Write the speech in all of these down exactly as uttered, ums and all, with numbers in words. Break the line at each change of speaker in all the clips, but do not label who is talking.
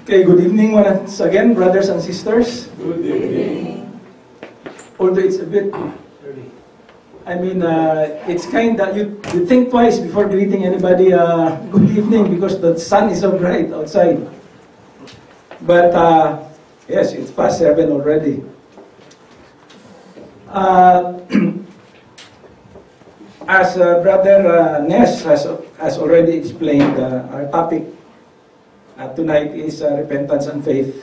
Okay, good evening once again, brothers and sisters.
Good evening.
Although it's a bit early. I mean, uh, it's kind of, you, you think twice before greeting anybody uh, good evening because the sun is so bright outside. But, uh, yes, it's past seven already. Uh, as uh, Brother uh, Ness has, has already explained, uh, our topic Uh, tonight is uh, repentance and faith.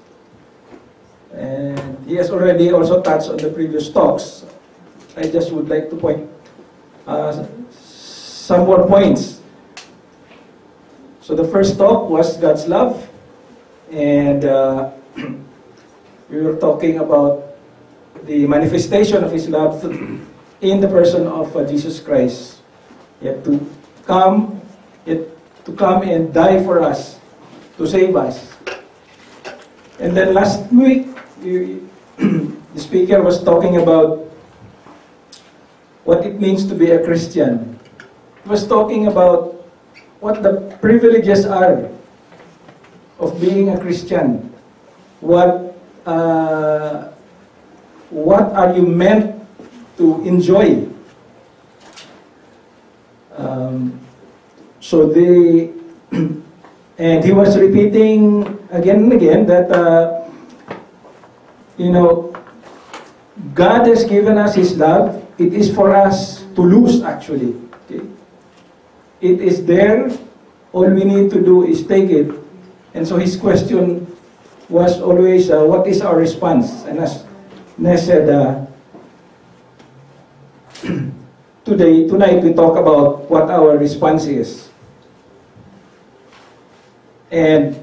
And he has already also touched on the previous talks. I just would like to point uh, some more points. So the first talk was God's love. And uh, we were talking about the manifestation of His love in the person of uh, Jesus Christ. Yet to come, yet to come and die for us, to save us. And then last week, you, the speaker was talking about what it means to be a Christian. He was talking about what the privileges are of being a Christian. What, uh, what are you meant to enjoy? Um, so the And he was repeating again and again that, uh, you know, God has given us His love. It is for us to lose, actually. Okay? It is there. All we need to do is take it. And so his question was always, uh, what is our response? And as Ness said, uh, today, tonight we talk about what our response is. And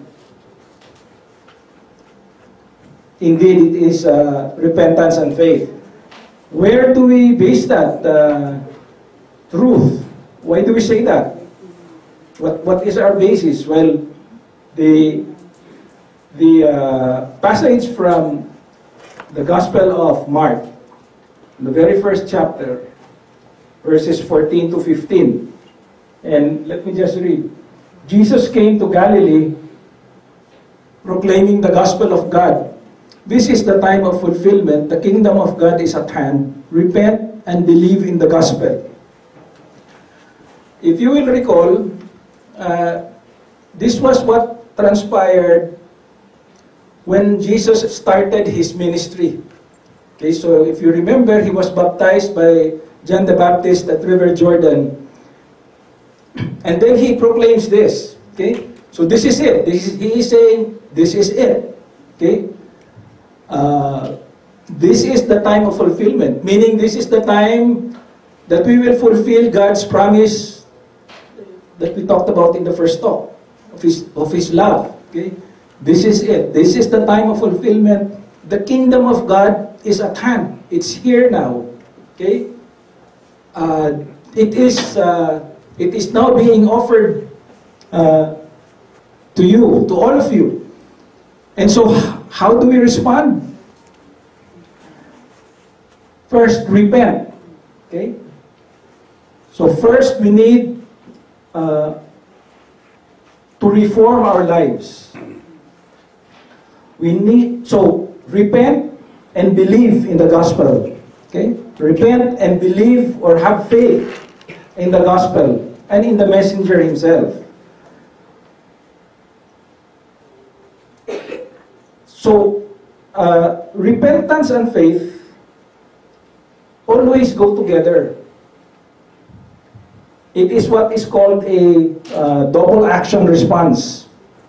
indeed, it is uh, repentance and faith. Where do we base that uh, truth? Why do we say that? What What is our basis? Well, the the uh, passage from the Gospel of Mark, the very first chapter, verses fourteen to fifteen, and let me just read. Jesus came to Galilee proclaiming the gospel of God. This is the time of fulfillment. The kingdom of God is at hand. Repent and believe in the gospel. If you will recall, uh, this was what transpired when Jesus started His ministry. Okay, so if you remember, He was baptized by John the Baptist at River Jordan. And then He proclaims this, okay? So this is it. This is, He is saying, this is it, okay? Uh, this is the time of fulfillment, meaning this is the time that we will fulfill God's promise that we talked about in the first talk, of His, of His love, okay? This is it. This is the time of fulfillment. The kingdom of God is at hand. It's here now, okay? Uh, it is... Uh, It is now being offered uh, to you, to all of you. And so, how do we respond? First, repent. Okay? So first, we need uh, to reform our lives. We need, so, repent and believe in the gospel. Okay? Repent and believe or have faith in the gospel and in the messenger himself. So, uh, repentance and faith always go together. It is what is called a uh, double action response.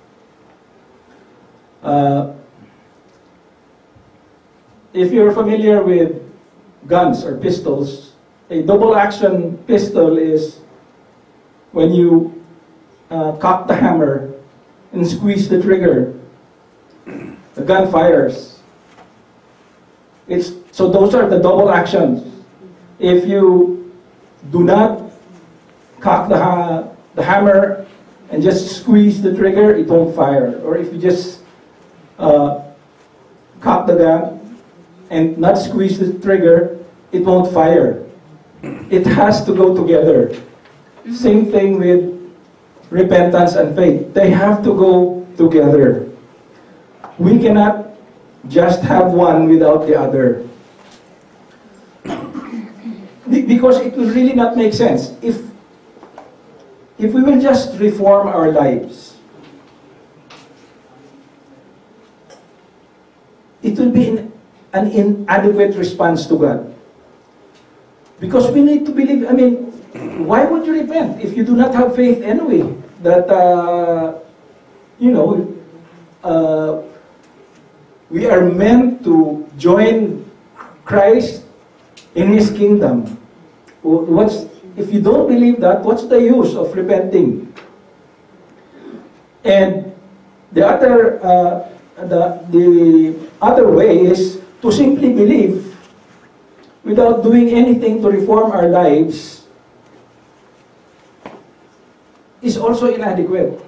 Uh, if you're familiar with guns or pistols, a double action pistol is when you uh, cock the hammer and squeeze the trigger, the gun fires. It's, so those are the double actions. If you do not cock the, ha the hammer and just squeeze the trigger, it won't fire. Or if you just uh, cock the gun and not squeeze the trigger, it won't fire. It has to go together. Same thing with repentance and faith. They have to go together. we cannot just have one without the other. Be- because it will really not make sense. If, if we will just reform our lives, it will be in, an inadequate response to God. Because we need to believe, I mean, why would you repent if you do not have faith anyway? That, uh, you know, uh, we are meant to join Christ in His kingdom. What's, if you don't believe that, what's the use of repenting? And the other, uh, the, the other way is to simply believe without doing anything to reform our lives is also inadequate.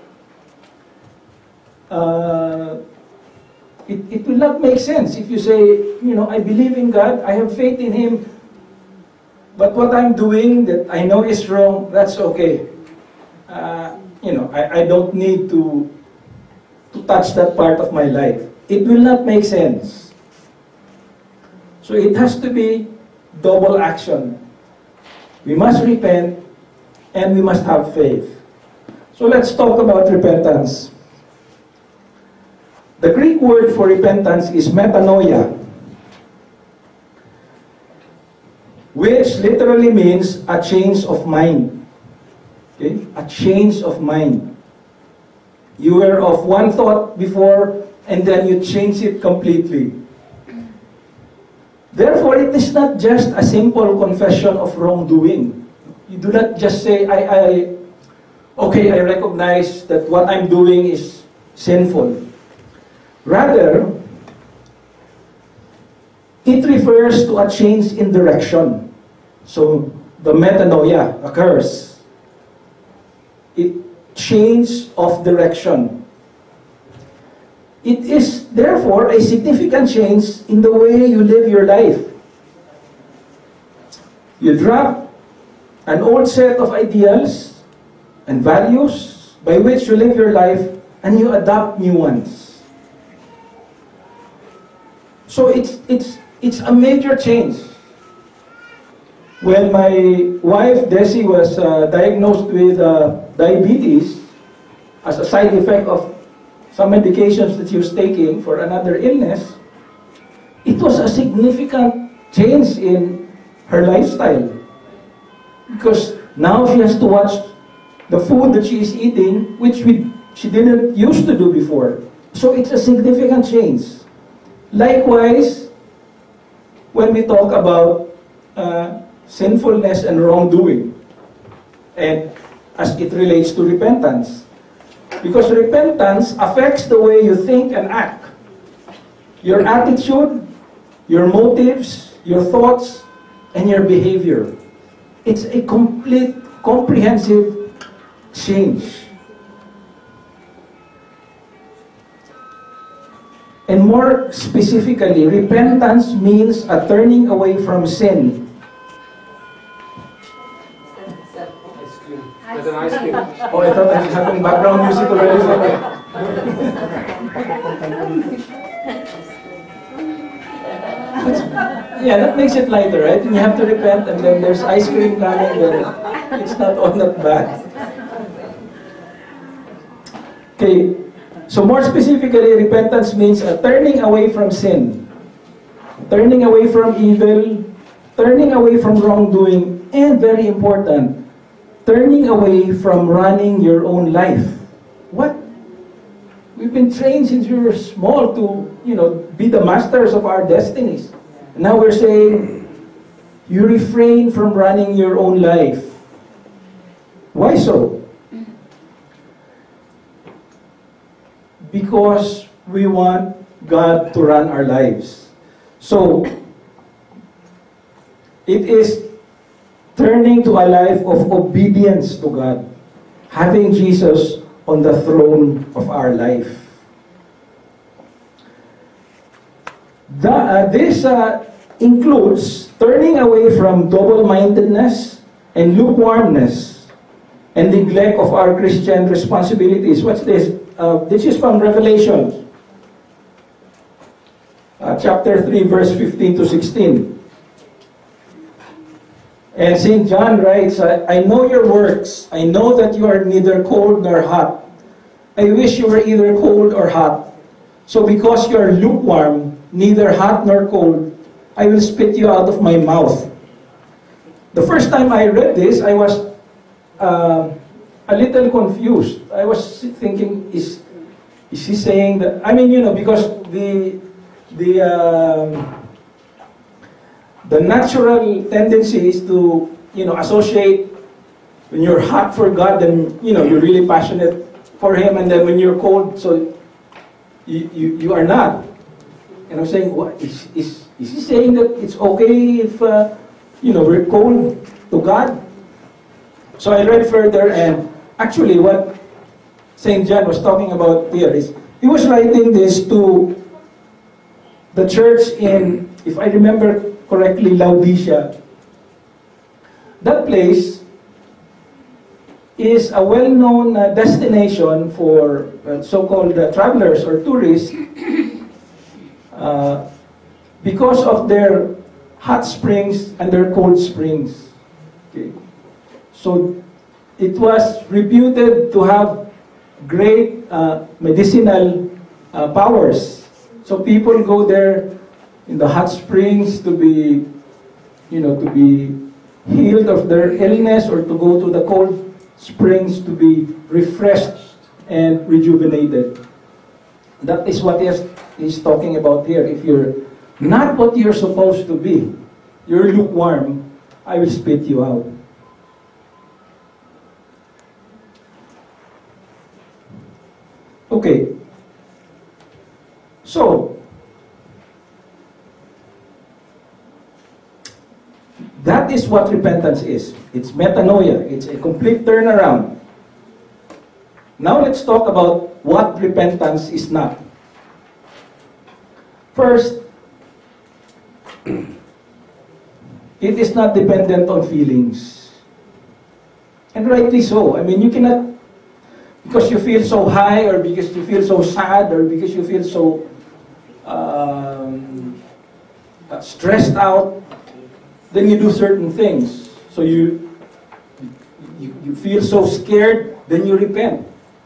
Uh, it, it will not make sense if you say, you know, I believe in God, I have faith in Him, but what I'm doing that I know is wrong, that's okay. Uh, you know, I, I don't need to, to touch that part of my life. It will not make sense. So it has to be double action. We must repent and we must have faith. So let's talk about repentance. The Greek word for repentance is metanoia, which literally means a change of mind. Okay? A change of mind. You were of one thought before and then you change it completely. Therefore, it is not just a simple confession of wrongdoing. You do not just say, I, I, okay, I recognize that what I'm doing is sinful. Rather, it refers to a change in direction. So, the metanoia occurs. It change of direction. It is, therefore, a significant change in the way you live your life. You drop an old set of ideals and values by which you live your life, and you adopt new ones. So it's, it's, it's a major change. When my wife, Desi, was uh, diagnosed with uh, diabetes as a side effect of some medications that she was taking for another illness, it was a significant change in her lifestyle. Because now she has to watch the food that she is eating, which we, she didn't used to do before. So it's a significant change. Likewise, when we talk about uh, sinfulness and wrongdoing, and as it relates to repentance, because repentance affects the way you think and act. Your attitude, your motives, your thoughts, and your behavior. It's a complete, comprehensive change. And more specifically, repentance means a turning away from sin.
As an ice cream.
Oh, I thought I was having background music already. Yeah, that makes it lighter, right? You have to repent and then there's ice cream coming, but it's not all that bad. Okay, so more specifically, repentance means a turning away from sin, turning away from evil, turning away from wrongdoing, and very important, turning away from running your own life. What? We've been trained since we were small to, you know, be the masters of our destinies. Now we're saying, you refrain from running your own life. Why so? Because we want God to run our lives. So, it is turning to a life of obedience to God, having Jesus on the throne of our life. The, uh, this uh, includes turning away from double-mindedness and lukewarmness and neglect of our Christian responsibilities. What's this? Uh, this is from Revelation. uh, chapter three, verse fifteen to sixteen. And Saint John writes, I, I know your works. I know that you are neither cold nor hot. I wish you were either cold or hot. So because you are lukewarm, neither hot nor cold, I will spit you out of my mouth. The first time I read this, I was uh, a little confused. I was thinking, is is he saying that? I mean, you know, because the the um, the natural tendency is to, you know, associate when you're hot for God, then, you know, you're really passionate for Him, and then when you're cold, so you you, you are not. And I'm saying, what is is is he saying that it's okay if uh, you know, we're cold to God? So I read further, and actually what Saint John was talking about here is, he was writing this to the church in, if I remember correctly, Laodicea. That place is a well-known uh, destination for uh, so-called uh, travelers or tourists uh, because of their hot springs and their cold springs. Okay. So it was reputed to have great uh, medicinal uh, powers. So people go there in the hot springs to be, you know, to be healed of their illness, or to go to the cold springs to be refreshed and rejuvenated. That is what he's, he's talking about here. If you're not what you're supposed to be, you're lukewarm, I will spit you out. Okay. So, that is what repentance is. It's metanoia. It's a complete turnaround. Now let's talk about what repentance is not. First, it is not dependent on feelings. And rightly so. I mean, you cannot, because you feel so high, or because you feel so sad, or because you feel so um, stressed out, then you do certain things. So you, you, you feel so scared, then you repent.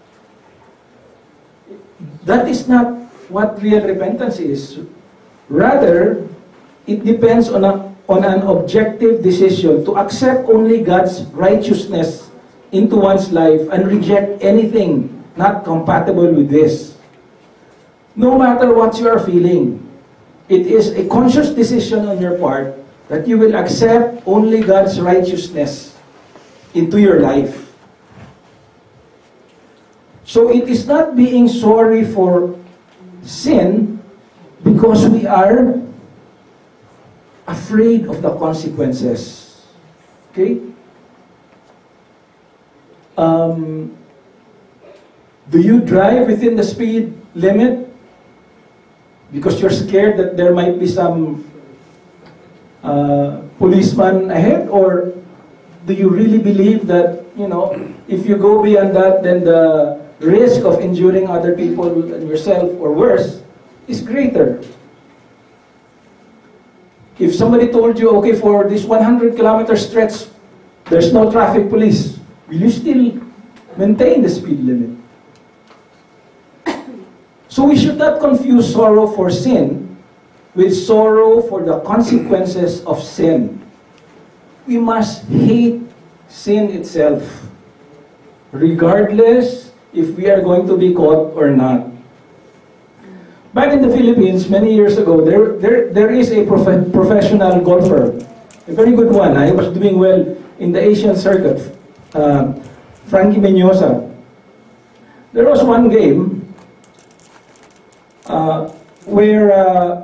That is not what real repentance is. Rather, it depends on, a, on an objective decision to accept only God's righteousness into one's life and reject anything not compatible with this. No matter what you are feeling, it is a conscious decision on your part that you will accept only God's righteousness into your life. So it is not being sorry for sin because we are afraid of the consequences. Okay? Um, do you drive within the speed limit because you're scared that there might be some uh, policeman ahead? Or do you really believe that, you know, if you go beyond that, then the risk of injuring other people and yourself, or worse, is greater? If somebody told you, okay, for this one hundred kilometer stretch, there's no traffic police, will you still maintain the speed limit? So we should not confuse sorrow for sin with sorrow for the consequences of sin. We must hate sin itself, regardless if we are going to be caught or not. Back in the Philippines, many years ago, there, there, there is a prof professional golfer, a very good one. I was doing well in the Asian circuit, uh, Frankie Mendoza. There was one game uh, where uh,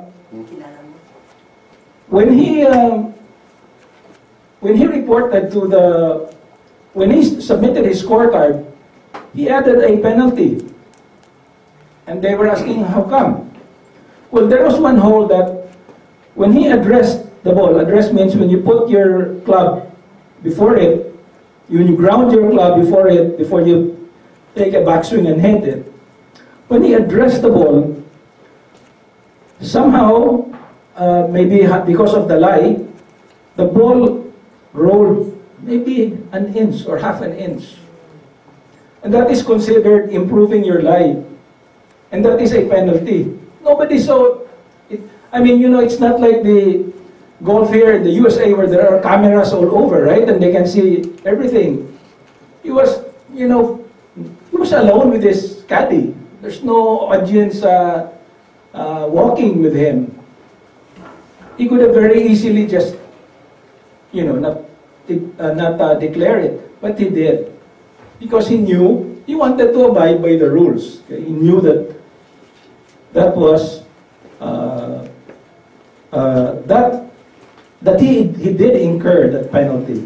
when he uh, when he reported to the when he submitted his scorecard, he added a penalty. And they were asking, how come? Well, there was one hole that when he addressed the ball, address means when you put your club before it, when you ground your club before it, before you take a backswing and hit it. When he addressed the ball, somehow, uh, maybe ha- because of the lie, the ball rolled maybe an inch or half an inch. And that is considered improving your lie. And that is a penalty. Nobody saw it. I mean, you know, it's not like the golf here in the U S A where there are cameras all over, right? And they can see everything. He was, you know, he was alone with his caddy. There's no audience uh, uh, walking with him. He could have very easily just, you know, not, uh, not uh, declare it, but he did. Because he knew, he wanted to abide by the rules. Okay? He knew that that was, uh, uh, that, that he, he did incur that penalty.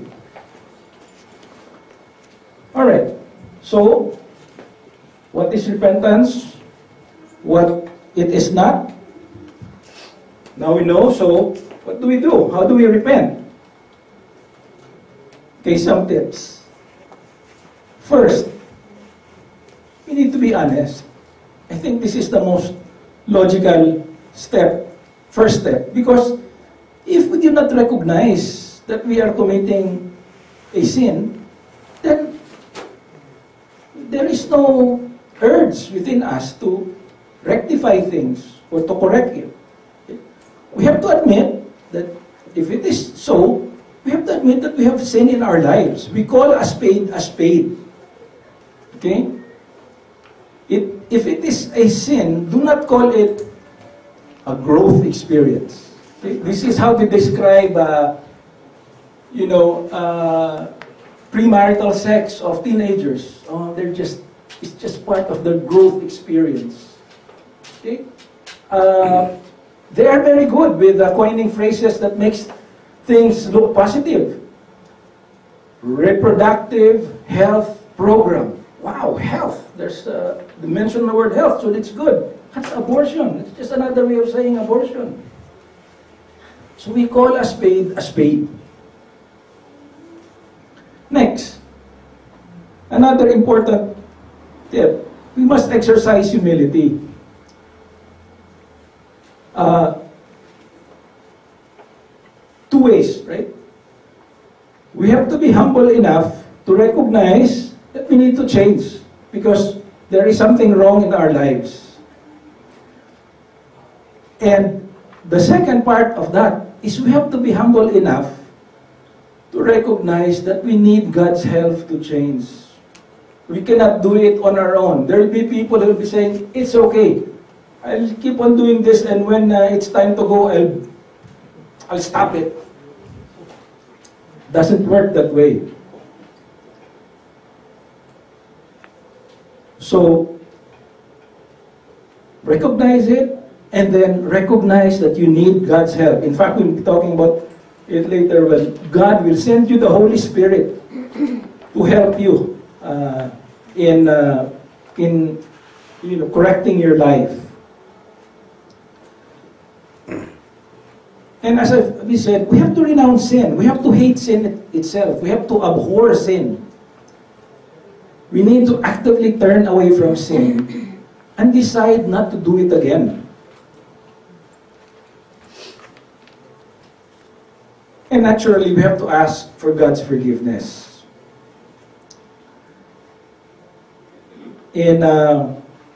All right, so what is repentance? What it is not? Now we know, so what do we do? How do we repent? Okay, some tips. First, we need to be honest. I think this is the most logical step, first step, because if we do not recognize that we are committing a sin, then there is no urge within us to rectify things or to correct it. We have to admit that if it is so, we have to admit that we have sin in our lives. We call a spade a spade. Okay? It, if it is a sin, do not call it a growth experience. Okay? This is how they describe, uh, you know, uh, premarital sex of teenagers. Oh, they're just, it's just part of their growth experience. Okay? Uh, they are very good with uh, coining phrases that makes things look positive. Reproductive health program. Wow, health. There's uh, they mention the word health, so it's good. That's abortion. It's just another way of saying abortion. So we call a spade a spade. Next, another important tip. We must exercise humility. Uh, two ways, right? We have to be humble enough to recognize that we need to change because there is something wrong in our lives. And the second part of that is we have to be humble enough to recognize that we need God's help to change. We cannot do it on our own. There will be people who will be saying, it's okay. I'll keep on doing this, and when uh, it's time to go, I'll, I'll stop it. Doesn't work that way. So, recognize it, and then recognize that you need God's help. In fact, we'll be talking about it later. When God will send you the Holy Spirit to help you uh, in uh, in you know correcting your life. And as we said, we have to renounce sin. We have to hate sin itself. We have to abhor sin. We need to actively turn away from sin and decide not to do it again. And naturally, we have to ask for God's forgiveness. In, uh,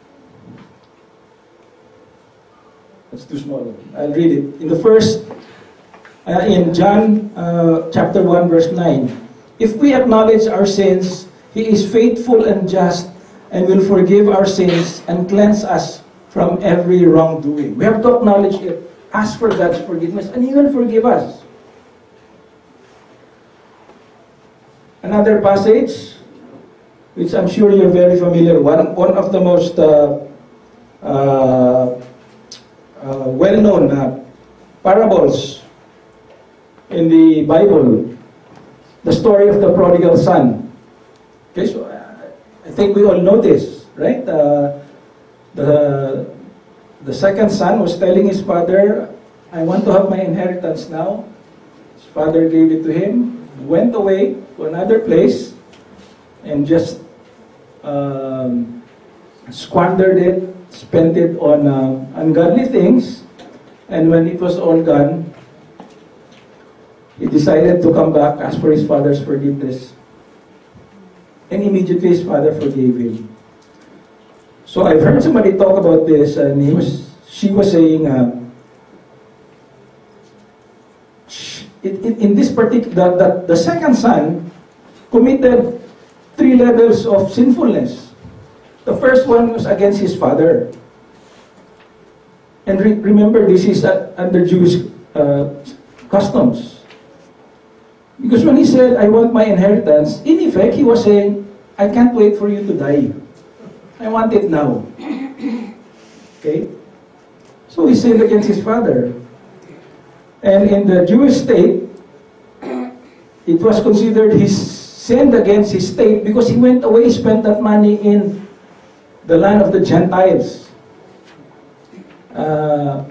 it's too small. I'll read it. In the first, uh, in John uh, chapter one, verse nine, if we acknowledge our sins, He is faithful and just and will forgive our sins and cleanse us from every wrongdoing. We have to acknowledge it, ask for God's forgiveness, and He will forgive us. Another passage, which I'm sure you're very familiar, one, one of the most uh, uh, uh, well-known uh, parables in the Bible, the story of the prodigal son. Okay, so uh, I think we all know this, right? Uh, the, the second son was telling his father, I want to have my inheritance now. His father gave it to him, went away to another place, and just um, squandered it, spent it on uh, ungodly things, And when it was all gone, he decided to come back, ask for his father's forgiveness. And immediately his father forgave him. So I've heard somebody talk about this, and he was, she was saying, uh, it, it, in this particular, the, the, the second son committed three levels of sinfulness. The first one was against his father. And re remember, this is uh, under Jewish uh, customs. Because when he said, I want my inheritance, in effect, he was saying, I can't wait for you to die. I want it now. Okay? So he sinned against his father. And in the Jewish state, it was considered he sinned against his state because he went away, spent that money in the land of the Gentiles. Uh,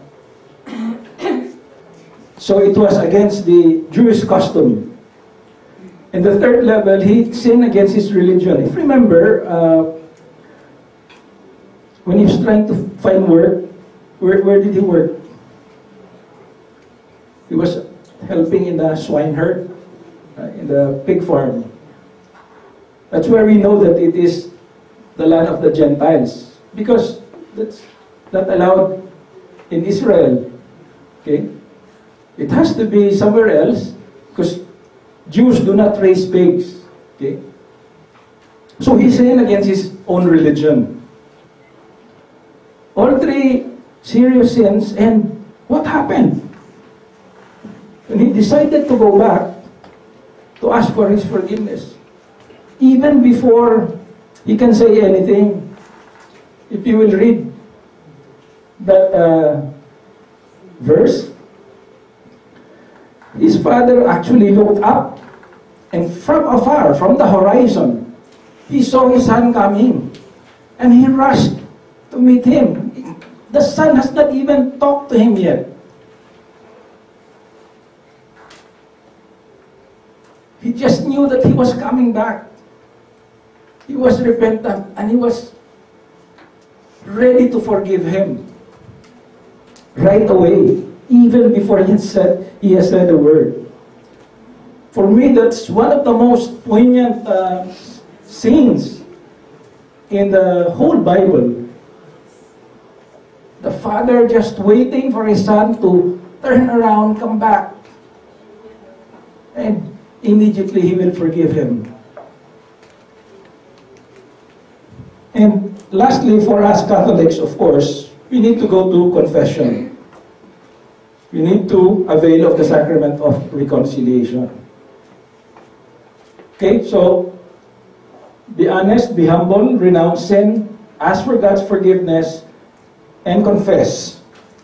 so it was against the Jewish custom. And the third level, he sinned against his religion. If you remember, uh, when he was trying to find work, where, where did he work? He was helping in the swine herd, uh, in the pig farm. That's where we know that it is the land of the Gentiles, because that's not allowed in Israel. Okay? It has to be somewhere else, because Jews do not raise pigs. Okay? So he sinned against his own religion. All three serious sins, and what happened? When he decided to go back to ask for his forgiveness, even before he can say anything, if you will read that uh, verse, his father actually looked up, and from afar, from the horizon, he saw his son coming, and he rushed to meet him. The son has not even talked to him yet. He just knew that he was coming back. He was repentant, and he was ready to forgive him right away, even before he said he has said a word. For me, that's one of the most poignant uh, scenes in the whole Bible. The father just waiting for his son to turn around, come back, and immediately he will forgive him. And lastly, for us Catholics, of course, we need to go to confession. We need to avail of the sacrament of reconciliation. Okay, so be honest, be humble, renounce sin, ask for God's forgiveness, and confess.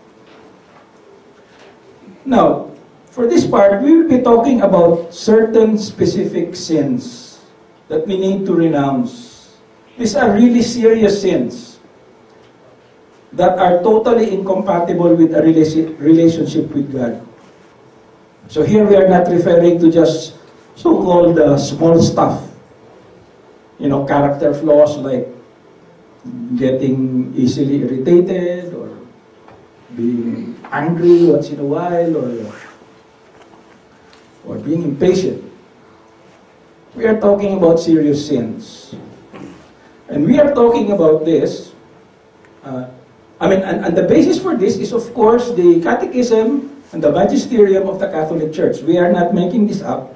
Now, for this part, we will be talking about certain specific sins that we need to renounce. These are really serious sins that are totally incompatible with a relationship with God. So here we are not referring to just so-called uh, small stuff. You know, character flaws like getting easily irritated or being angry once in a while or, or being impatient. We are talking about serious sins. And we are talking about this. Uh, I mean, and, and the basis for this is, of course, the Catechism and the Magisterium of the Catholic Church. We are not making this up.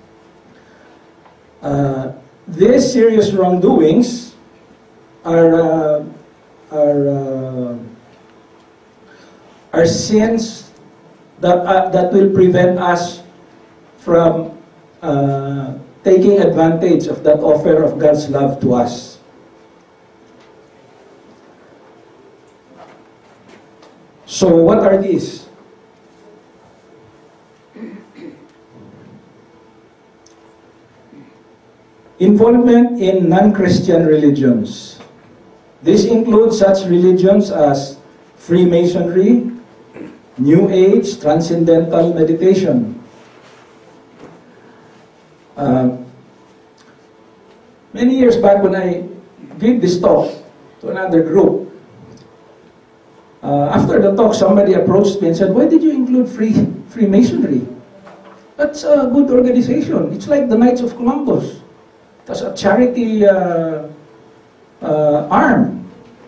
Uh, these serious wrongdoings are uh, are uh, are sins that uh, that will prevent us from uh, taking advantage of that offer of God's love to us. So what are these? Involvement in non-Christian religions. This includes such religions as Freemasonry, New Age, Transcendental Meditation. Uh, many years back when I gave this talk to another group, Uh, after the talk, somebody approached me and said, "Why did you include free Freemasonry? That's a good organization. It's like the Knights of Columbus. That's a charity uh, uh, arm."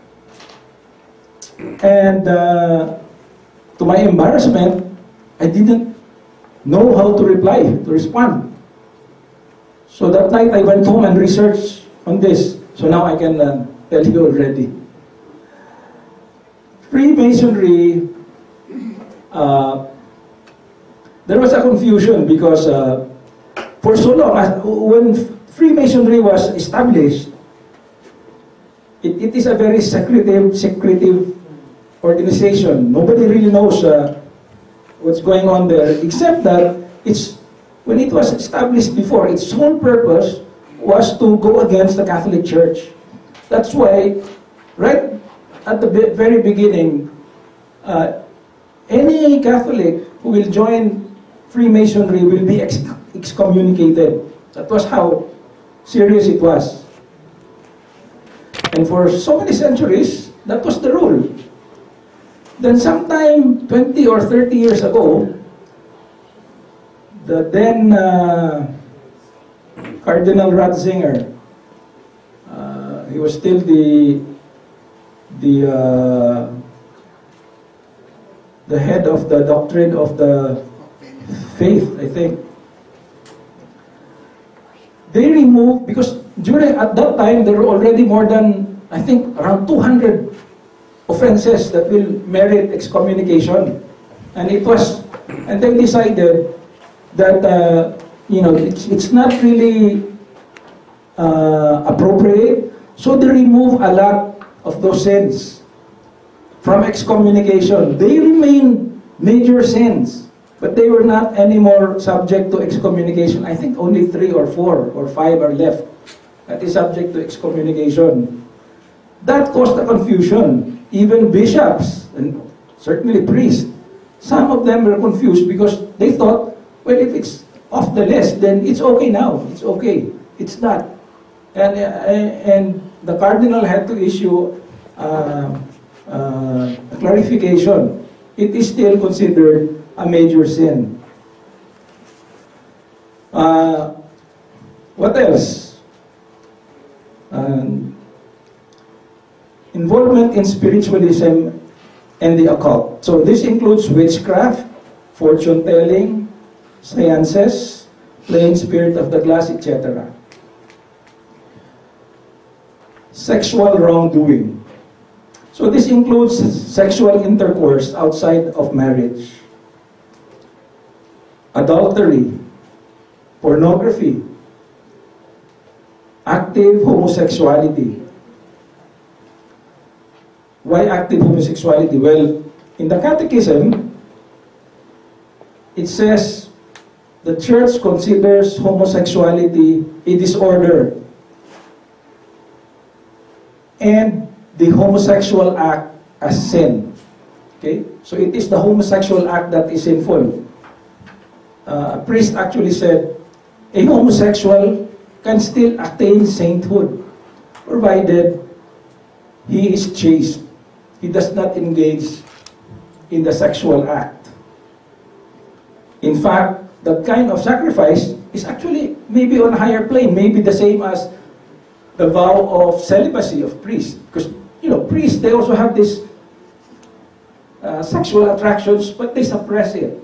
And uh, to my embarrassment, I didn't know how to reply, to respond. So that night I went home and researched on this. So now I can uh, tell you already. Freemasonry, uh, there was a confusion because uh, for so long, as, when Freemasonry was established, it, it is a very secretive, secretive organization. Nobody really knows uh, what's going on there, except that it's, when it was established before, its sole purpose was to go against the Catholic Church. That's why, right at the very beginning, uh, any Catholic who will join Freemasonry will be ex excommunicated. That was how serious it was. And for so many centuries, that was the rule. Then sometime twenty or thirty years ago, the then uh, Cardinal Ratzinger, uh, he was still the the uh, the head of the doctrine of the faith, I think. They removed, because during at that time there were already more than, I think, around two hundred offenses that will merit excommunication, and it was, and they decided that uh, you know it's it's not really uh, appropriate, so they remove a lot of those sins from excommunication. They remain major sins, but they were not anymore subject to excommunication. I think only three or four or five are left that is subject to excommunication. That caused a confusion. Even bishops and certainly priests, some of them were confused because they thought, well, if it's off the list, then it's okay now. It's okay. It's not. And, uh, and the cardinal had to issue uh, uh, a clarification. It is still considered a major sin. Uh, what else? Um, involvement in spiritualism and the occult. So this includes witchcraft, fortune telling, seances, playing spirit of the glass, et cetera. Sexual wrongdoing. So this includes sexual intercourse outside of marriage, adultery, pornography, active homosexuality. Why active homosexuality? Well, in the Catechism, it says the Church considers homosexuality a disorder, and the homosexual act as sin. Okay? So it is the homosexual act that is sinful. Uh, a priest actually said, a homosexual can still attain sainthood, provided he is chaste. He does not engage in the sexual act. In fact, that kind of sacrifice is actually maybe on a higher plane, maybe the same as the vow of celibacy of priests. Because, you know, priests, they also have this uh, sexual attractions, but they suppress it.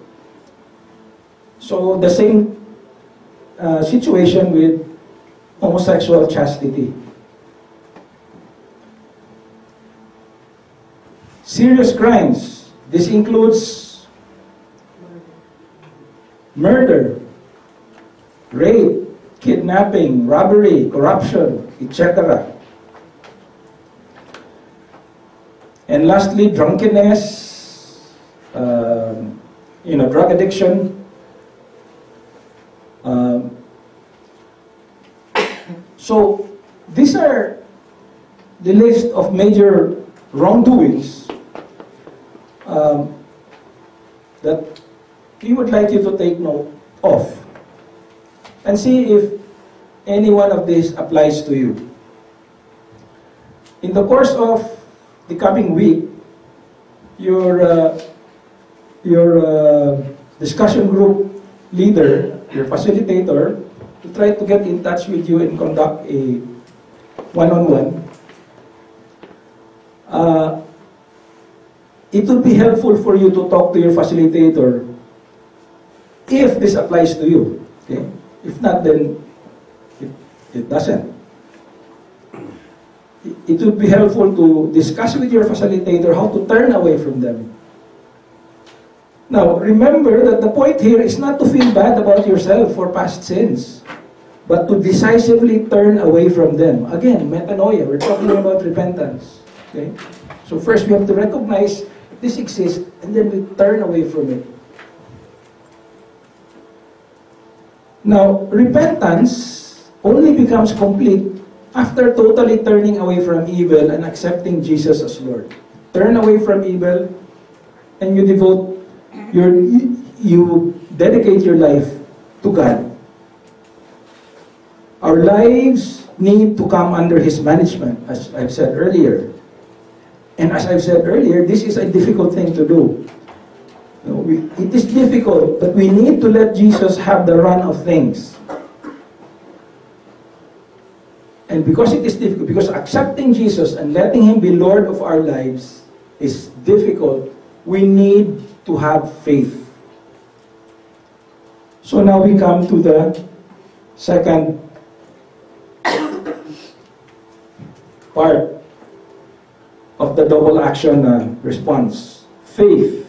So the same uh, situation with homosexual chastity. Serious crimes. This includes murder, rape, kidnapping, robbery, corruption, et cetera. And lastly, drunkenness, um, you know, drug addiction. Um, so these are the list of major wrongdoings um, that we would like you to take note of and see if any one of these applies to you. In the course of the coming week, your uh, your uh, discussion group leader, your facilitator, to try to get in touch with you and conduct a one-on-one. Uh, it would be helpful for you to talk to your facilitator if this applies to you. Okay? If not, then it, it doesn't. It would be helpful to discuss with your facilitator how to turn away from them. Now, remember that the point here is not to feel bad about yourself for past sins, but to decisively turn away from them. Again, metanoia, we're talking about repentance. Okay? So first we have to recognize this exists, and then we turn away from it. Now, repentance only becomes complete after totally turning away from evil and accepting Jesus as Lord. Turn away from evil, and you devote your, you dedicate your life to God. Our lives need to come under His management, as I've said earlier. And as I've said earlier, this is a difficult thing to do. You know, we, it is difficult, but we need to let Jesus have the run of things. And because it is difficult, because accepting Jesus and letting Him be Lord of our lives is difficult, we need to have faith. So now we come to the second part of the double action uh, response. Faith.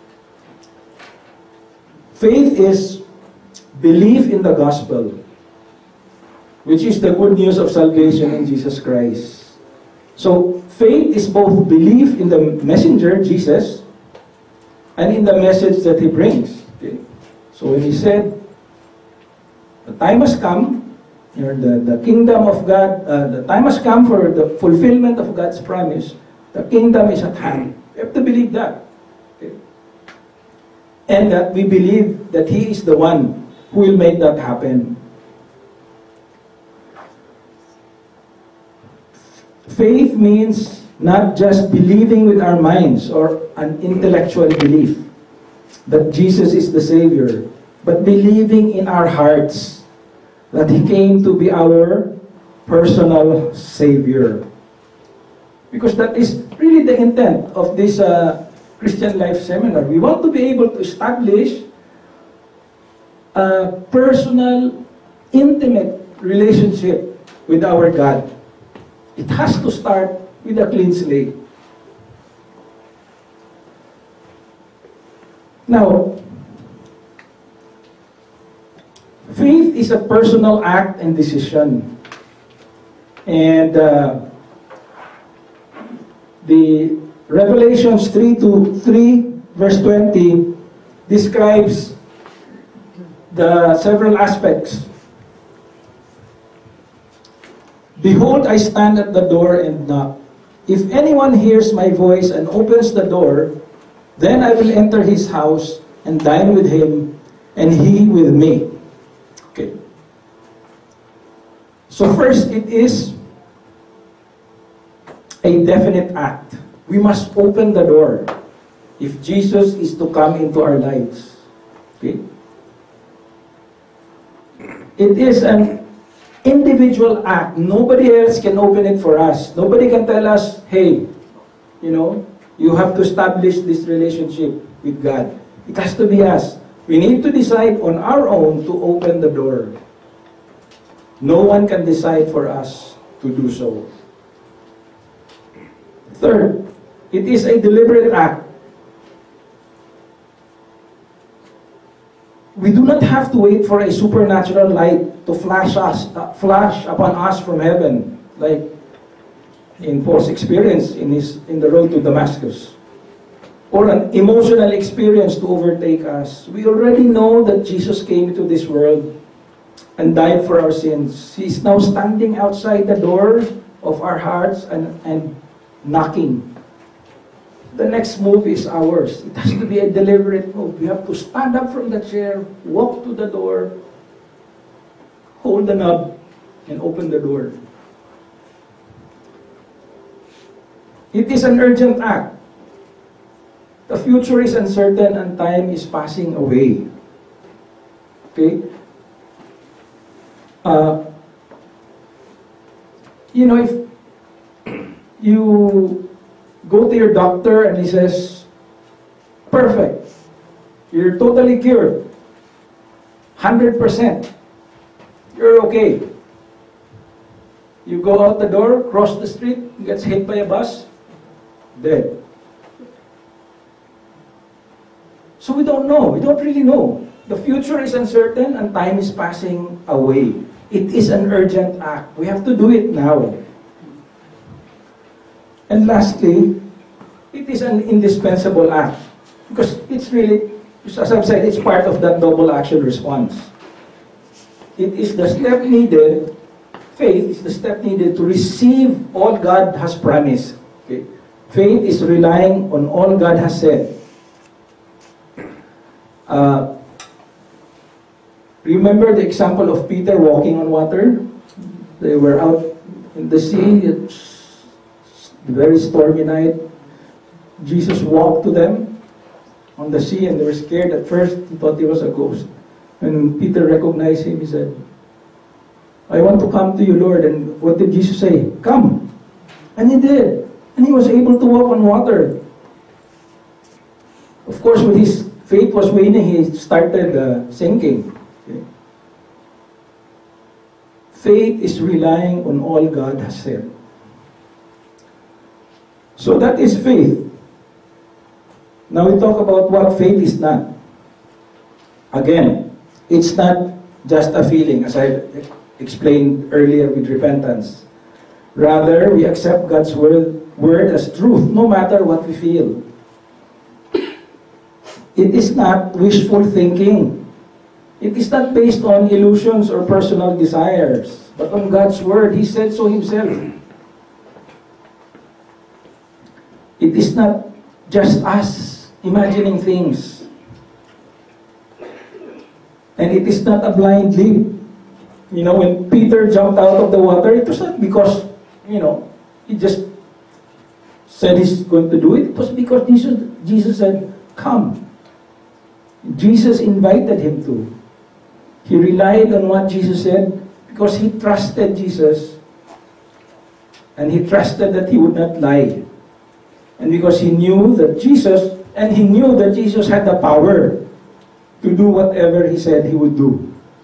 Faith is belief in the gospel, which is the good news of salvation in Jesus Christ. So faith is both belief in the messenger, Jesus, and in the message that He brings. Okay? So when He said, the time has come, you know, the, the kingdom of God, uh, the time has come for the fulfillment of God's promise, the kingdom is at hand. We have to believe that. Okay? And that we believe that He is the one who will make that happen. Faith means not just believing with our minds or an intellectual belief that Jesus is the Savior, but believing in our hearts that He came to be our personal Savior. Because that is really the intent of this uh, Christian Life Seminar. We want to be able to establish a personal, intimate relationship with our God. It has to start with a clean slate. Now, faith is a personal act and decision. And uh, the Revelations three to three verse twenty describes the several aspects. Behold, I stand at the door and knock. If anyone hears my voice and opens the door, then I will enter his house and dine with him, and he with me. Okay. So first, it is a definite act. We must open the door if Jesus is to come into our lives. Okay? It is an individual act. Nobody else can open it for us. Nobody can tell us, hey, you know, you have to establish this relationship with God. It has to be us. We need to decide on our own to open the door. No one can decide for us to do so. Third, it is a deliberate act. We do not have to wait for a supernatural light to flash us, uh, flash upon us from heaven, like in Paul's experience in his in the road to Damascus, or an emotional experience to overtake us. We already know that Jesus came into this world and died for our sins. He is now standing outside the door of our hearts and, and knocking. The next move is ours. It has to be a deliberate move. We have to stand up from the chair, walk to the door, hold the knob, and open the door. It is an urgent act. future is uncertain and time is passing away. Okay? Uh, you know, if you go to your doctor and he says, perfect, you're totally cured, one hundred percent, you're okay. You go out the door, cross the street, gets hit by a bus, dead. So we don't know, we don't really know. The future is uncertain and time is passing away. It is an urgent act. We have to do it now. And lastly, it is an indispensable act. Because it's really, as I've said, it's part of that double action response. It is the step needed, faith is the step needed to receive all God has promised. Okay? Faith is relying on all God has said. Uh, remember the example of Peter walking on water? They were out in the sea, it's a very stormy night. Jesus walked to them on the sea and they were scared at first, they thought he was a ghost. When Peter recognized him, he said, I want to come to you, Lord. And what did Jesus say? Come. And he did. And he was able to walk on water. Of course, when his faith was waning, he started uh, sinking. Okay? Faith is relying on all God has said. So that is faith. Now we talk about what faith is not. Again, it's not just a feeling, as I explained earlier with repentance. Rather, we accept God's word, word as truth, no matter what we feel. It is not wishful thinking. It is not based on illusions or personal desires, but on God's word. He said so himself. It is not just us imagining things. And it is not a blind leap. You know, when Peter jumped out of the water, it was not because, you know, he just said he's going to do it. It was because Jesus, Jesus said, come. Jesus invited him to. He relied on what Jesus said because he trusted Jesus. And he trusted that he would not lie. And because he knew that Jesus, and he knew that Jesus had the power to do whatever he said he would do.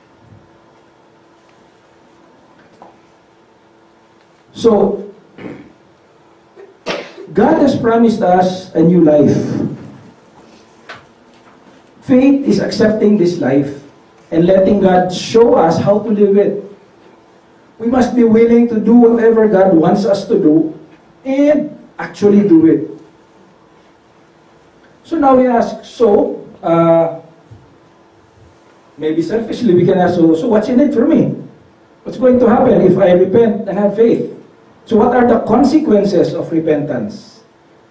So, God has promised us a new life. Faith is accepting this life and letting God show us how to live it. We must be willing to do whatever God wants us to do and actually do it. So now we ask, so, uh, maybe selfishly we can ask, so, so what's in it for me? What's going to happen if I repent and have faith? So what are the consequences of repentance?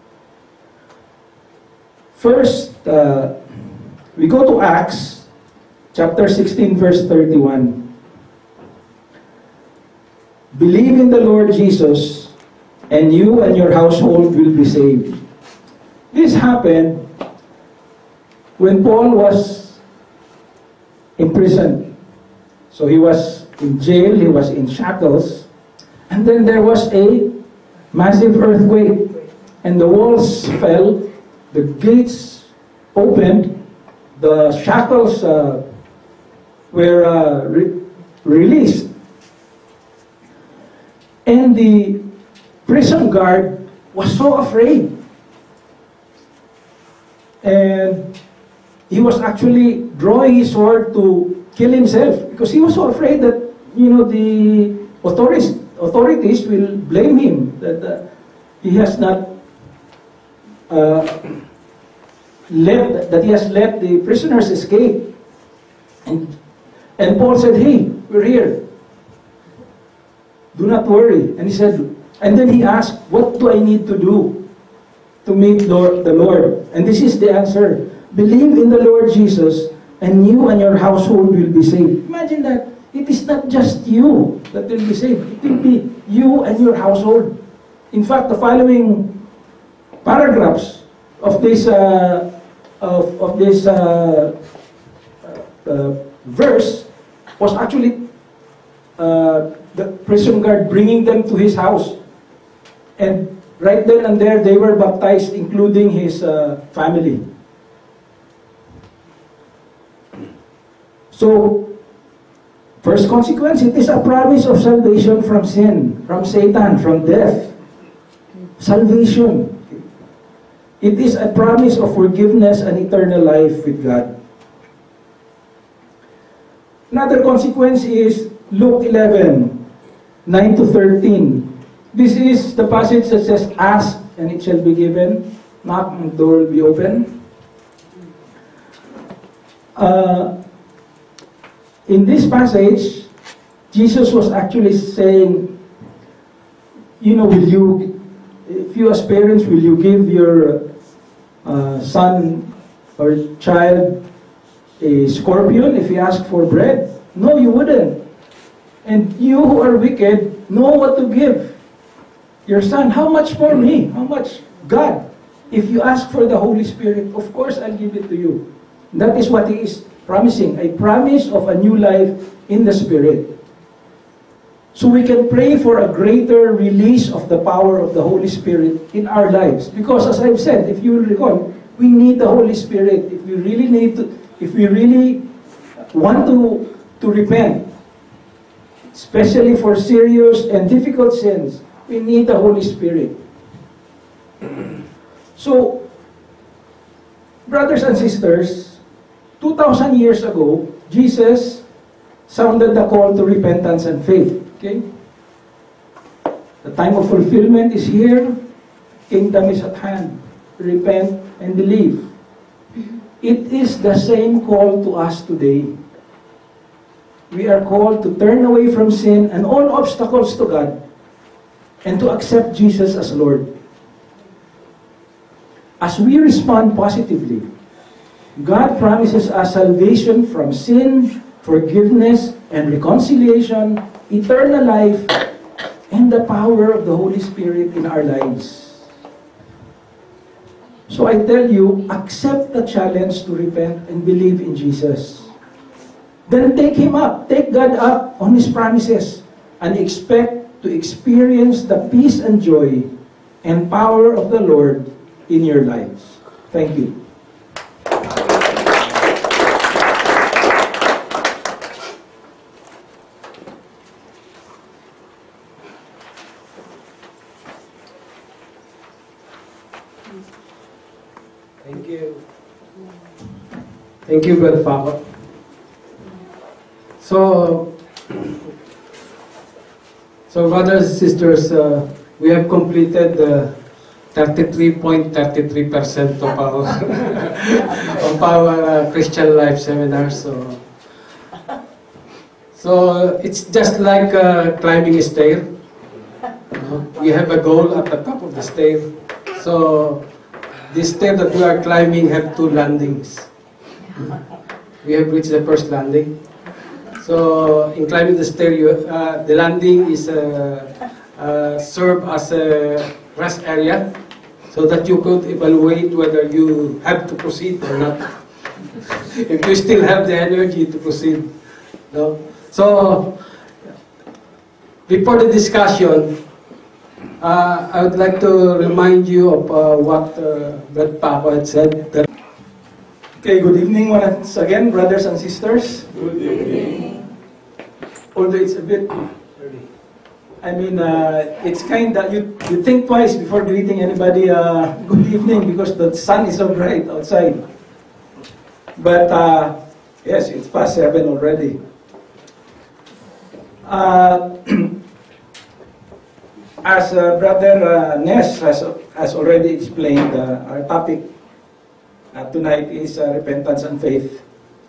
First, uh, we go to Acts chapter sixteen verse thirty-one. Believe in the Lord Jesus and you and your household will be saved. This happened when Paul was imprisoned. So he was in jail, he was in shackles, and then there was a massive earthquake, and the walls fell, the gates opened, the shackles uh, were uh, re released, and the prison guard was so afraid, and he was actually drawing his sword to kill himself because he was so afraid that, you know, the authorities authorities will blame him that uh, he has not uh, let that he has let the prisoners escape. And and Paul said, "Hey, we're here. Do not worry." And he said, and then he asked, "What do I need to do to meet Lord, the Lord?" And this is the answer: believe in the Lord Jesus, and you and your household will be saved. Imagine that. It is not just you that will be saved. It will be you and your household. In fact, the following paragraphs of this uh, of, of this uh, uh, verse was actually uh, the prison guard bringing them to his house, and right then and there they were baptized, including his uh, family. So, first consequence, it is a promise of salvation from sin, from Satan, from death. Salvation. It is a promise of forgiveness and eternal life with God. Another consequence is Luke eleven, nine to thirteen. This is the passage that says, "Ask, and it shall be given. Knock, and the door will be open." Uh, in this passage, Jesus was actually saying, you know, will you, if you as parents, will you give your uh, son or child a scorpion if he asks for bread? No, you wouldn't. And you who are wicked know what to give your son. How much more me? How much God? If you ask for the Holy Spirit, of course I'll give it to you. That is what He is promising, a promise of a new life in the Spirit. So we can pray for a greater release of the power of the Holy Spirit in our lives. Because as I've said, if you will recall, we need the Holy Spirit. If we really need to, if we really want to, to repent, especially for serious and difficult sins, we need the Holy Spirit. So, brothers and sisters, two thousand years ago, Jesus sounded the call to repentance and faith. Okay? The time of fulfillment is here. Kingdom is at hand. Repent and believe. It is the same call to us today. We are called to turn away from sin and all obstacles to God and to accept Jesus as Lord. As we respond positively, God promises us salvation from sin, forgiveness, and reconciliation, eternal life, and the power of the Holy Spirit in our lives. So I tell you, accept the challenge to repent and believe in Jesus. Then take Him up, take God up on His promises, and expect to experience the peace and joy and power of the Lord in your lives. Thank you.
Thank you. Thank you, Brother Papa. So, so brothers and sisters, uh, we have completed the thirty-three point three three percent of our of our uh, Christian Life seminar. So, so it's just like uh, climbing a stair. You know, we have a goal at the top of the stair. So, this stair that we are climbing have two landings. We have reached the first landing. So, in climbing the stair, you, uh, the landing is uh, uh, serve as a rest area, so that you could evaluate whether you have to proceed or not. If you still have the energy to proceed. No? So, before the discussion, uh, I would like to remind you of uh, what uh, Brother Papa had said. That
Okay, good evening once again, brothers and sisters.
Good evening.
Although it's a bit early. I mean, uh, it's kind of, you, you think twice before greeting anybody uh, good evening because the sun is so bright outside. But, uh, yes, it's past seven already. Uh, as uh, Brother uh, Ness has, has already explained, uh, our topic uh, tonight is uh, repentance and faith.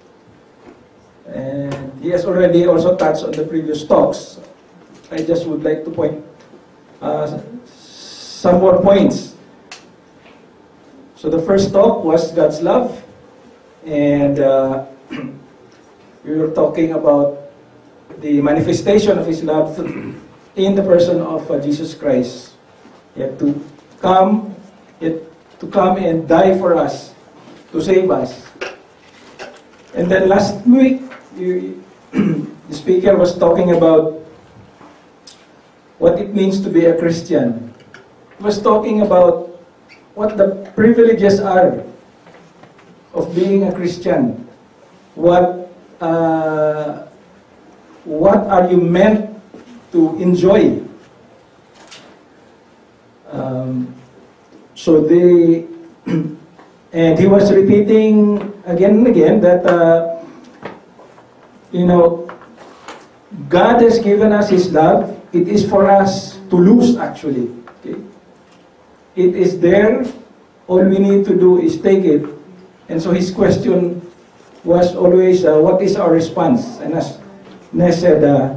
And he has already also touched on the previous talks. I just would like to point uh, some more points. So the first talk was God's love, and uh, we were talking about the manifestation of His love in the person of uh, Jesus Christ. He had to come, he had to come and die for us, to save us. And then last week, you, the speaker was talking about what it means to be a Christian. He was talking about what the privileges are of being a Christian. What, uh, what are you meant to enjoy? Um, so they, and he was repeating again and again that, uh, you know, God has given us His love. It is for us to lose, actually. Okay? It is there. All we need to do is take it. And so his question was always, uh, what is our response? And as Nes said, uh,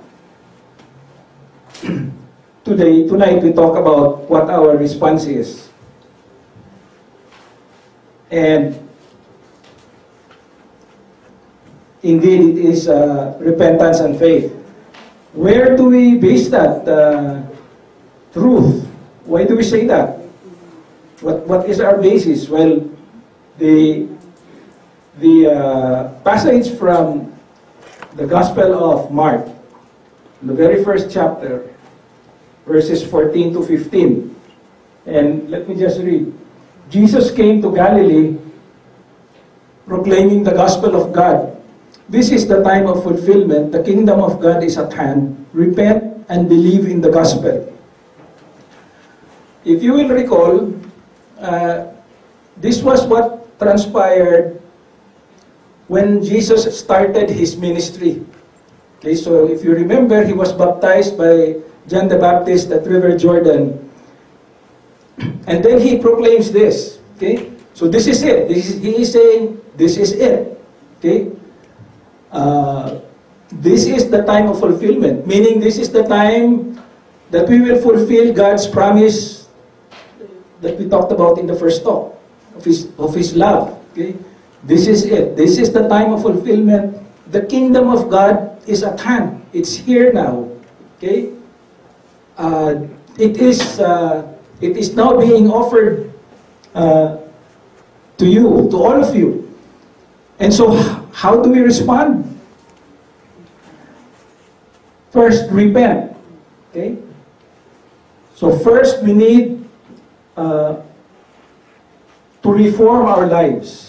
today, tonight we talk about what our response is. And indeed, it is uh, repentance and faith. Where do we base that uh, truth? Why do we say that? What, what is our basis? Well, the, the uh, passage from the Gospel of Mark, the very first chapter, verses fourteen to fifteen. And let me just read. Jesus came to Galilee proclaiming the gospel of God. This is the time of fulfillment. The kingdom of God is at hand. Repent and believe in the gospel. If you will recall, uh, this was what transpired when Jesus started his ministry. Okay, so if you remember, he was baptized by John the Baptist at River Jordan. And then he proclaims this. Okay, so this is it. This is, he is saying, this is it. Okay, uh, this is the time of fulfillment. Meaning, this is the time that we will fulfill God's promise that we talked about in the first talk of His of His love. Okay, this is it. This is the time of fulfillment. The kingdom of God is at hand. It's here now. Okay, uh, it is. Uh, It is now being offered uh, to you, to all of you. And so, how do we respond? First, repent. Okay? So first, we need uh, to reform our lives.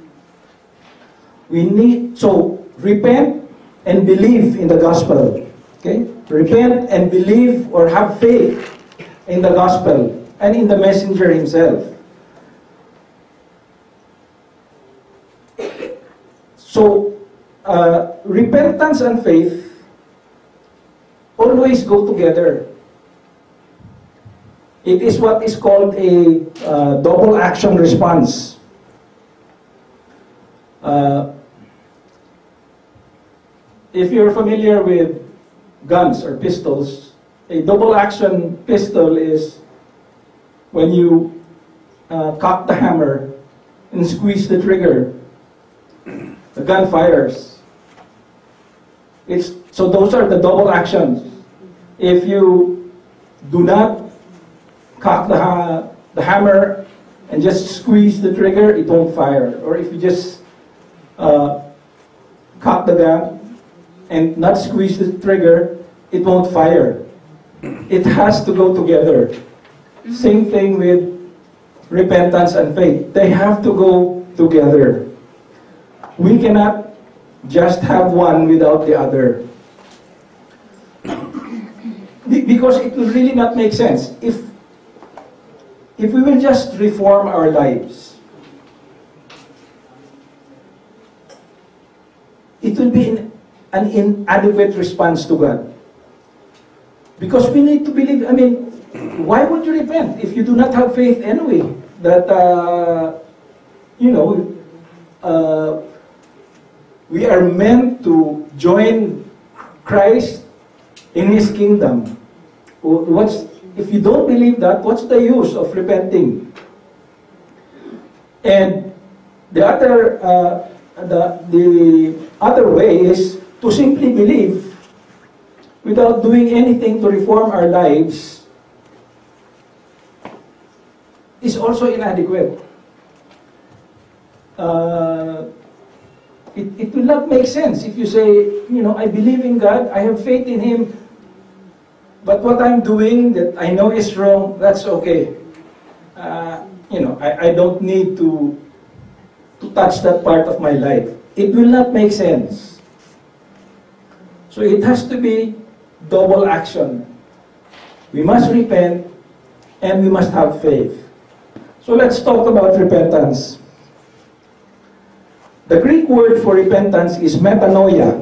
We need, so, repent and believe in the gospel. Okay? Repent and believe or have faith in the gospel and in the messenger himself. So, uh, repentance and faith always go together. It is what is called a uh, double action response. Uh, if you're familiar with guns or pistols, a double action pistol is when you uh, cock the hammer and squeeze the trigger, the gun fires. It's, so those are the double actions. If you do not cock the, ha the hammer and just squeeze the trigger, it won't fire. Or if you just uh, cock the gun and not squeeze the trigger, it won't fire. It has to go together. Same thing with repentance and faith. They have to go together. We cannot just have one without the other. Because it will really not make sense. If, if we will just reform our lives, it will be an, an inadequate response to God. Because we need to believe, I mean, why would you repent if you do not have faith anyway? That, uh, you know, uh, we are meant to join Christ in His kingdom. What's, if you don't believe that, what's the use of repenting? And the other, uh, the, the other way is to simply believe without doing anything to reform our lives is also inadequate. Uh, it, it will not make sense if you say, you know, I believe in God, I have faith in Him, but what I'm doing that I know is wrong, that's okay. Uh, you know, I, I don't need to, to touch that part of my life. It will not make sense. So it has to be double action. We must repent and we must have faith. So let's talk about repentance. The Greek word for repentance is metanoia,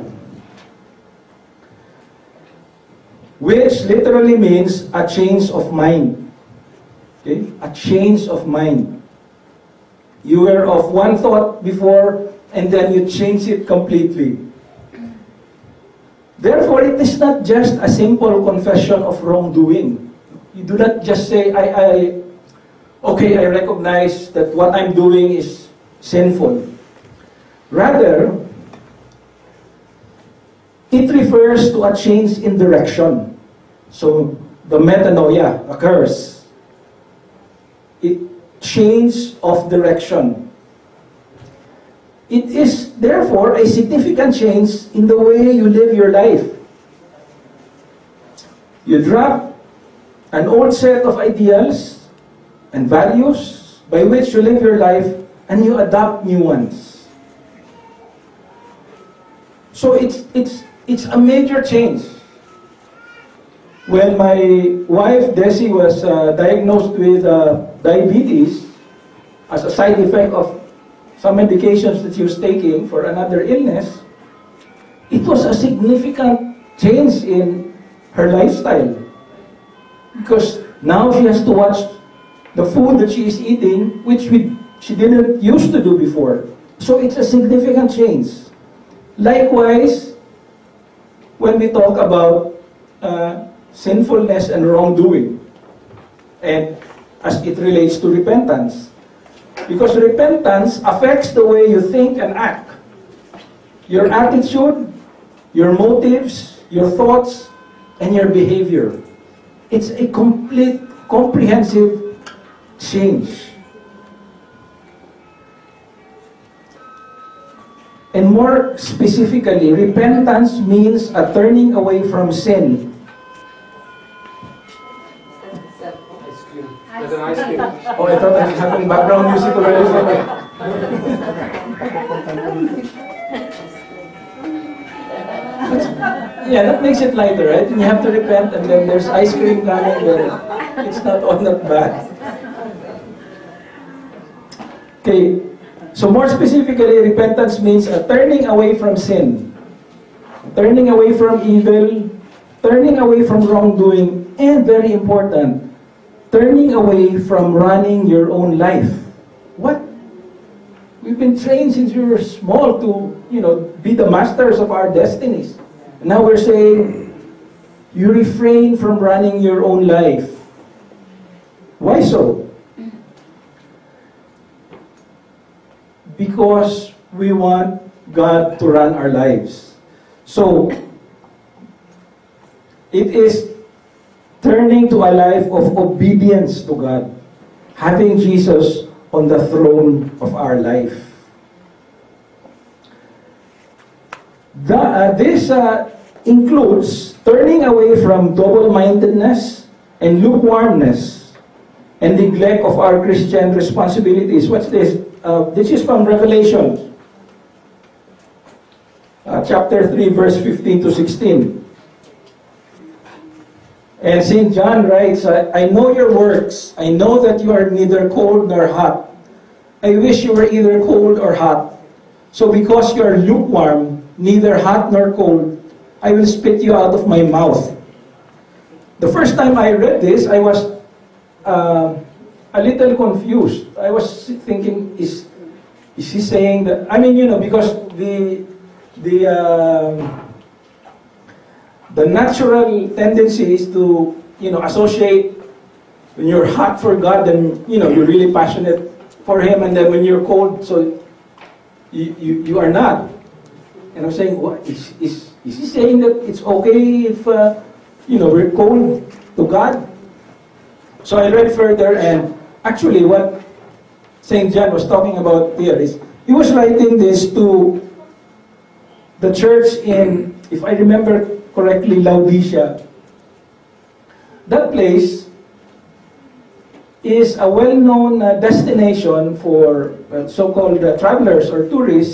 which literally means a change of mind. Okay? A change of mind. You were of one thought before, and then you change it completely. Therefore, it is not just a simple confession of wrongdoing. You do not just say, I, I, okay, I recognize that what I'm doing is sinful. Rather, it refers to a change in direction. So, the metanoia occurs. It change of direction. It is, therefore, a significant change in the way you live your life. You drop an old set of ideals and values by which you live your life, and you adopt new ones. So it's, it's, it's a major change. When my wife, Desi, was uh, diagnosed with uh, diabetes as a side effect of some medications that she was taking for another illness, it was a significant change in her lifestyle. Because now she has to watch the food that she is eating, which we, she didn't used to do before. So it's a significant change. Likewise, when we talk about uh, sinfulness and wrongdoing, and as it relates to repentance, because repentance affects the way you think and act. Your attitude, your motives, your thoughts, and your behavior. It's a complete, comprehensive change. And more specifically, repentance means a turning away from sin.
Ice cream. There's an ice cream.
Oh, I thought I was having background music already for me. Yeah, that makes it lighter, right? And you have to repent, and then there's ice cream coming, then it's not all that bad. Okay, so more specifically, repentance means a turning away from sin, turning away from evil, turning away from wrongdoing, and very important, turning away from running your own life. What? We've been trained since we were small to, you know, be the masters of our destinies. And now we're saying, you refrain from running your own life. Why so? Because we want God to run our lives. So, it is turning to a life of obedience to God, having Jesus on the throne of our life. The, uh, this uh, includes turning away from double-mindedness and lukewarmness and neglect of our Christian responsibilities. What's this? Uh, this is from Revelation, uh, chapter three, verse fifteen to sixteen. And Saint John writes, I know your works. I know that you are neither cold nor hot. I wish you were either cold or hot. So because you are lukewarm, neither hot nor cold, I will spit you out of my mouth. The first time I read this, I was uh, a little confused. I was thinking, is is he saying that? I mean, you know, because the the uh, the natural tendency is to, you know, associate when you're hot for God, then, you know, you're really passionate for Him, and then when you're cold, so you you, you are not. And I'm saying, what is is is he saying that it's okay if uh, you know, we're cold to God? So I read further, and actually what Saint John was talking about here is, he was writing this to the church in, if I remember correctly, Laodicea. That place is a well-known uh, destination for uh, so-called uh, travelers or tourists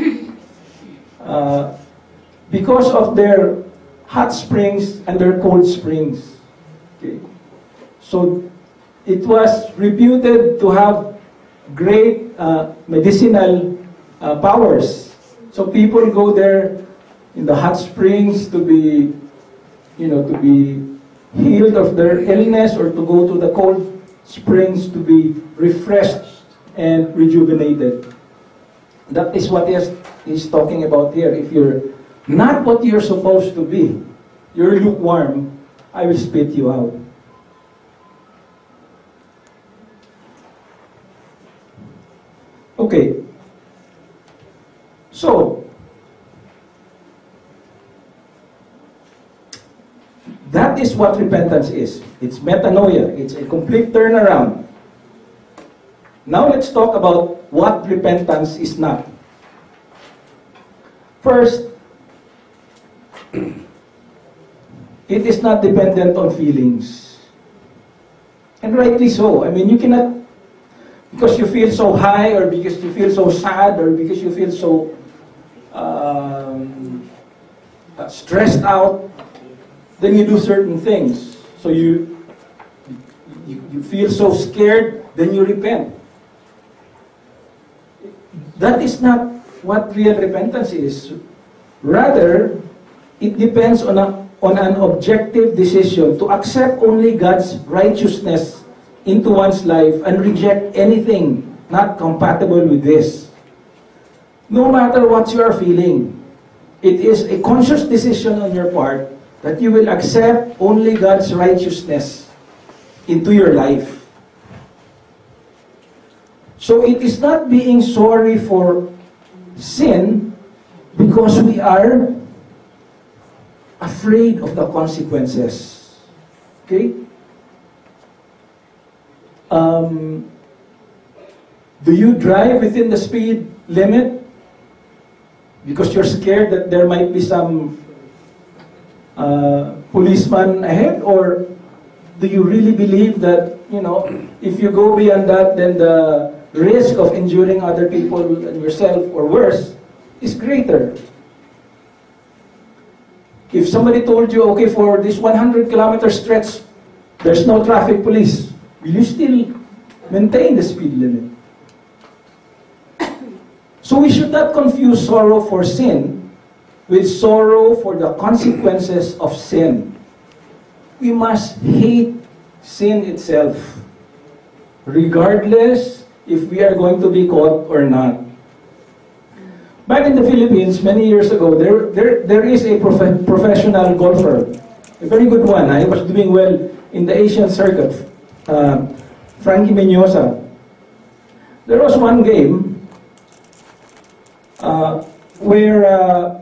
uh, because of their hot springs and their cold springs. Okay. So it was reputed to have great uh, medicinal uh, powers. So people go there in the hot springs to be, you know, to be healed of their illness, or to go to the cold springs to be refreshed and rejuvenated. That is what he's, he's talking about here. If you're not what you're supposed to be, you're lukewarm, I will spit you out. Okay. So, that is what repentance is. It's metanoia. It's a complete turnaround. Now let's talk about what repentance is not. First, it is not dependent on feelings. And rightly so. I mean, you cannot, because you feel so high, or because you feel so sad, or because you feel so um, uh, stressed out, then you do certain things. So you, you, you feel so scared, then you repent. That is not what real repentance is. Rather, it depends on, a, on an objective decision to accept only God's righteousness into one's life and reject anything not compatible with this. No matter what you are feeling, it is a conscious decision on your part that you will accept only God's righteousness into your life. So it is not being sorry for sin because we are afraid of the consequences. Okay? Um, do you drive within the speed limit because you're scared that there might be some uh, policeman ahead? Or do you really believe that, you know, if you go beyond that, then the risk of injuring other people and yourself, or worse, is greater? If somebody told you, okay, for this one hundred kilometer stretch, there's no traffic police, will you still maintain the speed limit? So we should not confuse sorrow for sin with sorrow for the consequences of sin. We must hate sin itself, regardless if we are going to be caught or not. Back in the Philippines, many years ago, there, there, there is a prof professional golfer, a very good one. I was doing well in the Asian circuit, uh, Frankie Mendoza. There was one game uh, where uh,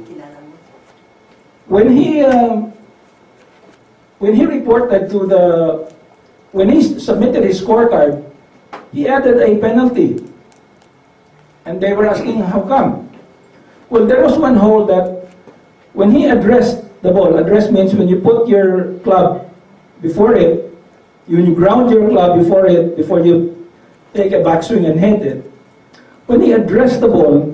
when he uh, when he reported to the when he submitted his scorecard, he added a penalty. And they were asking, how come? Well, there was one hole that when he addressed the ball, address means when you put your club before it, when you ground your club before it, before you take a backswing and hit it. When he addressed the ball,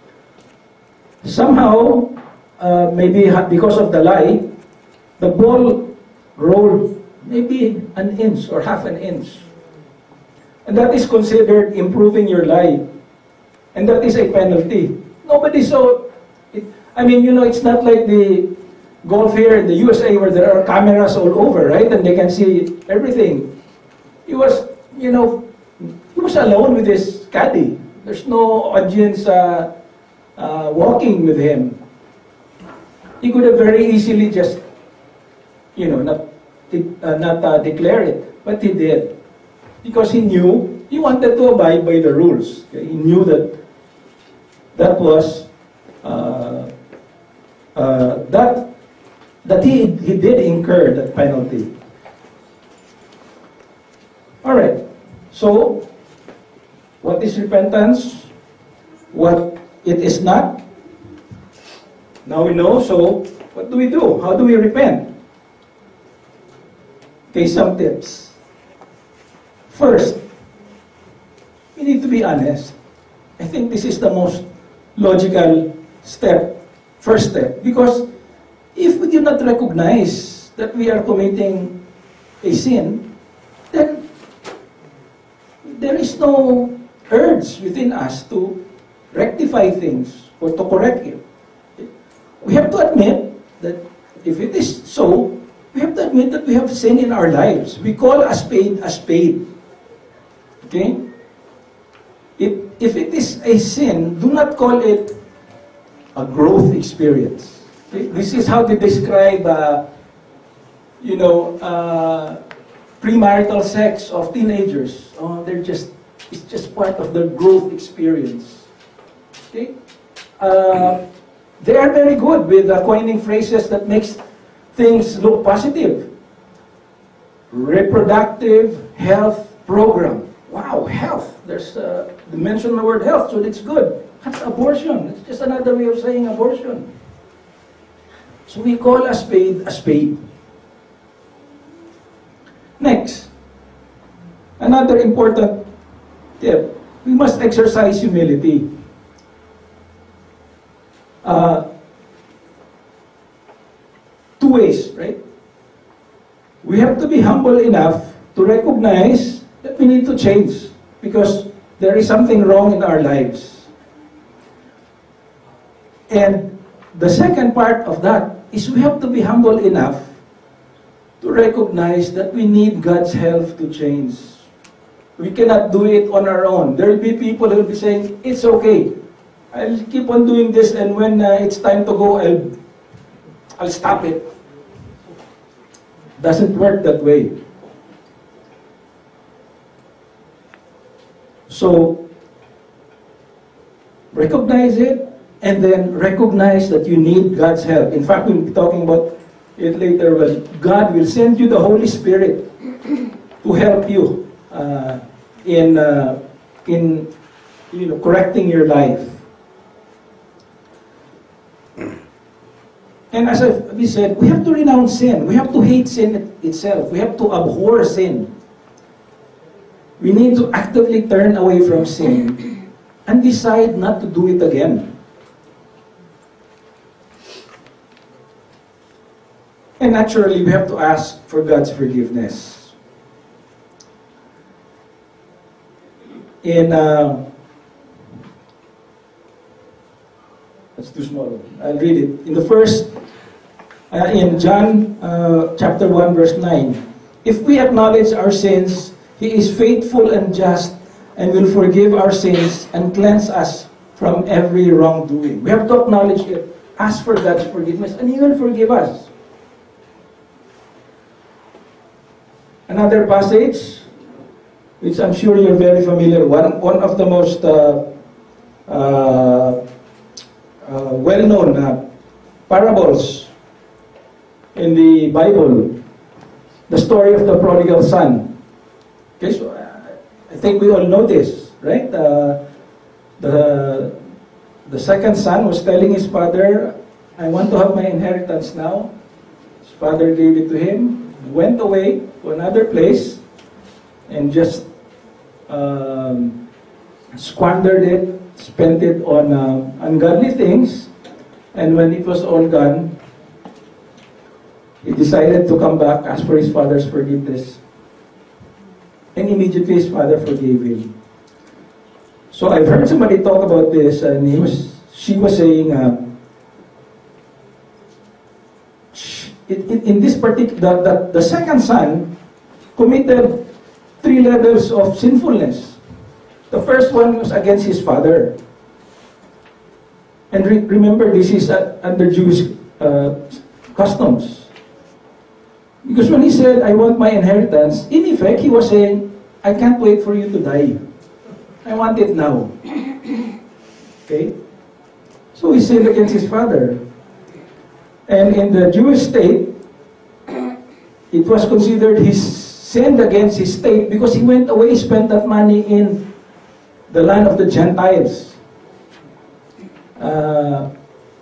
somehow, uh, maybe because of the lie, the ball rolled maybe an inch or half an inch. And that is considered improving your lie. And that is a penalty. Nobody saw it. I mean, you know, it's not like the golf here in the U S A where there are cameras all over, right? And they can see everything. He was, you know, he was alone with his caddy. There's no audience uh, uh, walking with him. He could have very easily just, you know, not, uh, not uh, declare it. But he did. Because he knew, he wanted to abide by the rules. Okay? He knew that that was, uh, uh, that, that he, he did incur that penalty. All right. So, what is repentance? What it is not? Now we know, so what do we do? How do we repent? Okay, some tips. First, we need to be honest. I think this is the most logical step, first step, because if we do not recognize that we are committing a sin, then there is no urge within us to rectify things or to correct it. We have to admit that if it is so, we have to admit that we have sin in our lives. We call a spade a spade. Okay? If, if it is a sin, do not call it a growth experience. Okay? This is how they describe, uh, you know, uh, premarital sex of teenagers. Oh, they're just, it's just part of their growth experience. Okay? Uh, they are very good with uh, coining phrases that makes things look positive. Reproductive health program. Wow, health. There's uh, they mention the word health, so it's good. That's abortion. It's just another way of saying abortion. So we call a spade a spade. Next, another important tip. We must exercise humility. Uh, two ways, right? We have to be humble enough to recognize that we need to change because there is something wrong in our lives. And the second part of that is we have to be humble enough to recognize that we need God's help to change. We cannot do it on our own. There will be people who will be saying, it's okay. I'll keep on doing this, and when uh, it's time to go, I'll, I'll stop it. Doesn't work that way. So, recognize it, and then recognize that you need God's help. In fact, we'll be talking about it later. Well, God will send you the Holy Spirit to help you uh, in uh, in you know correcting your life. And as we said, we have to renounce sin. We have to hate sin itself. We have to abhor sin. We need to actively turn away from sin and decide not to do it again. And naturally, we have to ask for God's forgiveness. In, uh, that's too small. I'll read it. In the first, uh, in John uh, chapter one, verse nine, if we acknowledge our sins, He is faithful and just and will forgive our sins and cleanse us from every wrongdoing. We have to acknowledge it, ask for God's forgiveness, and He will forgive us. Another passage, which I'm sure you're very familiar, one, one of the most uh, uh, uh, well-known uh, parables in the Bible, the story of the prodigal son. Okay, so uh, I think we all know this, right? Uh, the, the second son was telling his father, I want to have my inheritance now. His father gave it to him, went away to another place, and just um, squandered it, spent it on uh, ungodly things, and when it was all gone, he decided to come back, ask for his father's forgiveness, and immediately his father forgave him. So I've heard somebody talk about this, and he was, she was saying, uh, in, in this particular, the, the, the second son committed three levels of sinfulness. The first one was against his father. And re remember, this is uh, under Jewish uh, customs. Because when he said, I want my inheritance, in effect, he was saying, I can't wait for you to die. I want it now. Okay? So he sinned against his father. And in the Jewish state, it was considered his sinned against his state because he went away, spent that money in the land of the Gentiles. Uh,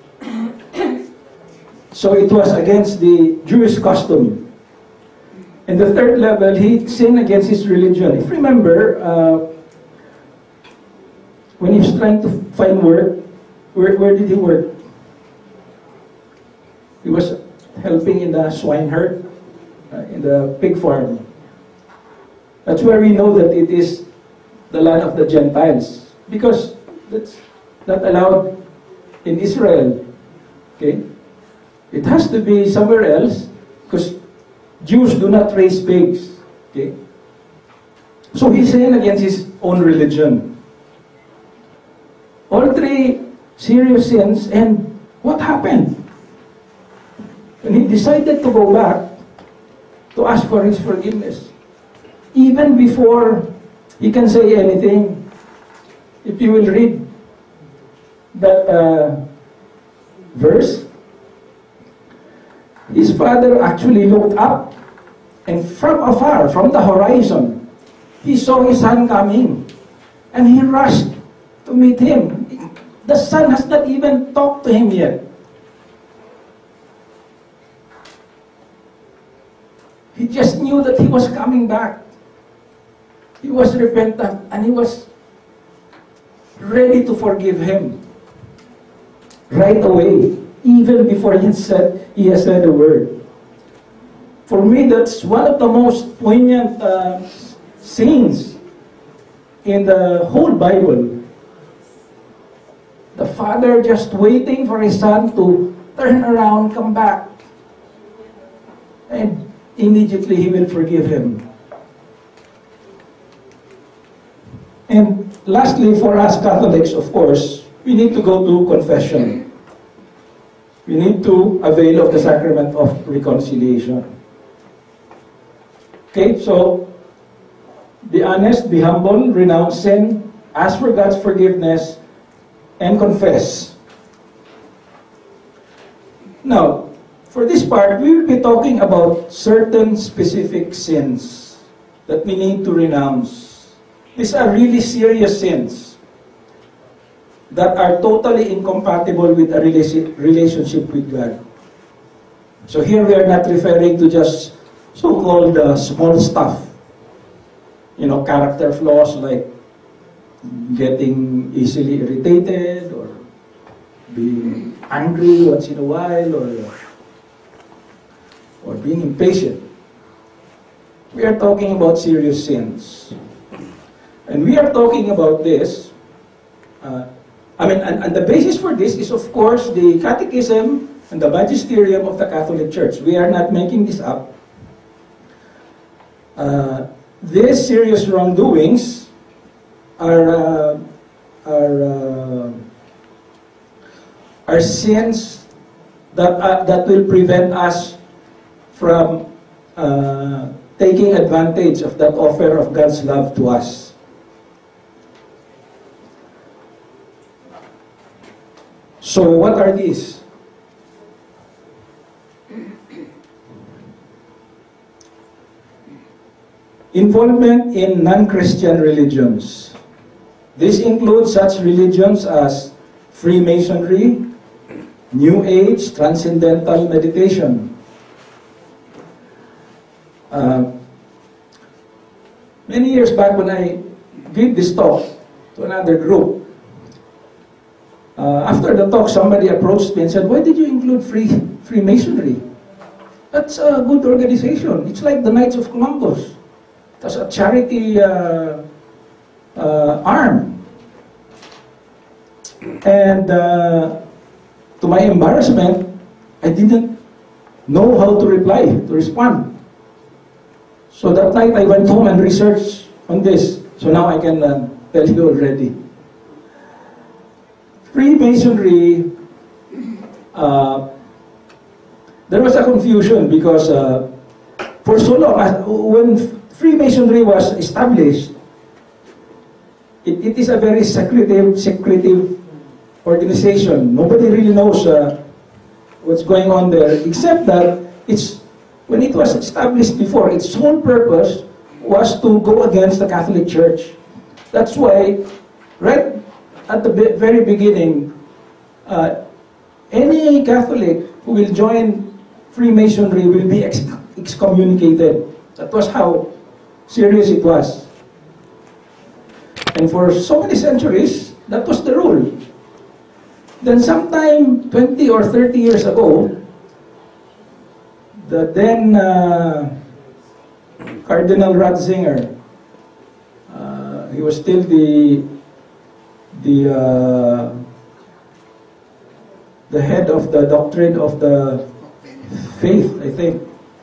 so it was against the Jewish custom. In the third level, he sinned against his religion. If you remember, uh, when he was trying to find work, where, where did he work? He was helping in the swine herd, uh, in the pig farm. That's where we know that it is the land of the Gentiles, because that's not allowed in Israel. Okay, it has to be somewhere else, because Jews do not raise pigs. Okay, so he's saying against his own religion. All three serious sins, and what happened? When he decided to go back to ask for his forgiveness, even before he can say anything, if you will read that uh, verse, his father actually looked up, and from afar, from the horizon, he saw his son coming, and he rushed to meet him. The son has not even talked to him yet. He just knew that he was coming back. He was repentant, and he was ready to forgive him right away, even before he said he has said a word. For me, that's one of the most poignant uh, scenes in the whole Bible. The father just waiting for his son to turn around, come back, and immediately he will forgive him. And lastly, for us Catholics, of course, we need to go to confession. We need to avail of the sacrament of reconciliation. Okay, so be honest, be humble, renounce sin, ask for God's forgiveness, and confess. Now, for this part, we will be talking about certain specific sins that we need to renounce. These are really serious sins that are totally incompatible with a relationship with God. So here we are not referring to just so-called uh, small stuff. You know, character flaws like getting easily irritated or being angry once in a while or, or being impatient. We are talking about serious sins. And we are talking about this, uh, I mean, and, and the basis for this is, of course, the Catechism and the Magisterium of the Catholic Church. We are not making this up. Uh, these serious wrongdoings are, uh, are, uh, are sins that, uh, that will prevent us from uh, taking advantage of that offer of God's love to us. So what are these? Involvement in non-Christian religions. This includes such religions as Freemasonry, New Age, Transcendental Meditation. Uh, many years back when I gave this talk to another group, Uh, after the talk, somebody approached me and said, "Why did you include free, Freemasonry? That's a good organization. It's like the Knights of Columbus. That's a charity uh, uh, arm." And uh, to my embarrassment, I didn't know how to reply, to respond. So that night I went home and researched on this. So now I can uh, tell you already. Freemasonry, uh, there was a confusion because uh, for so long, as, when Freemasonry was established, it, it is a very secretive, secretive organization. Nobody really knows uh, what's going on there, except that it's when it was established before, its sole purpose was to go against the Catholic Church. That's why, right at the be- very beginning, uh, any Catholic who will join Freemasonry will be ex- excommunicated. That was how serious it was. And for so many centuries, that was the rule. Then sometime twenty or thirty years ago, the then uh, Cardinal Ratzinger, uh, he was still the the uh, the head of the doctrine of the faith, I think.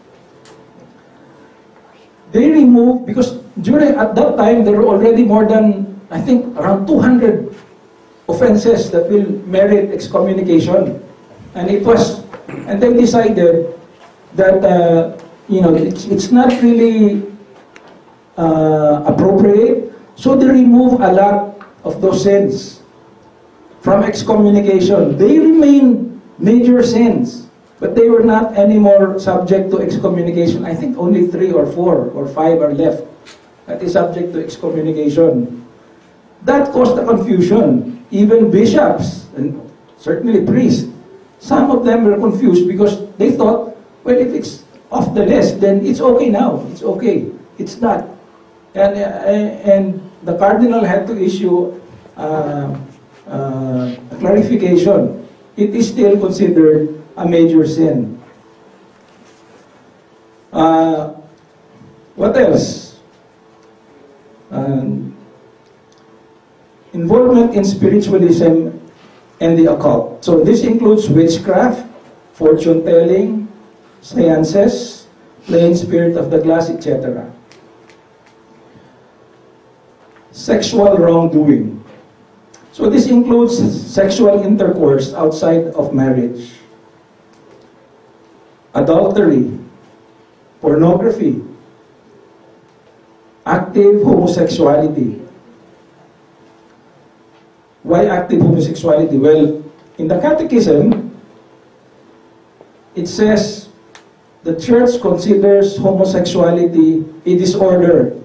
They removed, because during at that time there were already more than, I think, around two hundred offenses that will merit excommunication, and it was, and they decided that uh, you know it's it's not really uh, appropriate, so they remove a lot of those sins from excommunication. They remain major sins, but they were not anymore subject to excommunication. I think only three or four or five are left that is subject to excommunication. That caused a confusion. Even bishops and certainly priests, some of them were confused because they thought, well, if it's off the list, then it's okay now. It's okay. It's not. And, uh, and the cardinal had to issue uh, uh, a clarification. It is still considered a major sin. Uh, what else? Um, involvement in spiritualism and the occult. So this includes witchcraft, fortune telling, seances, playing spirit of the glass, et cetera. Sexual wrongdoing. So this includes sexual intercourse outside of marriage, adultery, pornography, active homosexuality. Why active homosexuality? Well, in the Catechism, it says the Church considers homosexuality a disorder,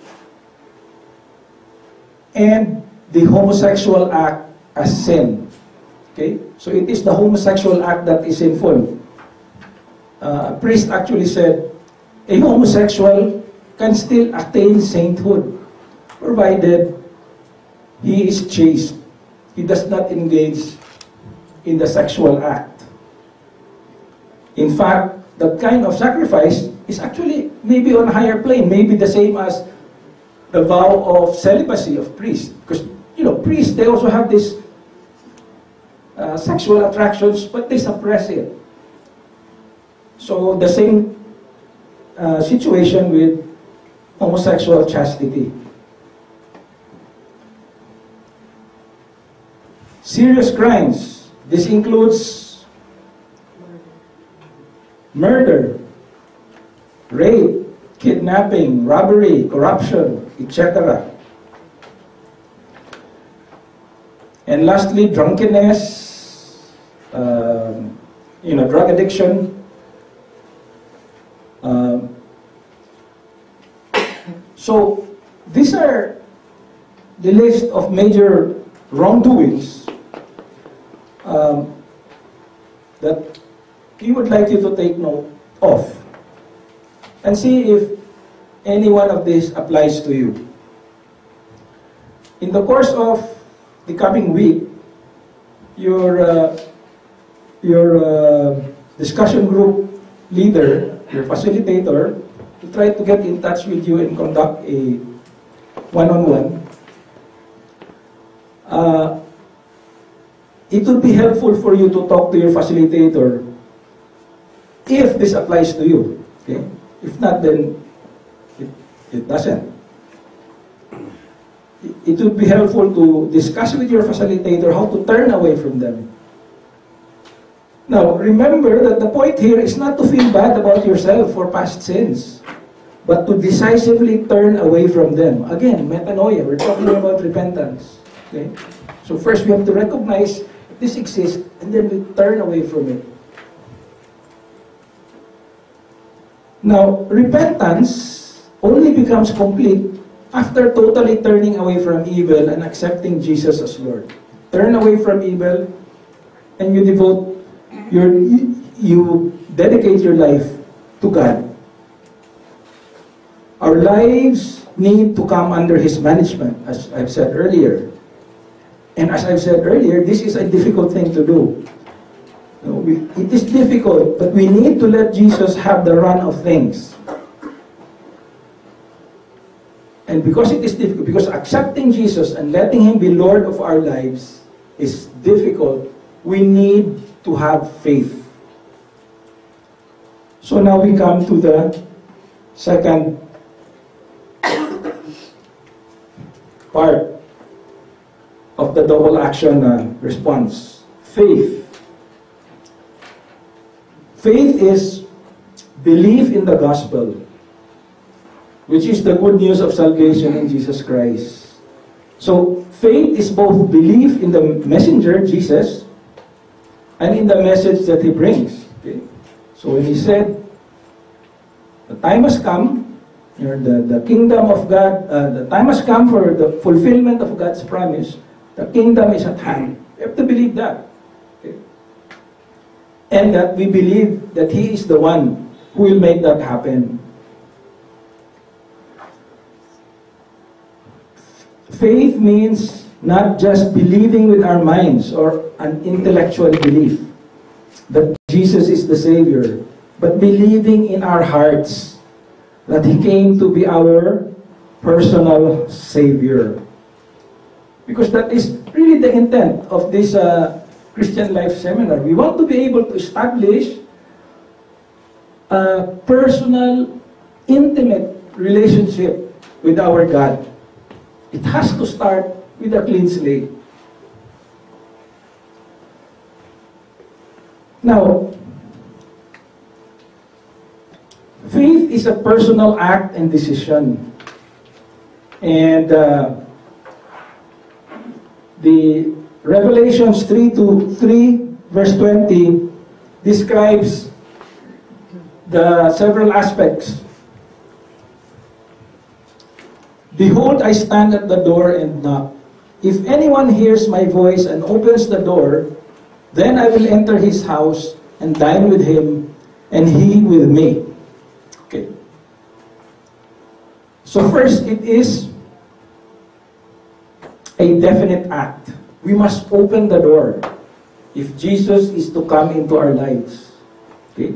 and the homosexual act as sin. Okay? So it is the homosexual act that is sinful. Uh, a priest actually said, a homosexual can still attain sainthood, provided he is chaste. He does not engage in the sexual act. In fact, that kind of sacrifice is actually maybe on a higher plane, maybe the same as the vow of celibacy of priests. Because, you know, priests, they also have this uh, sexual attractions, but they suppress it. So the same uh, situation with homosexual chastity. Serious crimes. This includes murder, rape, kidnapping, robbery, corruption, et cetera. And lastly, drunkenness, uh, you know, drug addiction. Uh, so these are the list of major wrongdoings um, that he would like you to take note of and see if any one of these applies to you. In the course of the coming week, your uh, your uh, discussion group leader, your facilitator, will try to get in touch with you and conduct a one-on-one. Uh, it would be helpful for you to talk to your facilitator if this applies to you. Okay? If not, then it, it doesn't. It, it would be helpful to discuss with your facilitator how to turn away from them. Now, remember that the point here is not to feel bad about yourself for past sins, but to decisively turn away from them. Again, metanoia, we're talking about repentance. Okay? So first we have to recognize that this exists, and then we turn away from it. Now, repentance only becomes complete after totally turning away from evil and accepting Jesus as Lord. Turn away from evil and you devote your, you dedicate your life to God. Our lives need to come under His management, as I've said earlier. And as I've said earlier, this is a difficult thing to do. You know, we, it is difficult, but we need to let Jesus have the run of things. And because it is difficult, because accepting Jesus and letting Him be Lord of our lives is difficult, we need to have faith. So now we come to the second part of the double action uh, response. Faith. Faith is belief in the gospel, which is the good news of salvation in Jesus Christ. So, faith is both belief in the messenger, Jesus, and in the message that He brings. Okay? So, when He said, the time has come, you know, the, the kingdom of God, uh, the time has come for the fulfillment of God's promise, the kingdom is at hand. We have to believe that. Okay? And that we believe that He is the one who will make that happen. Faith means not just believing with our minds or an intellectual belief that Jesus is the Savior, but believing in our hearts that He came to be our personal Savior. Because that is really the intent of this uh, Christian Life Seminar. We want to be able to establish a personal, intimate relationship with our God. It has to start with a clean slate. Now, faith is a personal act and decision. And uh, the Revelations three to three verse twenty describes the several aspects. Behold, I stand at the door and knock. If anyone hears my voice and opens the door, then I will enter his house and dine with him, and he with me. Okay. So first, it is a definite act. We must open the door if Jesus is to come into our lives. Okay?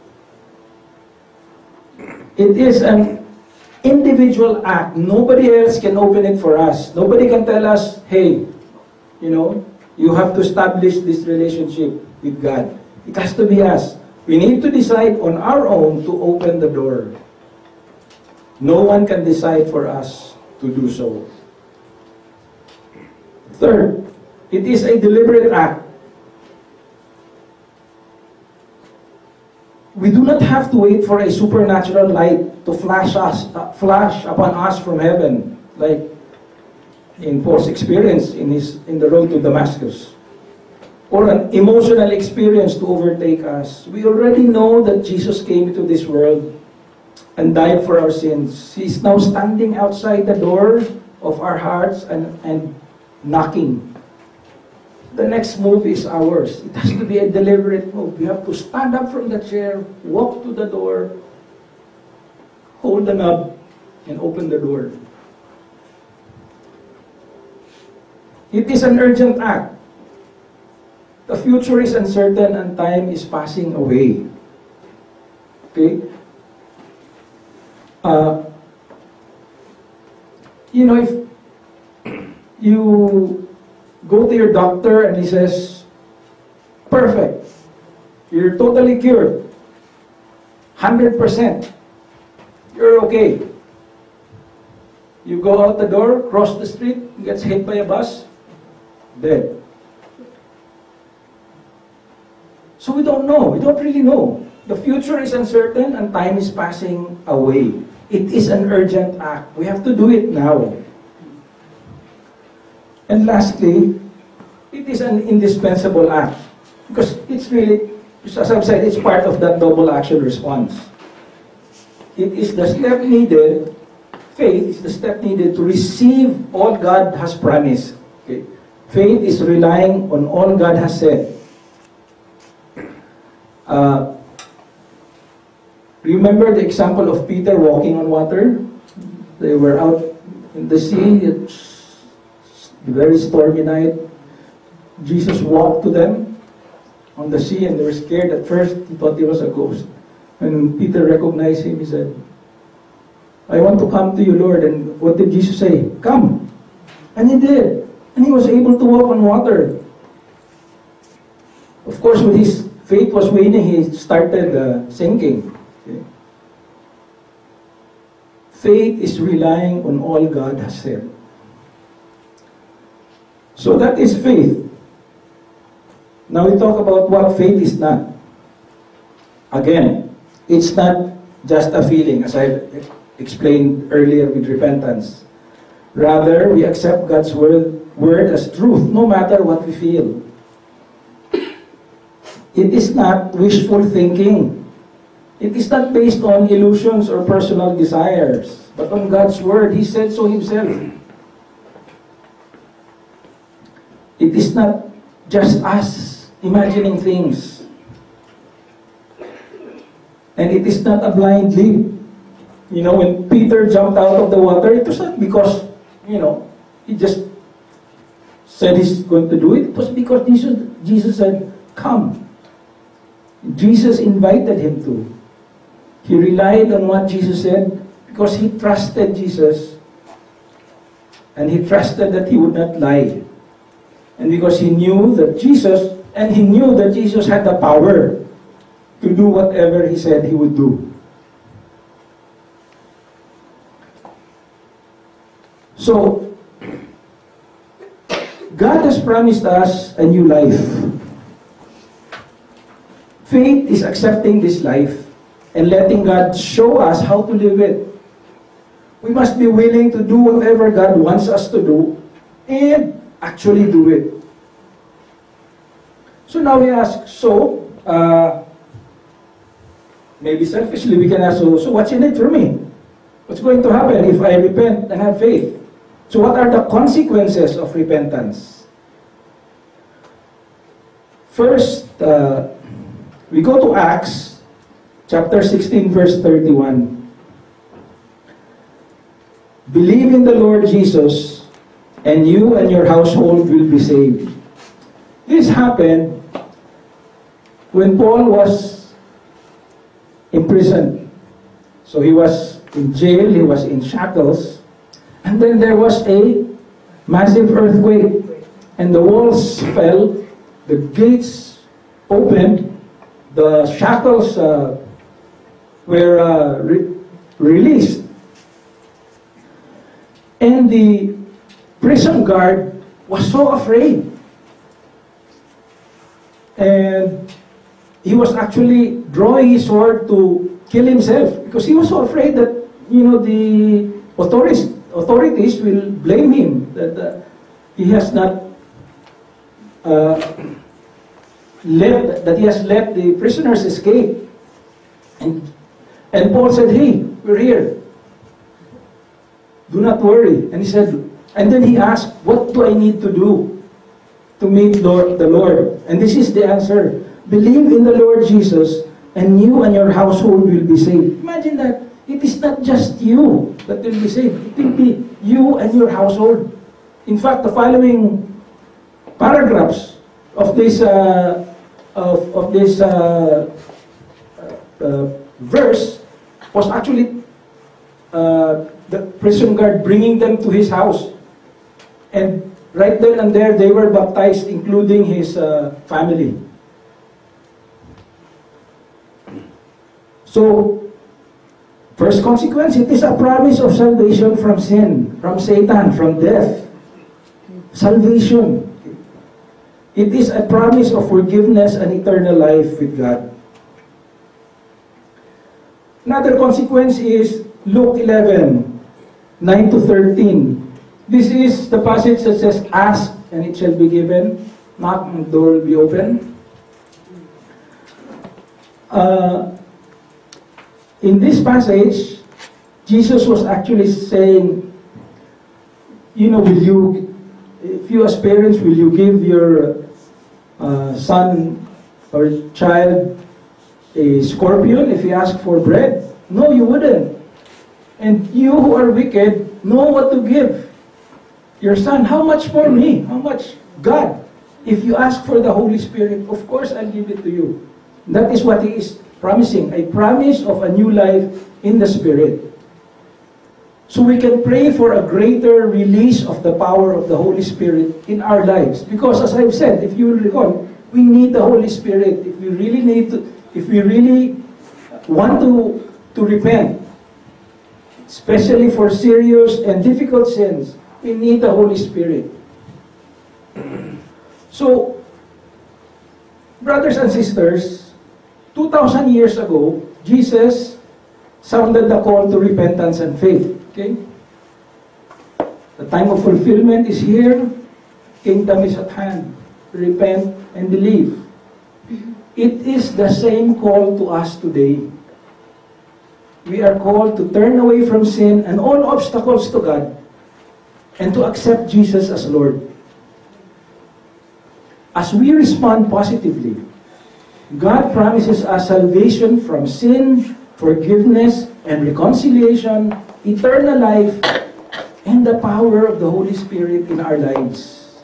It is an individual act. Nobody else can open it for us. Nobody can tell us, hey, you know, you have to establish this relationship with God. It has to be us. We need to decide on our own to open the door. No one can decide for us to do so. Third, it is a deliberate act. We do not have to wait for a supernatural light to flash us, uh, flash upon us from heaven, like in Paul's experience in his in the road to Damascus, or an emotional experience to overtake us. We already know that Jesus came into this world and died for our sins. He is now standing outside the door of our hearts and, and knocking. The next move is ours. It has to be a deliberate move. We have to stand up from the chair, walk to the door, hold the knob, and open the door. It is an urgent act. The future is uncertain and time is passing away. Okay? Uh, you know, if you go to your doctor and he says, perfect, you're totally cured, one hundred percent, you're okay. You go out the door, cross the street, gets hit by a bus, dead. So we don't know, we don't really know. The future is uncertain and time is passing away. It is an urgent act. We have to do it now. And lastly, it is an indispensable act. Because it's really, as I've said, it's part of that double action response. it is the step needed, faith is the step needed to receive all God has promised. Okay? Faith is relying on all God has said. Uh, remember the example of Peter walking on water? They were out in the sea, it's a very stormy night. Jesus walked to them on the sea and they were scared at first. He thought he was a ghost. When Peter recognized him, he said, I want to come to you, Lord. And what did Jesus say? Come. And he did. And he was able to walk on water. Of course, when his faith was waning, he started uh, sinking. Okay? Faith is relying on all God has said. So that is faith. Now we talk about what faith is not. Again, it's not just a feeling, as I explained earlier with repentance. Rather, we accept God's word, word as truth, no matter what we feel. It is not wishful thinking. It is not based on illusions or personal desires, but on God's word. He said so himself. It is not just us imagining things. And it is not a blind leap. You know, when Peter jumped out of the water, it was not because, you know, he just said he's going to do it. It was because Jesus, Jesus said, come. Jesus invited him to. He relied on what Jesus said because he trusted Jesus. And he trusted that he would not lie. And because he knew that Jesus, and he knew that Jesus had the power to do whatever he said he would do. So, God has promised us a new life. Faith is accepting this life and letting God show us how to live it. We must be willing to do whatever God wants us to do and actually do it. So now we ask, so, uh, maybe selfishly we can ask, so, so what's in it for me? What's going to happen if I repent and have faith? So what are the consequences of repentance? First, uh, we go to Acts chapter sixteen verse thirty-one. Believe in the Lord Jesus and you and your household will be saved. This happened when Paul was imprisoned. So he was in jail, he was in shackles, and then there was a massive earthquake, and the walls fell, the gates opened, the shackles uh, were uh, re released, and the prison guard was so afraid, and he was actually drawing his sword to kill himself because he was so afraid that, you know, the authorities authorities will blame him that uh, he has not uh, let that he has let the prisoners escape. And and Paul said, "Hey, we're here. Do not worry." And he said, and then he asked, "What do I need to do to meet Lord, the Lord?" And this is the answer: believe in the Lord Jesus, and you and your household will be saved. Imagine that. It is not just you that will be saved. It will be you and your household. In fact, the following paragraphs of this uh, of, of this uh, uh, verse was actually uh, the prison guard bringing them to his house, and right then and there they were baptized, including his uh, family. So, first consequence, it is a promise of salvation from sin, from Satan, from death. Salvation. It is a promise of forgiveness and eternal life with God. Another consequence is Luke eleven, nine to thirteen. This is the passage that says, "Ask and it shall be given, knock and the door will be open." Uh, in this passage, Jesus was actually saying, you know, will you, if you as parents, will you give your uh, son or child a scorpion if he asks for bread? No, you wouldn't. And you who are wicked know what to give your son. How much more me? How much God? If you ask for the Holy Spirit, of course I'll give it to you. That is what He is promising, a promise of a new life in the Spirit. So we can pray for a greater release of the power of the Holy Spirit in our lives. Because as I've said, if you will recall, we need the Holy Spirit. If we really need to, if we really want to, to repent, especially for serious and difficult sins, we need the Holy Spirit. So, brothers and sisters, two thousand years ago, Jesus sounded the call to repentance and faith. Okay? The time of fulfillment is here. Kingdom is at hand. Repent and believe. It is the same call to us today. We are called to turn away from sin and all obstacles to God and to accept Jesus as Lord. As we respond positively, God promises us salvation from sin, forgiveness, and reconciliation, eternal life, and the power of the Holy Spirit in our lives.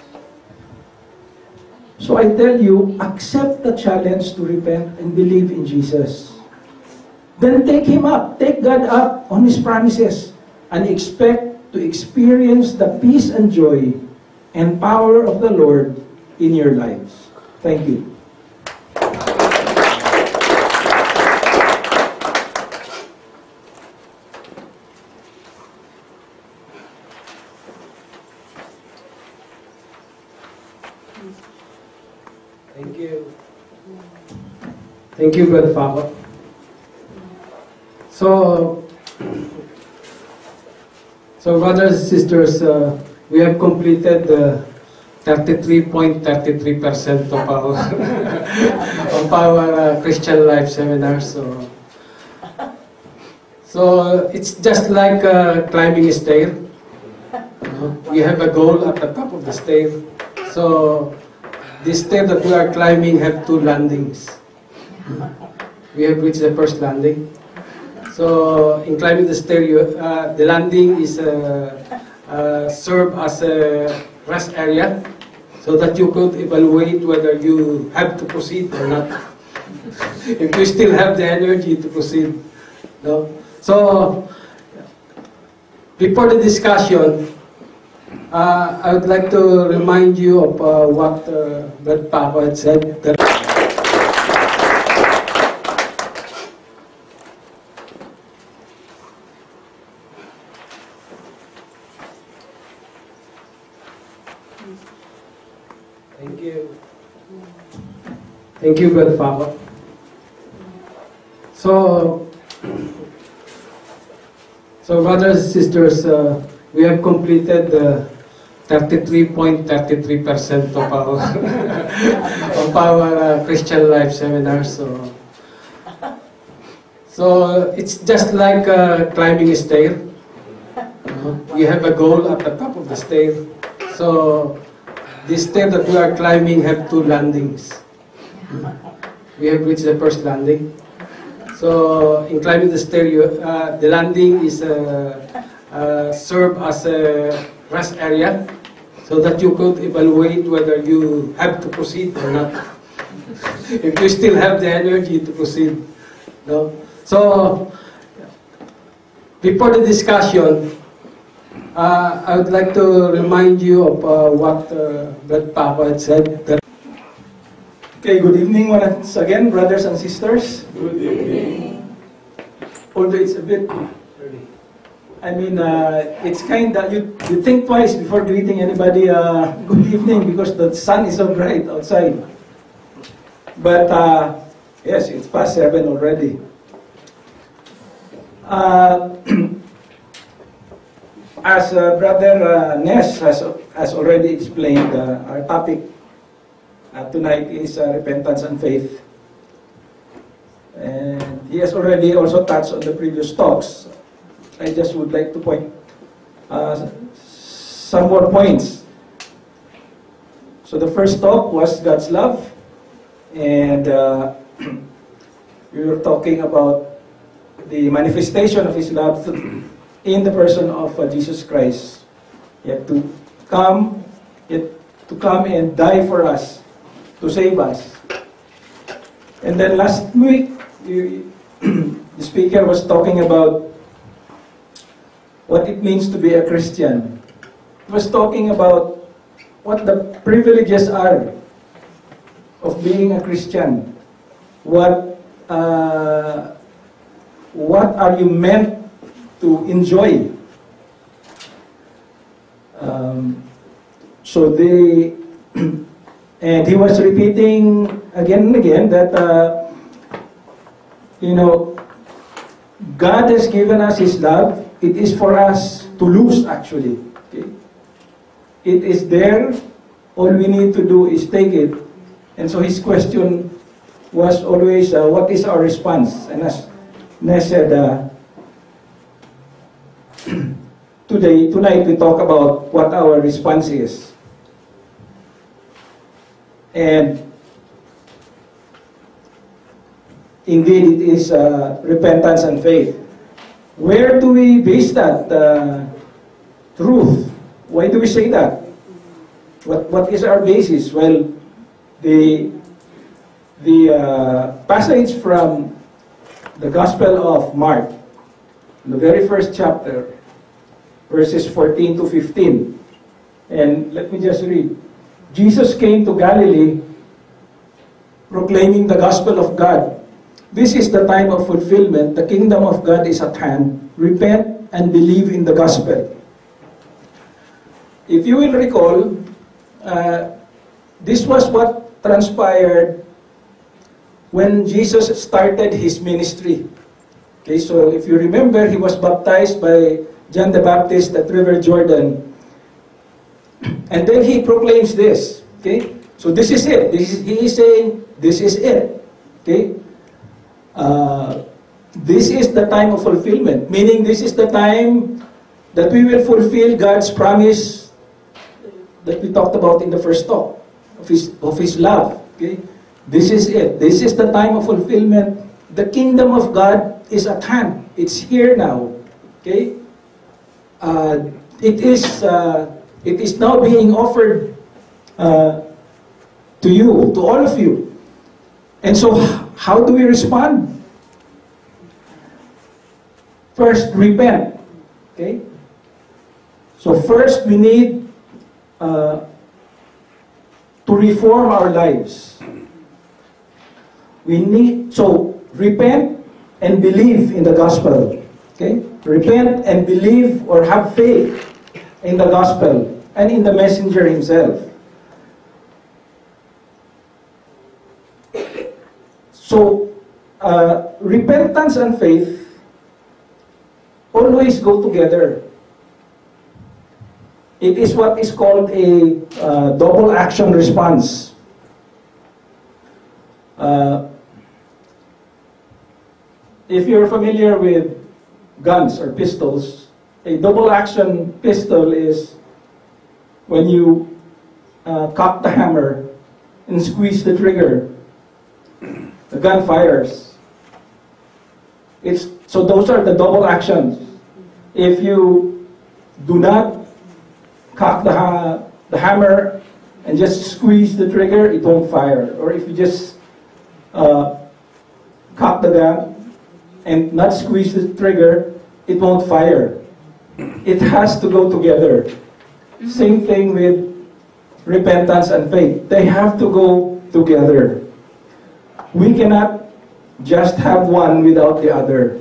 So I tell you, accept the challenge to repent and believe in Jesus. Then take Him up, take God up on His promises, and expect to experience the peace and joy and power of the Lord in your lives. Thank you.
Thank you. Thank you, Brother Papa. So, so brothers and sisters, uh, we have completed the thirty-three point three three percent of our of our uh, Christian Life seminar. So, so it's just like uh, climbing a stair. Uh, we have a goal at the top of the stair. So, this stair that we are climbing have two landings. We have reached the first landing. So, in climbing the stair, you, uh, the landing is uh, uh, serve as a rest area, so that you could evaluate whether you have to proceed or not. If you still have the energy to proceed. No? So, before the discussion, uh, I would like to remind you of uh, what uh, Brother Papa had said. That Thank you. Thank you, Brother Papa. So, so brothers and sisters, uh, we have completed the thirty-three point three three percent of our of our uh, Christian Life seminar. So, so it's just like uh, climbing a stair. Uh, we have a goal at the top of the stair. So, this stair that we are climbing have two landings. We have reached the first landing. So, in climbing the stair, you, uh, the landing is uh, uh, serve as a rest area, so that you could evaluate whether you have to proceed or not. If you still have the energy to proceed. No? So, before the discussion, uh, I would like to remind you of uh, what uh, Brother Papa had said. That
Okay, good evening once again, brothers and sisters. Good evening. Although it's a bit early. I mean, uh, it's kind of, you, you think twice before greeting anybody uh, good evening, because the sun is so bright outside. But, uh, yes, it's past seven already. Uh, as uh, Brother uh, Ness has, has already explained, uh, our topic Uh, tonight is uh, repentance and faith. And he has already also touched on the previous talks. I just would like to point uh, some more points. So the first talk was God's love, and uh, we were talking about the manifestation of His love in the person of uh, Jesus Christ. He had to come, he had to come and die for us, to save us. And then last week, you, the speaker was talking about what it means to be a Christian. He was talking about what the privileges are of being a Christian. What uh, what are you meant to enjoy? Um, so they and he was repeating again and again that uh, you know, God has given us His love. It is for us to lose, actually. Okay? It is there. All we need to do is take it. And so his question was always, uh, what is our response? And as Nes said, uh, today, tonight we talk about what our response is. And indeed, it is uh, repentance and faith. Where do we base that uh, truth? Why do we say that? What What is our basis? Well, the the uh, passage from the Gospel of Mark, the very first chapter, verses fourteen to fifteen. And let me just read. Jesus came to Galilee, proclaiming the gospel of God. This is the time of fulfillment. The kingdom of God is at hand. Repent and believe in the gospel. If you will recall, uh, this was what transpired when Jesus started his ministry. Okay, so if you remember, he was baptized by John the Baptist at River Jordan. And then he proclaims this. Okay, so this is it. This is, he is saying, this is it. Okay. Uh, this is the time of fulfillment, meaning this is the time that we will fulfill God's promise that we talked about in the first talk of His, of his love. Okay? This is it. This is the time of fulfillment. The kingdom of God is at hand. It's here now. Okay? Uh, it is uh, it is now being offered uh, to you, to all of you. And so, how do we respond? First, repent. Okay? So first, we need uh, to reform our lives. We need, so, repent and believe in the gospel. Okay? Repent and believe or have faith in the gospel and in the messenger himself. So, uh, repentance and faith always go together. It is what is called a uh, double action response. Uh, if you're familiar with guns or pistols, a double action pistol is when you uh, cock the hammer and squeeze the trigger, the gun fires. It's, so those are the double actions. If you do not cock the, ha the hammer and just squeeze the trigger, it won't fire. Or if you just uh, cock the gun and not squeeze the trigger, it won't fire. It has to go together. Same thing with repentance and faith. They have to go together. We cannot just have one without the other.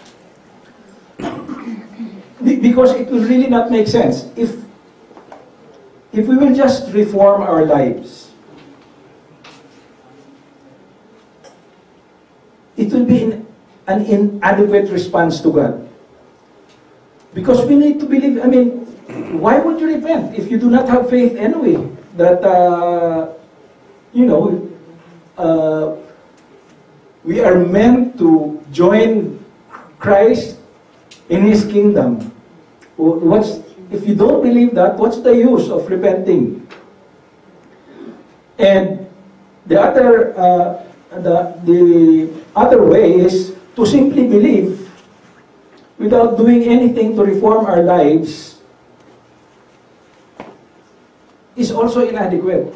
Because it will really not make sense. If, if we will just reform our lives, it will be in, an inadequate response to God. Because we need to believe, I mean, why would you repent if you do not have faith anyway? That, uh, you know, uh, We are meant to join Christ in His kingdom. What's, if you don't believe that, what's the use of repenting? And the other, uh, the, the other way is to simply believe without doing anything to reform our lives is also inadequate.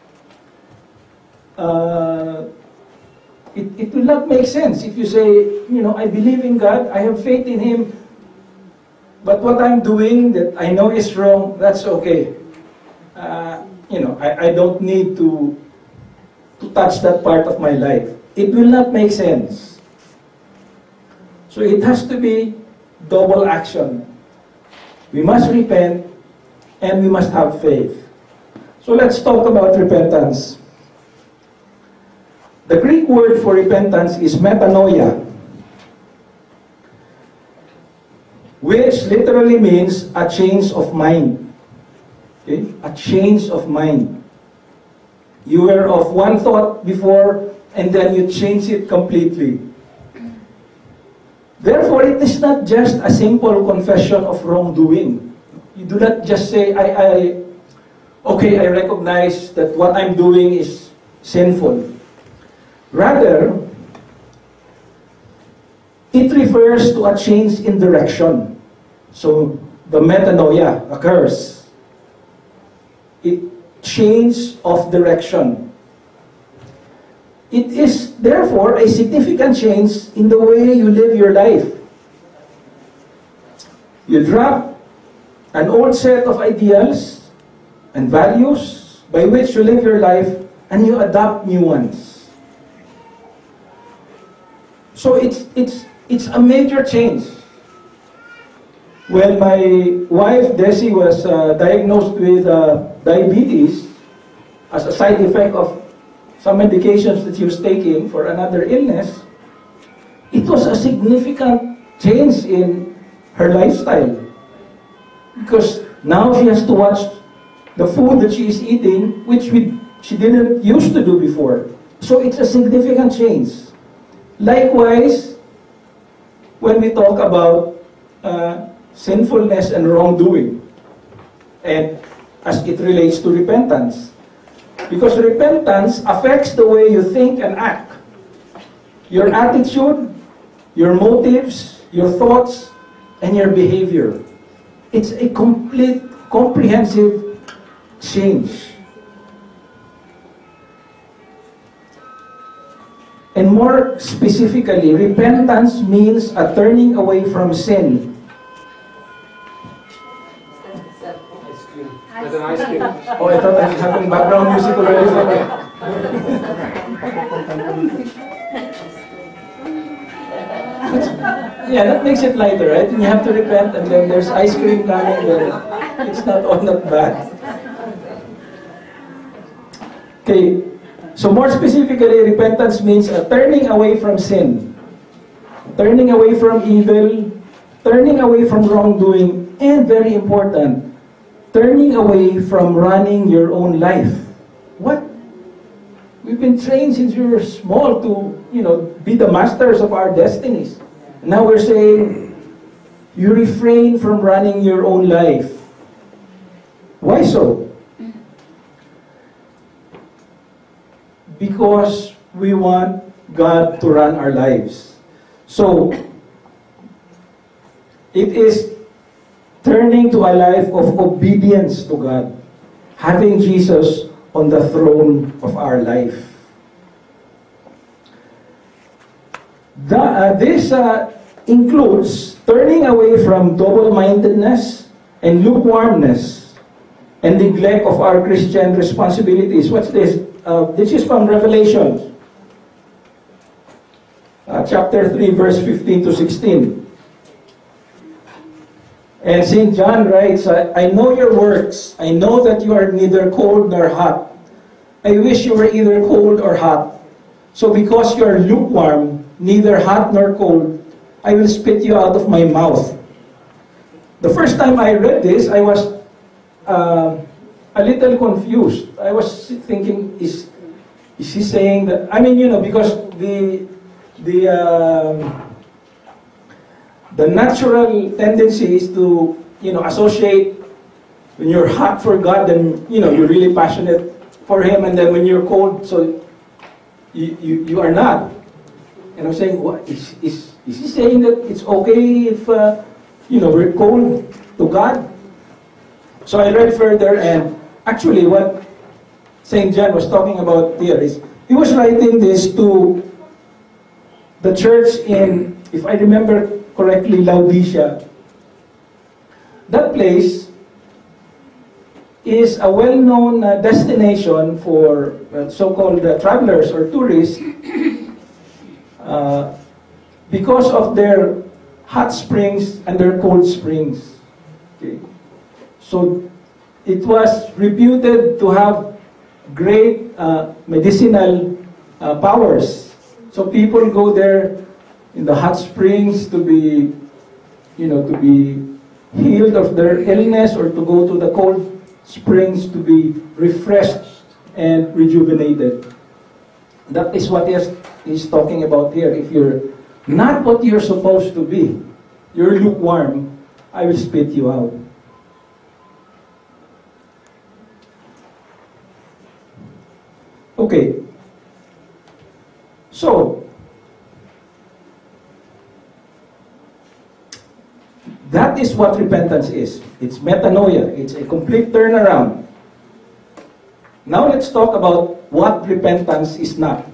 Uh, it, it will not make sense if you say, you know, I believe in God, I have faith in Him, but what I'm doing that I know is wrong, that's okay. Uh, you know, I, I don't need to, to touch that part of my life. It will not make sense. So it has to be double action. We must repent and we must have faith. So let's talk about repentance. The Greek word for repentance is metanoia, which literally means a change of mind. Okay? A change of mind. You were of one thought before, and then you change it completely. Therefore, it is not just a simple confession of wrongdoing. You do not just say, I, I, okay, I recognize that what I'm doing is sinful. Rather, it refers to a change in direction. So, the metanoia occurs. It change of direction. It is, therefore, a significant change in the way you live your life. You drop an old set of ideals and values by which you live your life, and you adopt new ones. So it's, it's, it's a major change. When my wife, Desi, was uh, diagnosed with uh, diabetes as a side effect of some medications that she was taking for another illness, it was a significant change in her lifestyle. Because now she has to watch the food that she is eating, which we, she didn't used to do before. So it's a significant change. Likewise, when we talk about uh, sinfulness and wrongdoing, and as it relates to repentance, because repentance affects the way you think and act. Your attitude, your motives, your thoughts, and your behavior. It's a complete, comprehensive change. And more specifically, repentance means a turning away from sin.
There's an ice cream.
Oh, I thought I was having background music already. Yeah, that makes it lighter, right? And you have to repent, and then there's ice cream coming, then it's not all not bad. Okay, so more specifically, repentance means a turning away from sin, turning away from evil, turning away from wrongdoing, and very important, turning away from running your own life. What? We've been trained since we were small to, you know, be the masters of our destinies. Now we're saying, you refrain from running your own life. Why so? Because we want God to run our lives. So, it is turning to a life of obedience to God, having Jesus on the throne of our life. The, uh, this uh, includes turning away from double-mindedness and lukewarmness and neglect of our Christian responsibilities. What's this? Uh, this is from Revelation, uh, chapter three, verse fifteen to sixteen. And Saint John writes, I know your works. I know that you are neither cold nor hot. I wish you were either cold or hot. So because you are lukewarm, neither hot nor cold, I will spit you out of my mouth. The first time I read this, I was uh, a little confused. I was thinking, is, is he saying that, I mean, you know, because the the um, the natural tendency is to, you know, associate when you're hot for God, then, you know, you're really passionate for Him, and then when you're cold, so you, you, you are not. And I'm saying, what is, is, is he saying that it's okay if, uh, you know, we're cold to God? So I read further, and actually what Saint John was talking about here is, he was writing this to the church in, if I remember correctly, Laodicea. That place is a well-known uh, destination for uh, so-called uh, travelers or tourists uh, because of their hot springs and their cold springs. Okay. So it was reputed to have great uh, medicinal uh, powers. So people go there in the hot springs to be, you know, to be healed of their illness, or to go to the cold springs to be refreshed and rejuvenated. That is what he's, he's talking about here. If you're not what you're supposed to be, you're lukewarm, I will spit you out. Okay. So, that is what repentance is. It's metanoia. It's a complete turnaround. Now let's talk about what repentance is not.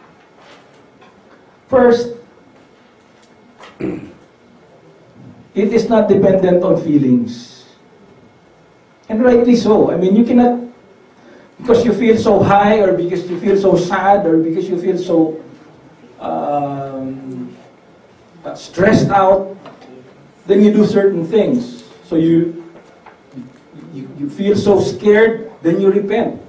First, it is not dependent on feelings. And rightly so. I mean, you cannot, because you feel so high, or because you feel so sad, or because you feel so um, stressed out, then you do certain things. So you, you, you feel so scared, then you repent.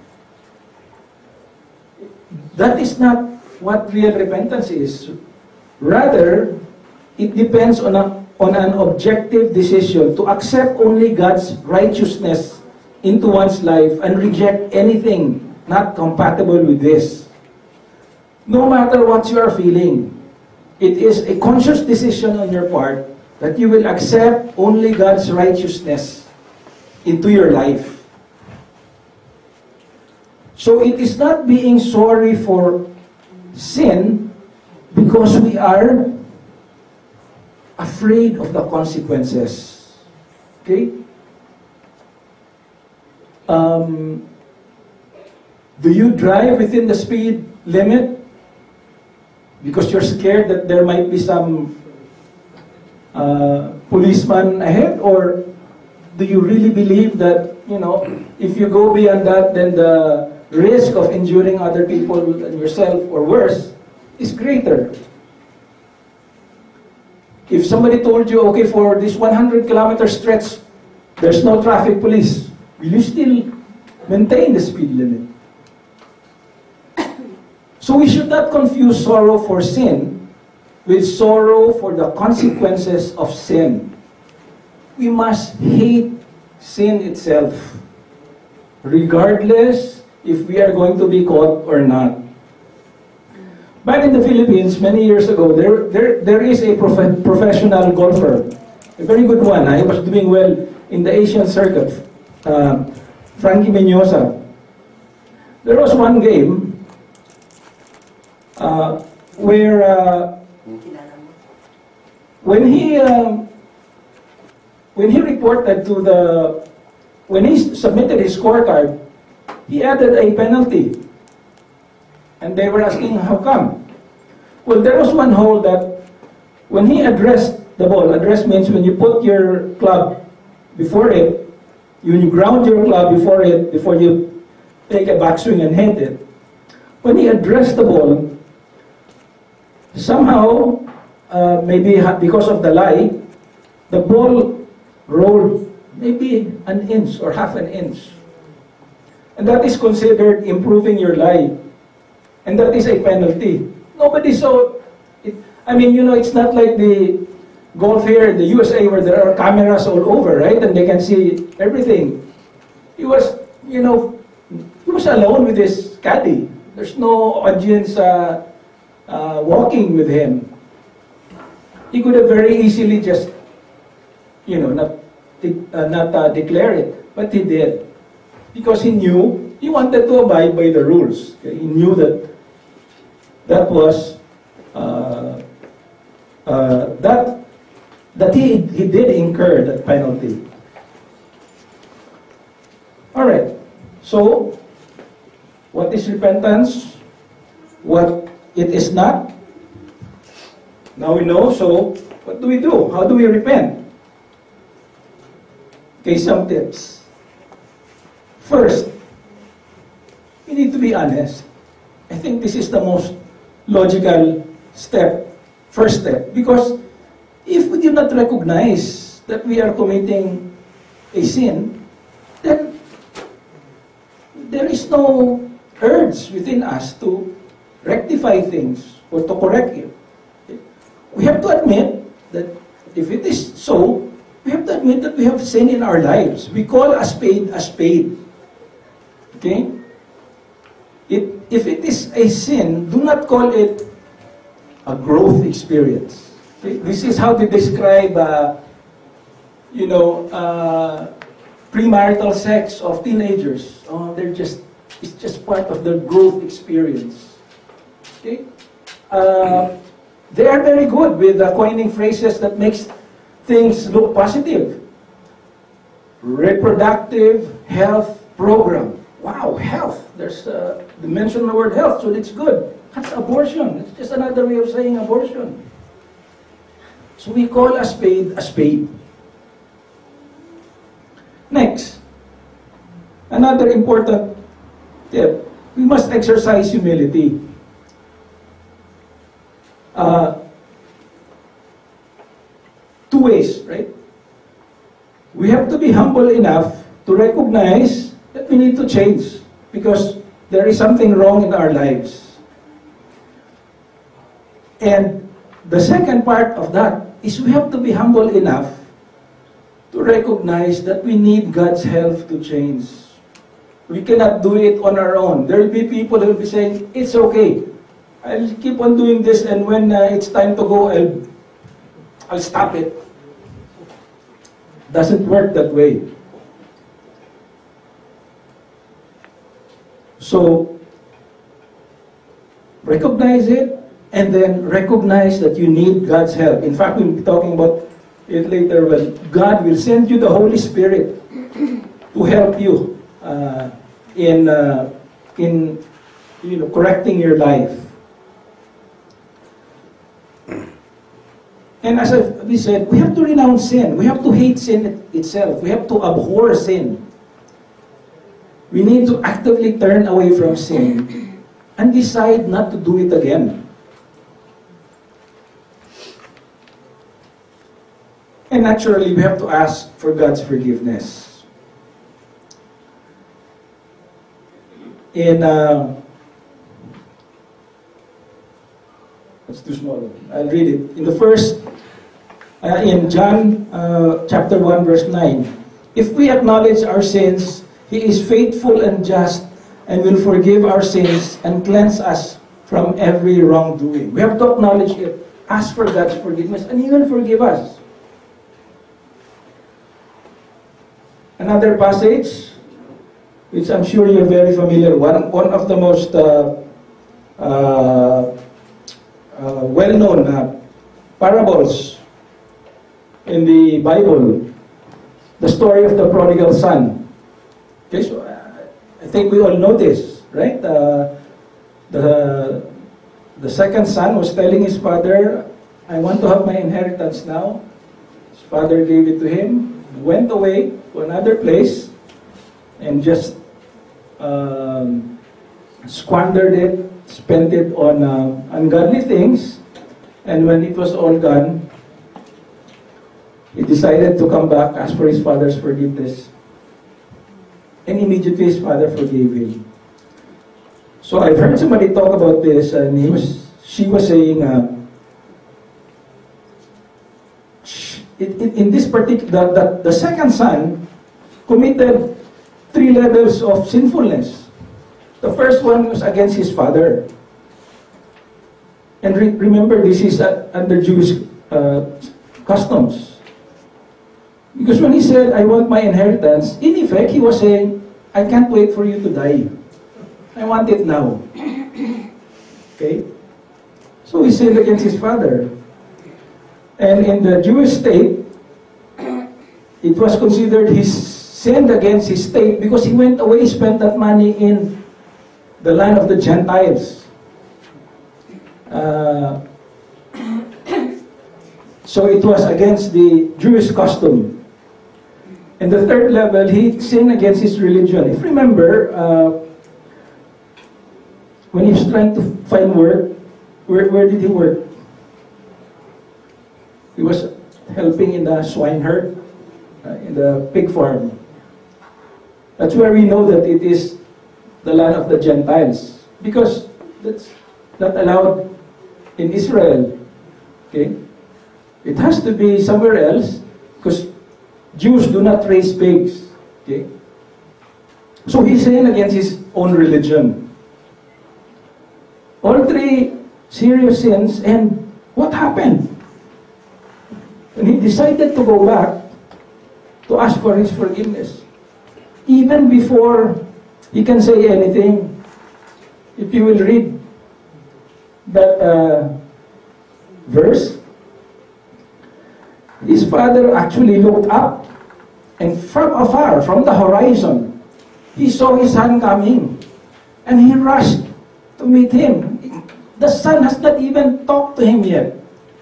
That is not what real repentance is. Rather, it depends on, a, on an objective decision to accept only God's righteousness into one's life and reject anything not compatible with this. No matter what you are feeling, it is a conscious decision on your part that you will accept only God's righteousness into your life. So it is not being sorry for sin because we are afraid of the consequences. Okay? Um, do you drive within the speed limit because you're scared that there might be some uh, policeman ahead? Or do you really believe that, you know, if you go beyond that, then the risk of injuring other people and yourself, or worse, is greater? If somebody told you, okay, for this one hundred kilometer stretch, there's no traffic police, will you still maintain the speed limit? So we should not confuse sorrow for sin with sorrow for the consequences of sin. We must hate sin itself, regardless if we are going to be caught or not. Back in the Philippines, many years ago, there, there, there is a prof professional golfer, a very good one. He was doing well in the Asian circuit, uh, Frankie Mendoza. There was one game uh, where uh, when he uh, when he reported to the when he submitted his scorecard, he added a penalty. And they were asking, how come? Well, there was one hole that when he addressed the ball, address means when you put your club before it, when you ground your club before it, before you take a backswing and hit it. When he addressed the ball, somehow, uh, maybe because of the lie, the ball rolled maybe an inch or half an inch. And that is considered improving your lie. And that is a penalty. Nobody saw it. I mean, you know, it's not like the golf here in the U S A where there are cameras all over, right? And they can see everything. He was, you know, he was alone with his caddy. There's no audience uh, uh, walking with him, he could have very easily just, you know, not, uh, not uh, declare it, but he did. Because he knew, he wanted to abide by the rules. Okay? He knew that that was, uh, uh, that, that he, he did incur that penalty. All right, so what is repentance? What it is not? Now we know, so what do we do? How do we repent? Okay, some tips. First, we need to be honest. I think this is the most logical step, first step, because if we do not recognize that we are committing a sin, then there is no urge within us to rectify things or to correct it. We have to admit that if it is so, we have to admit that we have sin in our lives. We call a spade a spade. Okay? It, if it is a sin, do not call it a growth experience. Okay? This is how they describe, uh, you know, uh, premarital sex of teenagers. Oh, they're just, it's just part of their growth experience. Okay? Uh, they are very good with uh, coining phrases that makes things look positive. Reproductive health program. Wow, health. There's, uh, they mention the word health, so it's good. That's abortion. It's just another way of saying abortion. So we call a spade a spade. Next, another important tip, we must exercise humility. Uh, two ways, right? We have to be humble enough to recognize that we need to change because there is something wrong in our lives. And the second part of that is we have to be humble enough to recognize that we need God's help to change. We cannot do it on our own. There will be people who will be saying, it's okay. I'll keep on doing this, and when uh, it's time to go, I'll, I'll stop it. Doesn't work that way. So, recognize it, and then recognize that you need God's help. In fact, we'll be talking about it later, when God will send you the Holy Spirit to help you uh, in uh, in you know correcting your life. And as we said, we have to renounce sin. We have to hate sin itself. We have to abhor sin. We need to actively turn away from sin and decide not to do it again. And naturally, we have to ask for God's forgiveness. In, uh, it's too small. I'll read it. In the first, uh, in John uh, chapter one, verse nine, if we acknowledge our sins, He is faithful and just and will forgive our sins and cleanse us from every wrongdoing. We have to acknowledge it, ask for God's forgiveness, and He will forgive us. Another passage, which I'm sure you're very familiar, one, one of the most uh, uh, uh, well-known uh, parables in the Bible, the story of the prodigal son. Okay, so uh, I think we all know this, right? Uh, the, the second son was telling his father, I want to have my inheritance now. His father gave it to him, went away to another place and just um, squandered it, spent it on uh, ungodly things, and when it was all gone, he decided to come back, ask for his father's forgiveness, and immediately his father forgave him. So I've heard somebody talk about this, and he was, she was saying, uh, In, in this particular, the, the second son committed three levels of sinfulness. The first one was against his father. And re remember, this is uh, under Jewish uh, customs. Because when he said, I want my inheritance, in effect, he was saying, I can't wait for you to die. I want it now. Okay? So he sinned against his father. And in the Jewish state, it was considered he sinned against his state because he went away, spent that money in the land of the Gentiles. Uh, so it was against the Jewish custom. And the third level, he sinned against his religion. If you remember, uh, when he was trying to find work, where, where did he work? He was helping in the swine herd, uh, in the pig farm. That's where we know that it is the land of the Gentiles, because that's not allowed in Israel. Okay, it has to be somewhere else, because Jews do not raise pigs. Okay, so he's saying against his own religion. All three serious sins, and what happened? And he decided to go back to ask for his forgiveness. Even before he can say anything, if you will read that uh, verse, his father actually looked up, and from afar, from the horizon, he saw his son coming, and he rushed to meet him. The son has not even talked to him yet.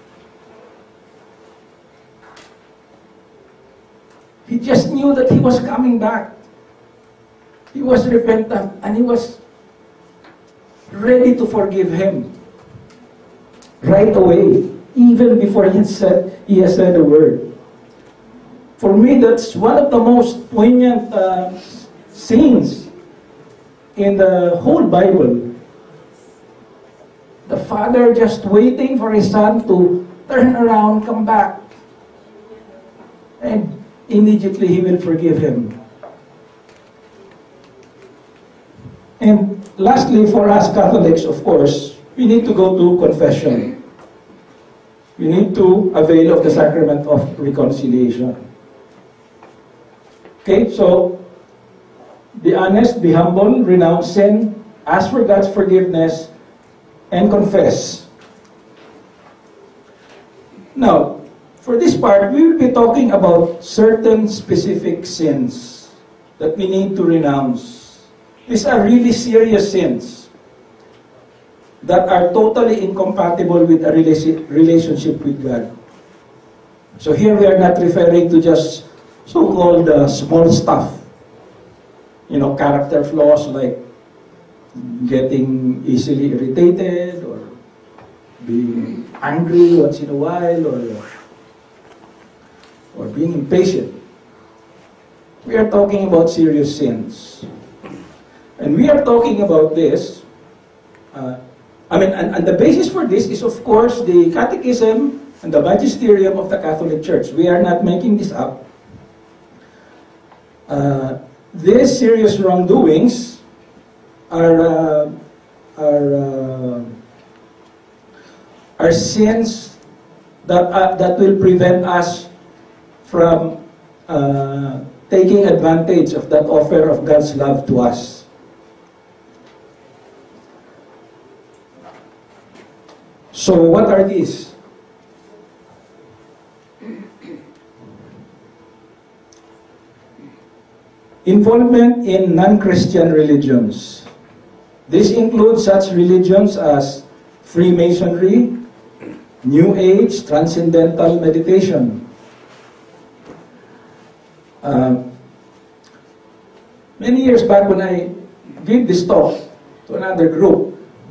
He just knew that he was coming back. He was repentant, and he was ready to forgive him right away, even before he said he has said a word. For me, that's one of the most poignant uh, scenes in the whole Bible. The father just waiting for his son to turn around, come back, and immediately he will forgive him. And lastly, for us Catholics, of course, we need to go to confession. We need to avail of the sacrament of reconciliation. Okay, so be honest, be humble, renounce sin, ask for God's forgiveness, and confess. Now, for this part, we will be talking about certain specific sins that we need to renounce. These are really serious sins that are totally incompatible with a relationship with God. So here we are not referring to just so-called uh, small stuff. You know, character flaws like getting easily irritated or being angry once in a while or, or being impatient. We are talking about serious sins. And we are talking about this, uh, I mean, and, and the basis for this is, of course, the Catechism and the Magisterium of the Catholic Church. We are not making this up. Uh, these serious wrongdoings are, uh, are, uh, are sins that, uh, that will prevent us from uh, taking advantage of that offer of God's love to us. So what are these? Involvement in non-Christian religions. This includes such religions as Freemasonry, New Age, Transcendental Meditation. Uh, many years back when I gave this talk to another group,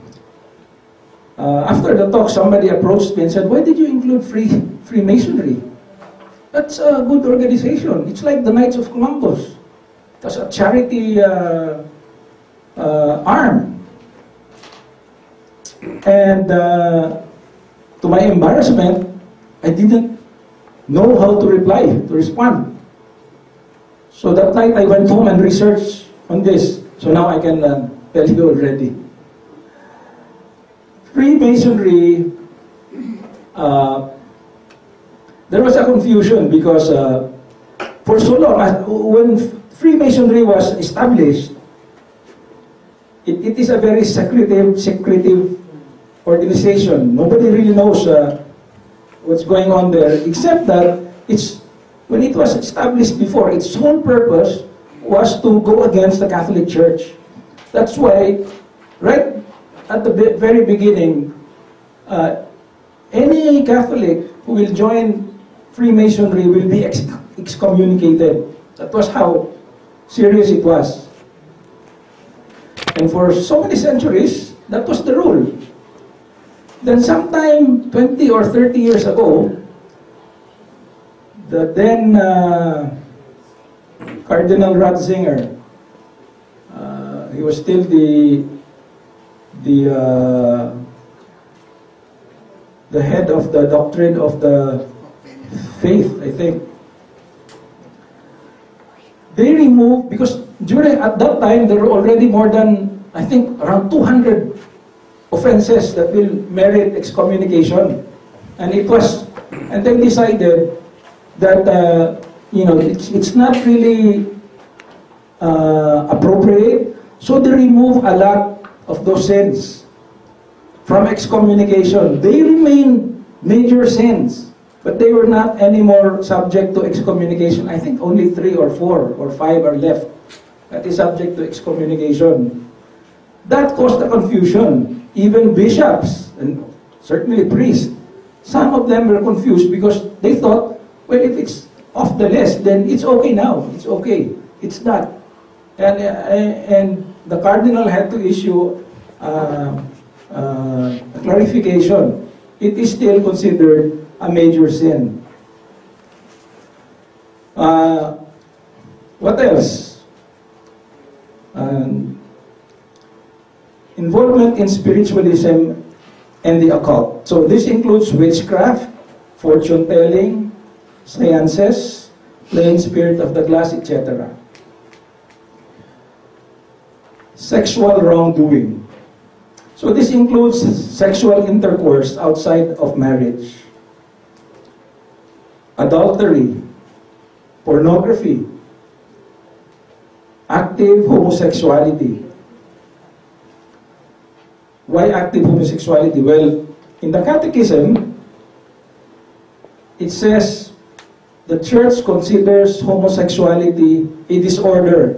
Uh, after the talk, somebody approached me and said, why did you include free, Freemasonry? That's a good organization. It's like the Knights of Columbus. That's a charity uh, uh, arm. And uh, to my embarrassment, I didn't know how to reply, to respond. So that night I went home and researched on this. So now I can uh, tell you already. Freemasonry, uh, there was a confusion because uh, for so long, uh, when Freemasonry was established, it, it is a very secretive, secretive organization. Nobody really knows uh, what's going on there, except that it's when it was established before, its sole purpose was to go against the Catholic Church. That's why, right at the very beginning, uh, any Catholic who will join Freemasonry will be ex excommunicated. That was how serious it was. And for so many centuries, that was the rule. Then sometime twenty or thirty years ago, the then uh, Cardinal Ratzinger, uh, he was still the the uh, the head of the doctrine of the faith, I think. They removed, because during at that time there were already more than, I think, around two hundred offenses that will merit excommunication, and it was, and they decided that uh, you know it's it's not really uh, appropriate, so they remove a lot of those sins from excommunication. They remain major sins, but they were not anymore subject to excommunication. I think only three or four or five are left that is subject to excommunication. That caused a confusion. Even bishops and certainly priests, some of them were confused because they thought, well, if it's off the list, then it's okay now. It's okay. It's not. And, uh, and the cardinal had to issue uh, uh, a clarification. It is still considered a major sin. Uh, what else? Um, involvement in spiritualism and the occult. So this includes witchcraft, fortune telling, seances, playing spirit of the glass, et cetera. Sexual wrongdoing. So this includes sexual intercourse outside of marriage, adultery, pornography, active homosexuality. Why active homosexuality? Well, in the Catechism, it says the Church considers homosexuality a disorder,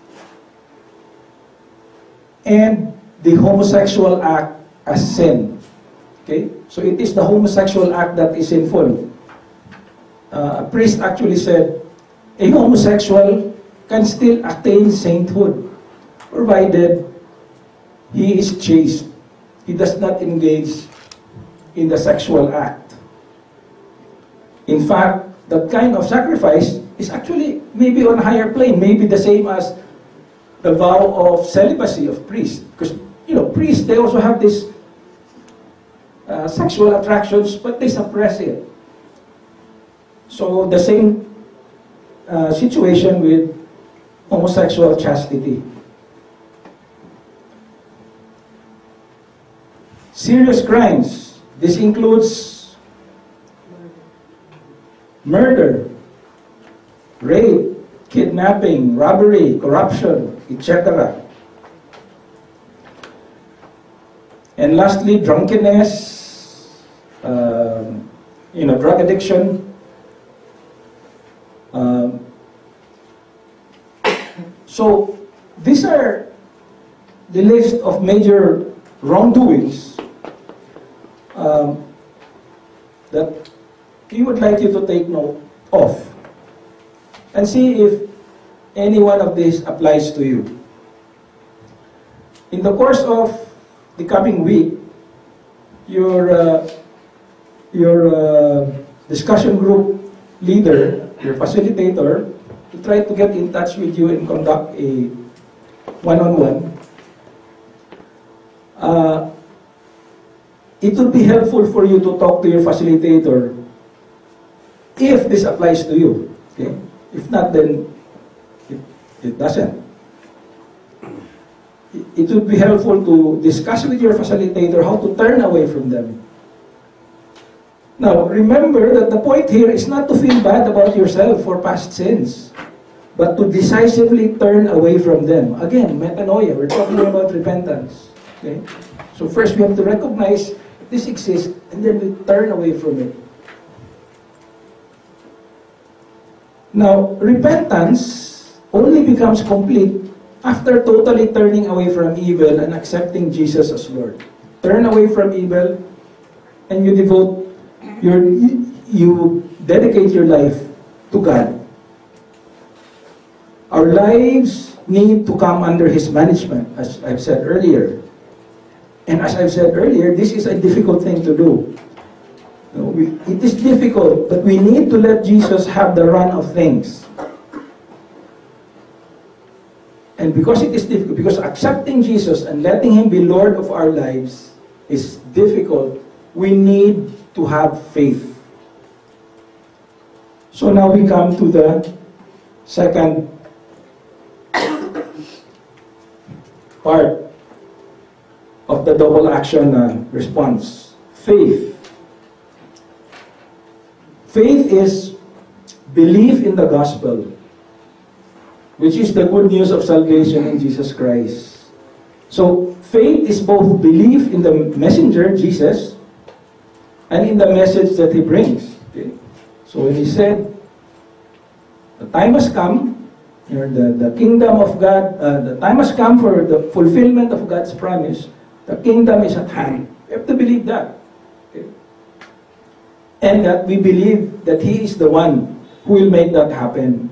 and the homosexual act as sin. Okay? So it is the homosexual act that is sinful. Uh, a priest actually said, a homosexual can still attain sainthood, provided he is chaste. He does not engage in the sexual act. In fact, that kind of sacrifice is actually maybe on a higher plane, maybe the same as the vow of celibacy of priests. Because, you know, priests, they also have this uh, sexual attractions, but they suppress it. So the same uh, situation with homosexual chastity. Serious crimes. This includes murder, rape, kidnapping, robbery, corruption, et cetera. And lastly, drunkenness, um, you know, drug addiction. Um, so these are the list of major wrongdoings um, that he would like you to take note of and see if any one of these applies to you. In the course of the coming week, your uh, your uh, discussion group leader, your facilitator, will try to get in touch with you and conduct a one-on-one. Uh, it would be helpful for you to talk to your facilitator if this applies to you. Okay? If not, then it, it doesn't. it would be helpful to discuss with your facilitator how to turn away from them. Now, remember that the point here is not to feel bad about yourself for past sins, but to decisively turn away from them. Again, metanoia, we're talking about repentance. Okay? So first we have to recognize this exists, and then we turn away from it. Now, repentance only becomes complete after totally turning away from evil and accepting Jesus as Lord. Turn away from evil, and you devote your, you dedicate your life to God. Our lives need to come under His management, as I've said earlier. And as I've said earlier, this is a difficult thing to do. You know, we, it is difficult, but we need to let Jesus have the run of things. And because it is difficult, because accepting Jesus and letting Him be Lord of our lives is difficult, we need to have faith. So now we come to the second part of the double action uh, response. Faith. Faith is belief in the gospel, which is the good news of salvation in Jesus Christ. So faith is both belief in the messenger, Jesus, and in the message that He brings. Okay? So when He said, the time has come, or the, the kingdom of God, uh, the time has come for the fulfillment of God's promise, the kingdom is at hand. We have to believe that. Okay? And that we believe that He is the one who will make that happen.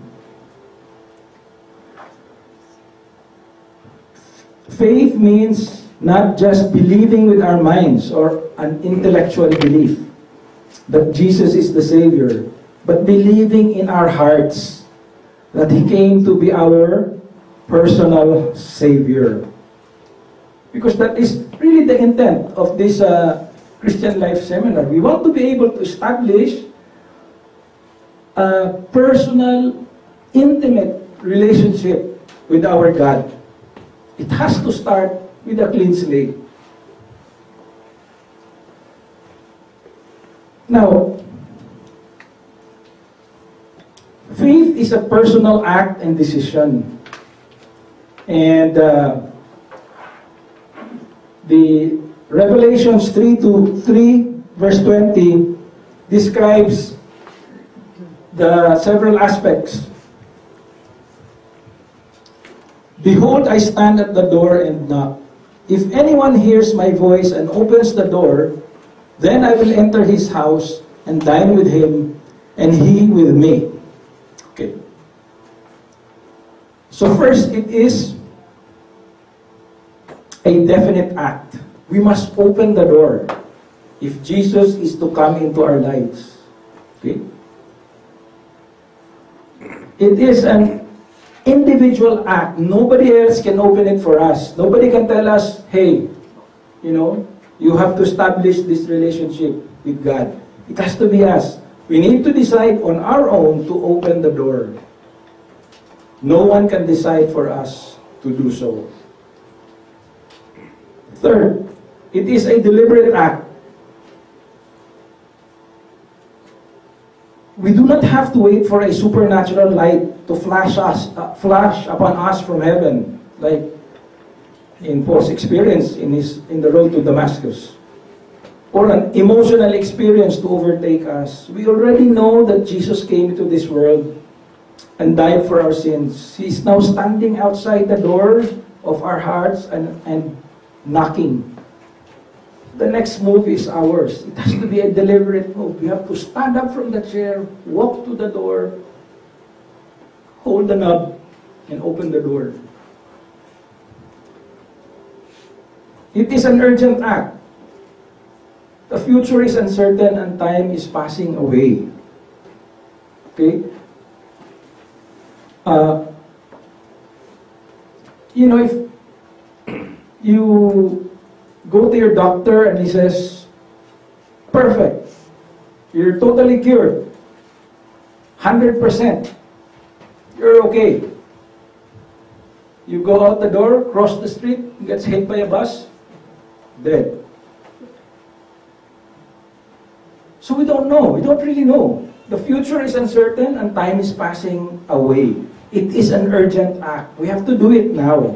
Faith means not just believing with our minds or an intellectual belief that Jesus is the Savior, but believing in our hearts that He came to be our personal Savior. Because that is really the intent of this uh, Christian Life Seminar. We want to be able to establish a personal, intimate relationship with our God. It has to start with a clean slate. Now, faith is a personal act and decision. And uh, the Revelations three to three verse twenty describes the several aspects. Behold, I stand at the door and knock. If anyone hears my voice and opens the door, then I will enter his house and dine with him, and he with me. Okay. So first, it is a definite act. We must open the door if Jesus is to come into our lives. Okay? It is an individual act. Nobody else can open it for us. Nobody can tell us, hey, you know, you have to establish this relationship with God. It has to be us. We need to decide on our own to open the door. No one can decide for us to do so. Third, it is a deliberate act. We do not have to wait for a supernatural light to flash us, uh, flash upon us from heaven, like in Paul's experience in his in the road to Damascus, or an emotional experience to overtake us. We already know that Jesus came into this world and died for our sins. He is now standing outside the door of our hearts and, and knocking. The next move is ours. It has to be a deliberate move. We have to stand up from the chair, walk to the door, hold the knob, and open the door. It is an urgent act. The future is uncertain and time is passing away. Okay? Uh, you know, if you go to your doctor and he says, perfect, you're totally cured, one hundred percent, you're okay. You go out the door, cross the street, gets hit by a bus, dead. So we don't know. We don't really know. The future is uncertain and time is passing away. It is an urgent act. We have to do it now.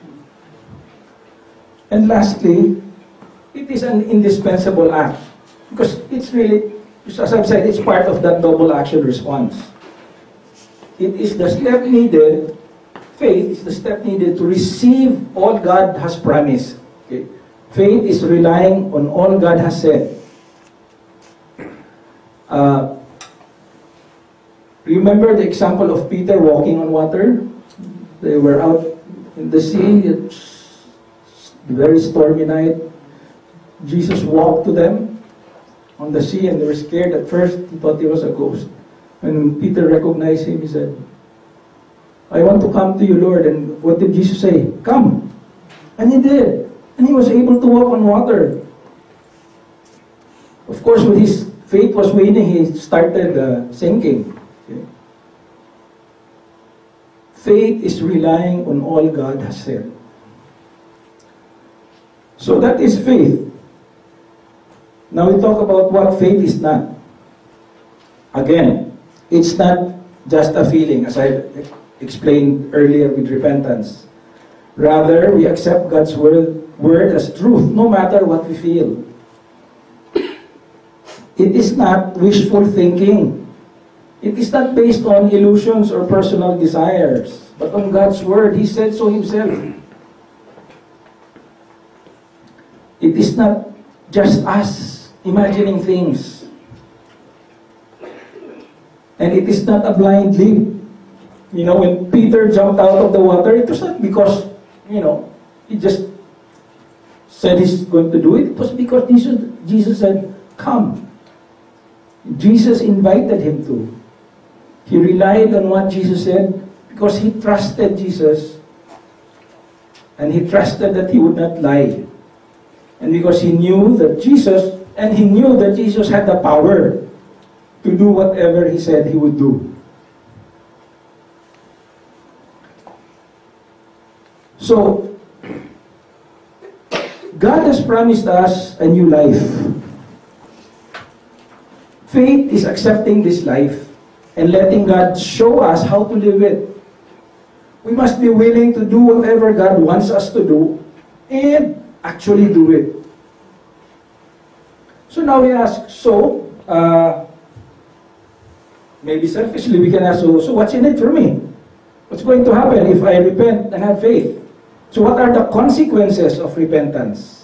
And lastly, it is an indispensable act. Because it's really, as I've said, it's part of that double action response. It is the step needed, faith is the step needed to receive all God has promised. Okay? Faith is relying on all God has said. Uh, remember the example of Peter walking on water? They were out in the sea, it's a very stormy night. Jesus walked to them on the sea and they were scared. At first, he thought he was a ghost. When Peter recognized him, he said, I want to come to you, Lord. And what did Jesus say? Come. And he did. And he was able to walk on water. Of course, when his faith was waning, he started uh, sinking. Okay? Faith is relying on all God has said. So that is faith. Now we talk about what faith is not. Again, it's not just a feeling, as I explained earlier with repentance. Rather, we accept God's word, word as truth, no matter what we feel. It is not wishful thinking. It is not based on illusions or personal desires, but on God's word. He said so himself. It is not just us imagining things. And it is not a blind leap. You know, when Peter jumped out of the water, it was not because, you know, he just said he's going to do it. It was because Jesus, Jesus said, come. Jesus invited him to. He relied on what Jesus said because he trusted Jesus. And he trusted that he would not lie. And because he knew that Jesus, and he knew that Jesus had the power to do whatever he said he would do. So, God has promised us a new life. Faith is accepting this life and letting God show us how to live it. We must be willing to do whatever God wants us to do and actually do it. So now we ask, so, uh, maybe selfishly we can ask, so, so what's in it for me? What's going to happen if I repent and have faith? So what are the consequences of repentance?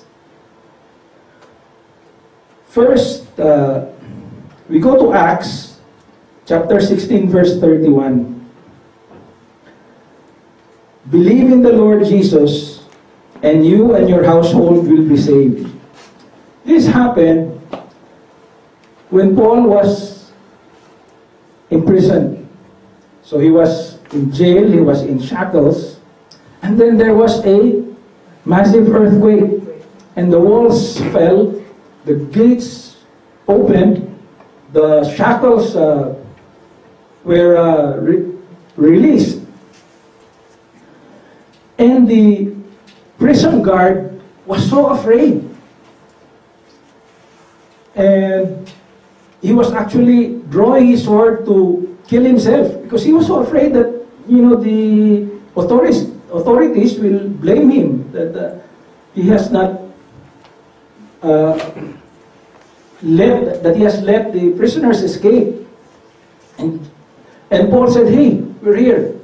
First, uh, we go to Acts chapter sixteen, verse thirty-one. Believe in the Lord Jesus, and you and your household will be saved. This happened when Paul was imprisoned. So he was in jail, he was in shackles, and then there was a massive earthquake, and the walls fell, the gates opened, the shackles uh, were uh, re released, and the prison guard was so afraid. And he was actually drawing his sword to kill himself because he was so afraid that, you know, the authorities, authorities will blame him that uh, he has not uh, let, that he has let the prisoners escape. And, and Paul said, hey, we're here.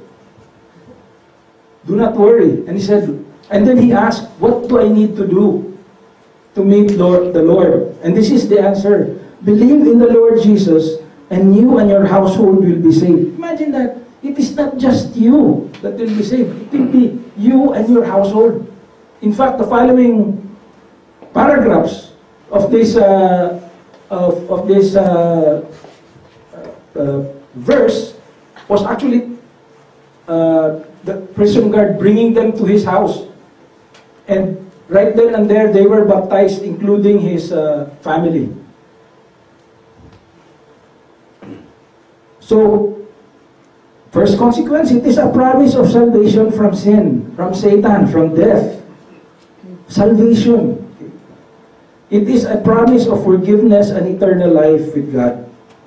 Do not worry. And he said, and then he asked, what do I need to do to meet Lord, the Lord? And this is the answer. Believe in the Lord Jesus, and you and your household will be saved. Imagine that. It is not just you that will be saved. It will be you and your household. In fact, the following paragraphs of this uh, of, of this uh, uh, verse was actually uh, the prison guard bringing them to his house. And right then and there, they were baptized, including his uh, family. So, First consequence, it is a promise of salvation from sin, from Satan, from death. Salvation. It is a promise of forgiveness and eternal life with God.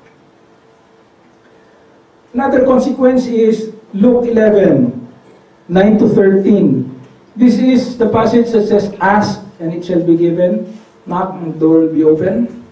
Another consequence is Luke eleven, nine to thirteen. This is the passage that says, "Ask and it shall be given. Knock and the door will be open."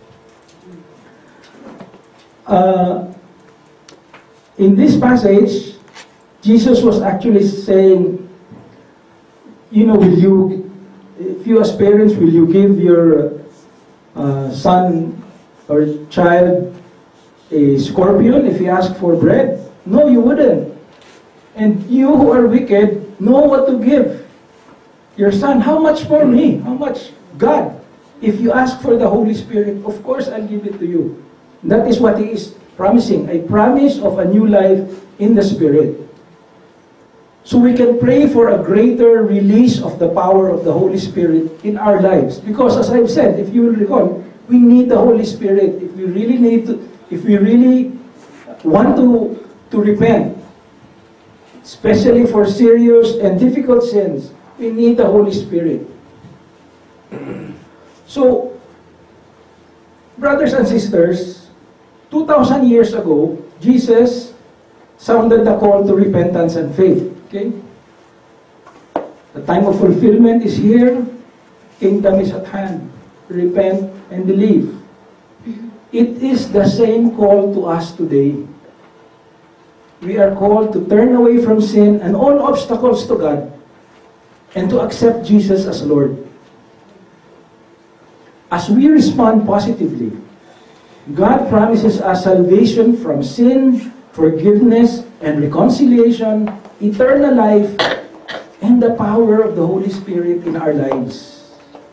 Uh, in this passage, Jesus was actually saying, you know, will you, if you as parents, will you give your uh, son or child a scorpion if he asks for bread? No, you wouldn't. And you who are wicked know what to give your son. How much more me? How much God? If you ask for the Holy Spirit, of course I'll give it to you. That is what He is promising, a promise of a new life in the Spirit. So we can pray for a greater release of the power of the Holy Spirit in our lives. Because as I've said, if you will recall, we need the Holy Spirit. If we really need to, if we really want to, to repent, especially for serious and difficult sins, we need the Holy Spirit. So, brothers and sisters, two thousand years ago, Jesus sounded the call to repentance and faith. Okay? The time of fulfillment is here. Kingdom is at hand. Repent and believe. It is the same call to us today. We are called to turn away from sin and all obstacles to God and to accept Jesus as Lord. As we respond positively, God promises us salvation from sin, forgiveness, and reconciliation, eternal life, and the power of the Holy Spirit in our lives.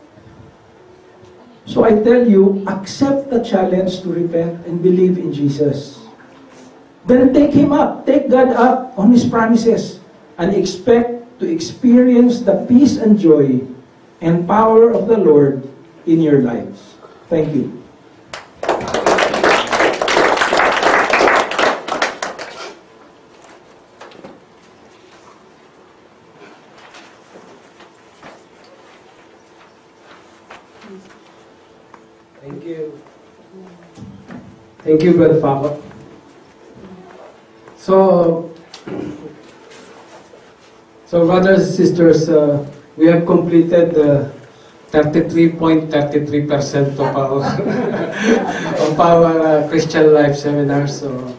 So I tell you, accept the challenge to repent and believe in Jesus. Then take Him up, take God up on His promises, and expect to experience the peace and joy and power of the Lord in your lives. Thank you.
Thank you. Thank you, Brother Papa. So, so brothers and sisters, uh, we have completed the thirty-three point three three percent of our of our uh, Christian Life seminar. So,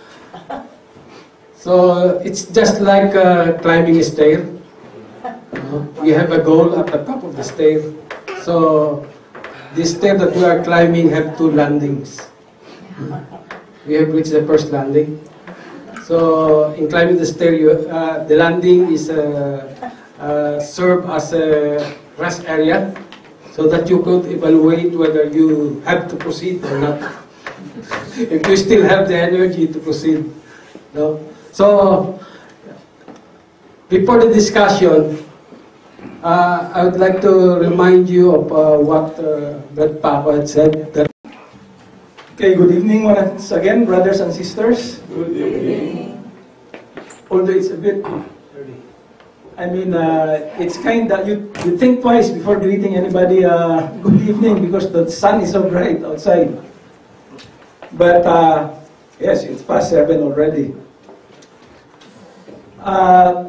so it's just like uh, climbing a stair. Uh, we have a goal at the top of the stair. So, this stair that we are climbing have two landings. We have reached the first landing. So, in climbing the stair, you, uh, the landing is uh, uh, serve as a rest area, so that you could evaluate whether you have to proceed or not. If you still have the energy to proceed. No? So, before the discussion, uh, I would like to remind you of uh, what uh, Brother Papa had said. That
Okay, good evening once again, brothers and sisters. Good evening. Although it's a bit early. I mean, uh, it's kind of, you, you think twice before greeting anybody uh, good evening because the sun is so bright outside. But, uh, yes, it's past seven already. Uh,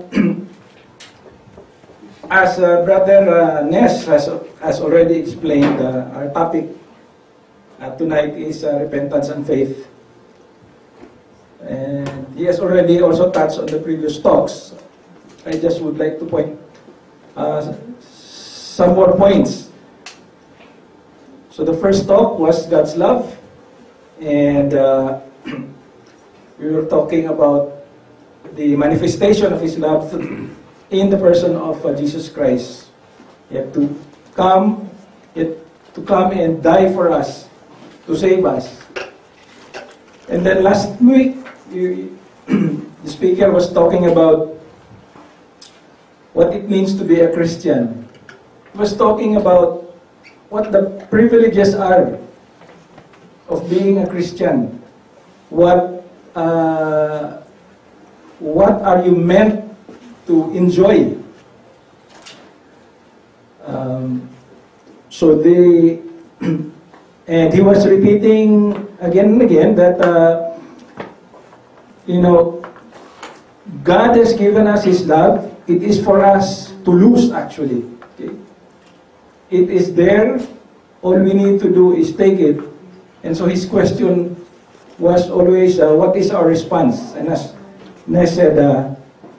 as uh, Brother uh, Ness has, has already explained, uh, our topic Uh, tonight is uh, repentance and faith. And he has already also touched on the previous talks. I just would like to point uh, some more points. So the first talk was God's love. And uh, we were talking about the manifestation of His love in the person of uh, Jesus Christ. He had to come, he had to come and die for us, to save us. And then last week, you, the speaker was talking about what it means to be a Christian. He was talking about what the privileges are of being a Christian. What uh, what are you meant to enjoy? Um, so they, and he was repeating again and again that, uh, you know, God has given us His love. It is for us to lose, actually. Okay? It is there. All we need to do is take it. And so his question was always, uh, what is our response? And as Nes said, uh,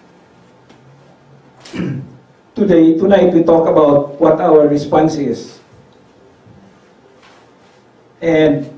today, tonight we talk about what our response is. And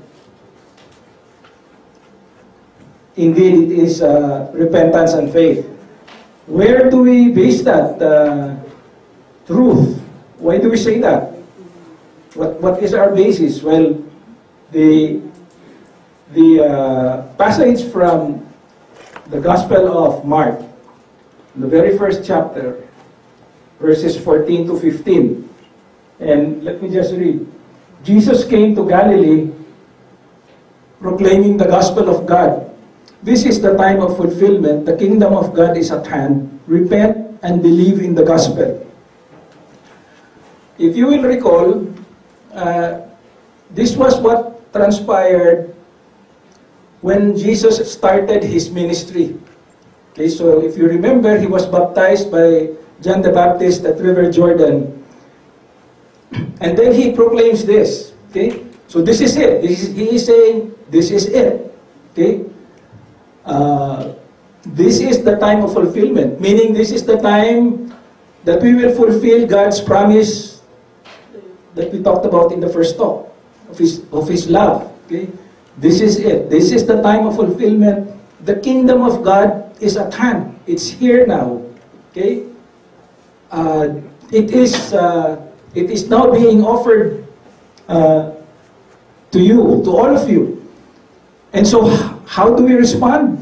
indeed, it is uh, repentance and faith. Where do we base that uh, truth? Why do we say that? What, what is our basis? Well, the, the uh, passage from the Gospel of Mark, the very first chapter, verses fourteen to fifteen. And let me just read. Jesus came to Galilee proclaiming the gospel of God. This is the time of fulfillment. The kingdom of God is at hand. Repent and believe in the gospel. If you will recall, uh, this was what transpired when Jesus started his ministry. Okay, so if you remember, he was baptized by John the Baptist at River Jordan. And then he proclaims this. Okay, so this is it. This is, he is saying, this is it. Okay, uh, this is the time of fulfillment. Meaning, this is the time that we will fulfill God's promise that we talked about in the first talk of His of His love. Okay, this is it. This is the time of fulfillment. The kingdom of God is at hand. It's here now. Okay, uh, it is. Uh, It is now being offered uh, to you, to all of you. And so, how do we respond?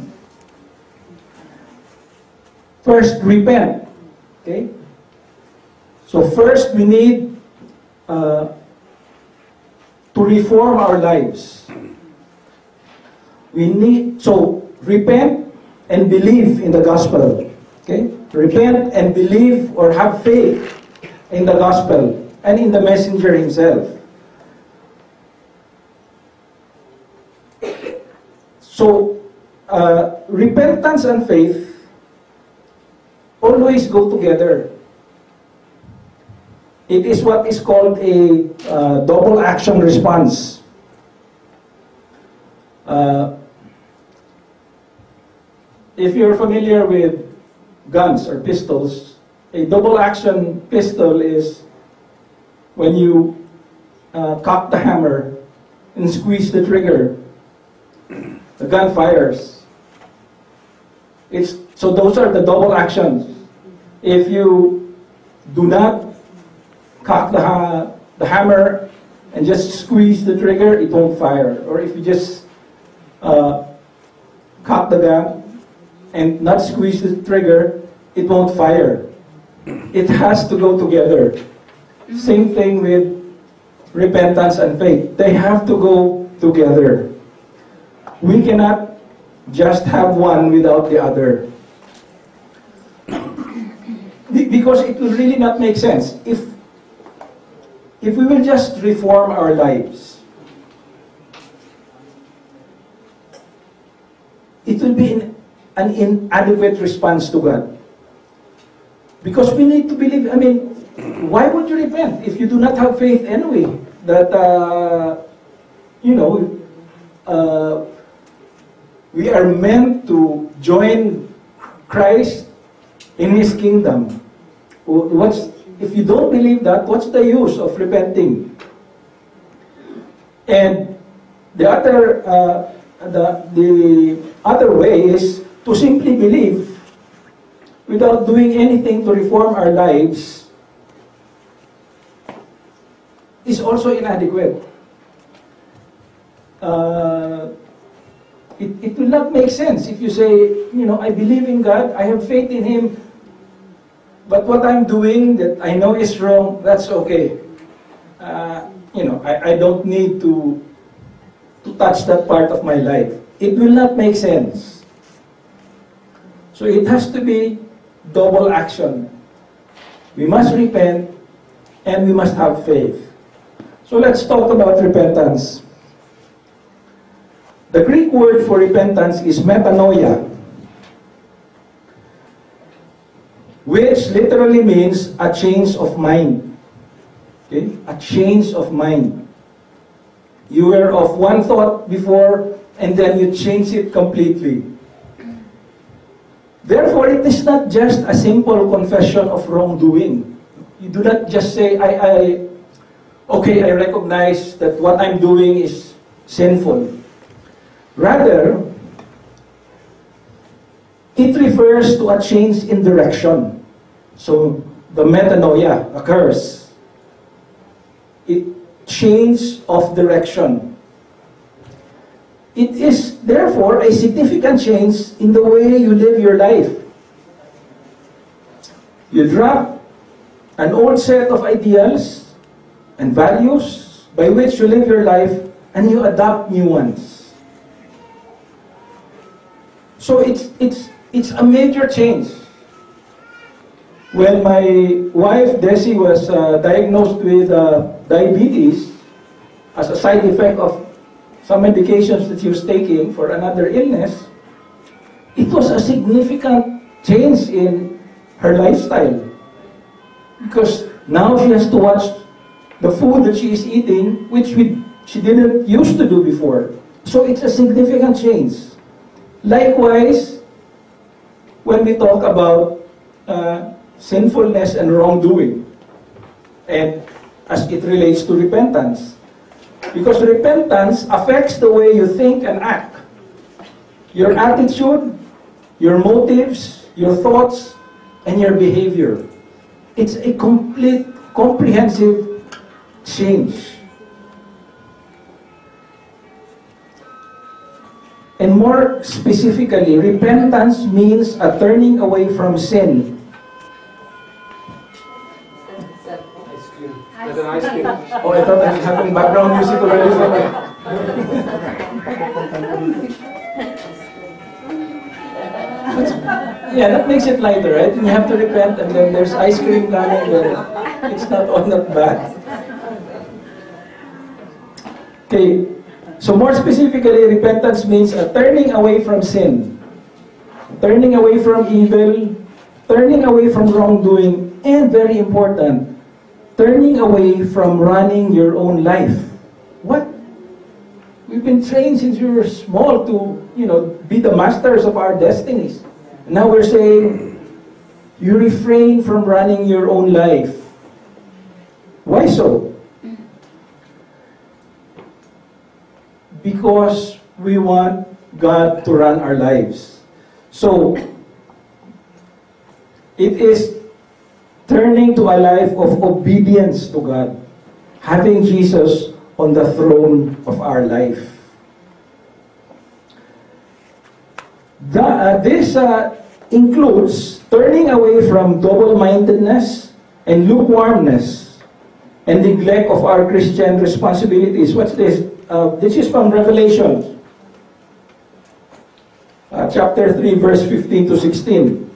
First, repent. Okay? So first, we need uh, to reform our lives. We need, so, repent and believe in the gospel. Okay? Repent and believe or have faith in the gospel and in the messenger himself. So, uh, repentance and faith always go together. It is what is called a uh, double action response. Uh, if you're familiar with guns or pistols, a double action pistol is when you uh, cock the hammer and squeeze the trigger, the gun fires. It's, so those are the double actions. If you do not cock the, ha the hammer and just squeeze the trigger, it won't fire. Or if you just uh, cock the gun and not squeeze the trigger, it won't fire. It has to go together. Same thing with repentance and faith. They have to go together. We cannot just have one without the other. Because it will really not make sense. If, if we will just reform our lives, it will be an inadequate response to God. Because we need to believe, I mean, why would you repent if you do not have faith anyway? That, uh, you know, uh, we are meant to join Christ in His kingdom. What's, if you don't believe that, what's the use of repenting? And the other, uh, the, the other way is to simply believe without doing anything to reform our lives is also inadequate. Uh, it, it will not make sense if you say, you know, I believe in God, I have faith in Him, but what I'm doing that I know is wrong, that's okay. Uh, you know, I, I don't need to, to touch that part of my life. It will not make sense. So it has to be double action. We must repent and we must have faith. So let's talk about repentance. The Greek word for repentance is metanoia, which literally means a change of mind. Okay? A change of mind. You were of one thought before, and then you change it completely. Therefore, it is not just a simple confession of wrongdoing. You do not just say, I, I, okay, I recognize that what I'm doing is sinful. Rather, it refers to a change in direction. So, the metanoia occurs. It change of direction. It is therefore a significant change in the way you live your life. You drop an old set of ideals and values by which you live your life, and you adopt new ones. So it's, it's, it's a major change. When my wife, Desi, was uh, diagnosed with uh, diabetes as a side effect of some medications that she was taking for another illness, it was a significant change in her lifestyle. Because now she has to watch the food that she is eating, which we, she didn't used to do before. So it's a significant change. Likewise, when we talk about uh, sinfulness and wrongdoing, and as it relates to repentance. Because repentance affects the way you think and act. Your attitude, your motives, your thoughts, and your behavior. It's a complete, comprehensive change. And more specifically, repentance means a turning away from sin.
There's an ice cream.
Oh, I thought I was having background music already for me. Yeah, that makes it lighter, right? And you have to repent, and then there's ice cream coming, then it's not all that bad. Okay, so more specifically, repentance means a turning away from sin, turning away from evil, turning away from wrongdoing, and very important, turning away from running your own life. What? We've been trained since we were small to, you know, be the masters of our destinies. Now we're saying, you refrain from running your own life. Why so? Because we want God to run our lives. So, it is turning to a life of obedience to God, having Jesus on the throne of our life. The, uh, this uh, includes turning away from double-mindedness and lukewarmness and neglect of our Christian responsibilities. What's this? Uh, this is from Revelation, uh, chapter three, verse fifteen to sixteen.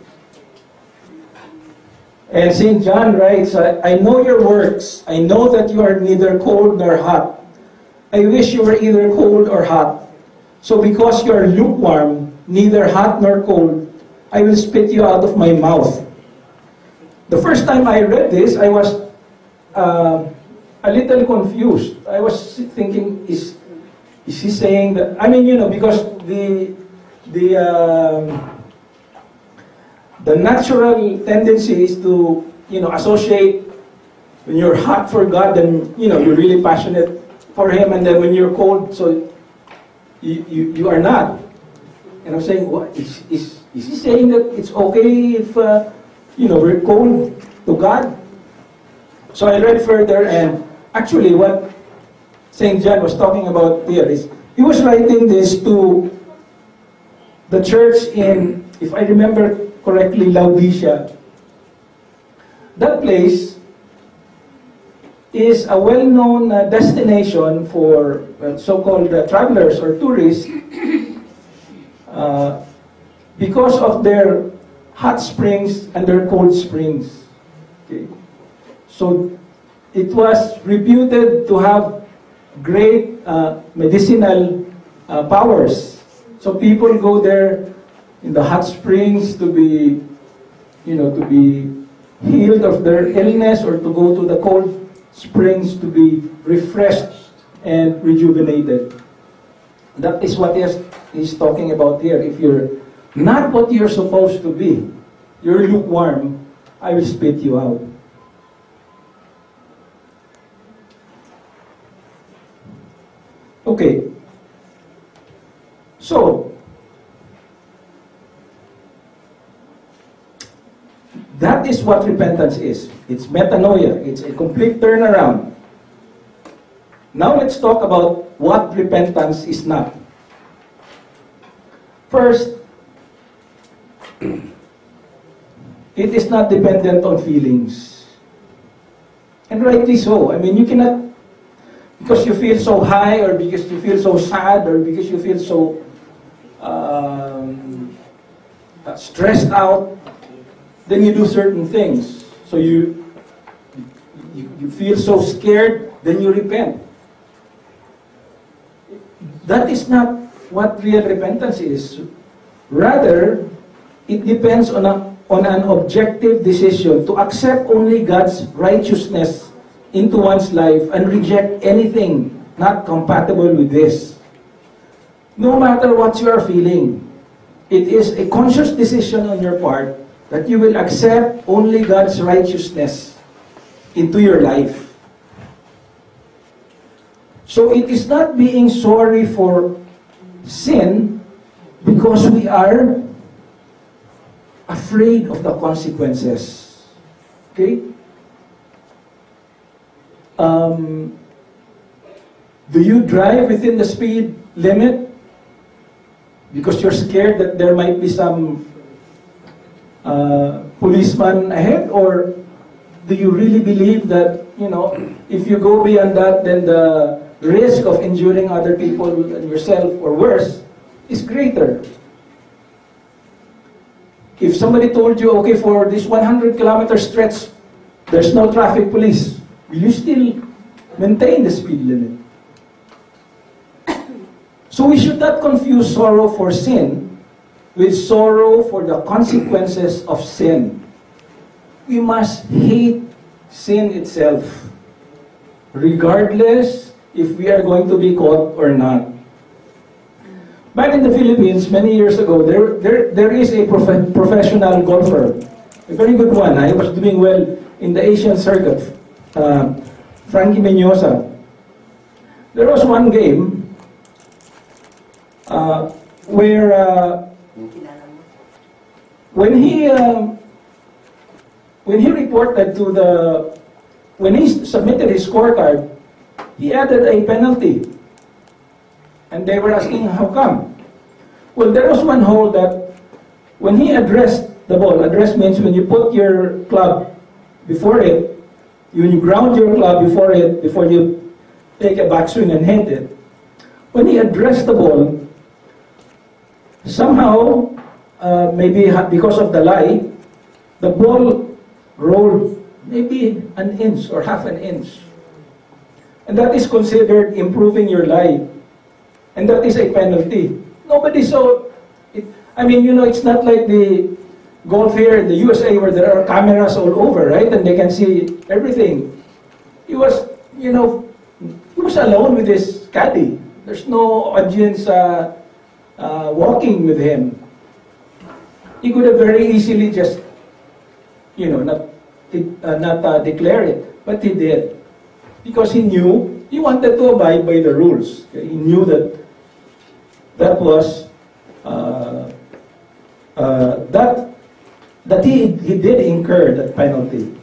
And Saint John writes, I know your works. I know that you are neither cold nor hot. I wish you were either cold or hot. So because you are lukewarm, neither hot nor cold, I will spit you out of my mouth. The first time I read this, I was uh, a little confused. I was thinking, is, is he saying that? I mean, you know, because the, the, um, the natural tendency is to, you know, associate when you're hot for God, then, you know, you're really passionate for Him, and then when you're cold, so you, you, you are not. And I'm saying, what? Is, is, is he saying that it's okay if, uh, you know, we're cold to God? So I read further, and actually what Saint John was talking about here is, he was writing this to the church in, if I remember correctly, Laodicea. That place is a well-known uh, destination for uh, so-called uh, travelers or tourists uh, because of their hot springs and there are cold springs. Okay? So it was reputed to have great uh, medicinal uh, powers. So people go there in the hot springs to be, you know, to be healed of their illness, or to go to the cold springs to be refreshed and rejuvenated. That is what he's, he's talking about here. If you're not what you're supposed to be, you're lukewarm, I will spit you out. Okay. So, that is what repentance is. It's metanoia. It's a complete turnaround. Now let's talk about what repentance is not. First, it is not dependent on feelings. And rightly so. I mean, you cannot, because you feel so high, or because you feel so sad, or because you feel so um, stressed out, then you do certain things. So you, you, you feel so scared, then you repent. That is not what real repentance is. Rather, it depends on, a, on an objective decision to accept only God's righteousness into one's life and reject anything not compatible with this. No matter what you are feeling, it is a conscious decision on your part that you will accept only God's righteousness into your life. So it is not being sorry for sin because we are afraid of the consequences. Okay? Um, do you drive within the speed limit because you're scared that there might be some uh, policeman ahead? Or do you really believe that, you know, if you go beyond that, then the risk of injuring other people and yourself, or worse, is greater? If somebody told you, okay, for this one hundred kilometer stretch, there's no traffic police, will you still maintain the speed limit? So we should not confuse sorrow for sin with sorrow for the consequences of sin. We must hate sin itself, regardless if we are going to be caught or not. Back in the Philippines, many years ago, there, there, there is a prof professional golfer, a very good one. I was doing well in the Asian circuit, uh, Frankie Mendoza. There was one game uh, where uh, when he uh, when he reported to the when he submitted his scorecard, he added a penalty. And they were asking, how come? Well, there was one hole that when he addressed the ball, address means when you put your club before it, when you ground your club before it, before you take a backswing and hit it. When he addressed the ball, somehow, uh, maybe because of the lie, the ball rolled maybe an inch or half an inch. And that is considered improving your lie. And that is a penalty. Nobody saw it. I mean, you know, it's not like the golf here in the U S A where there are cameras all over, right? And they can see everything. He was, you know, he was alone with his caddy. There's no audience uh, uh, walking with him. He could have very easily just, you know, not, uh, not uh, declare it. But he did. Because he knew, he wanted to abide by the rules. He knew that that was, uh, uh, that, that he, he did incur that penalty.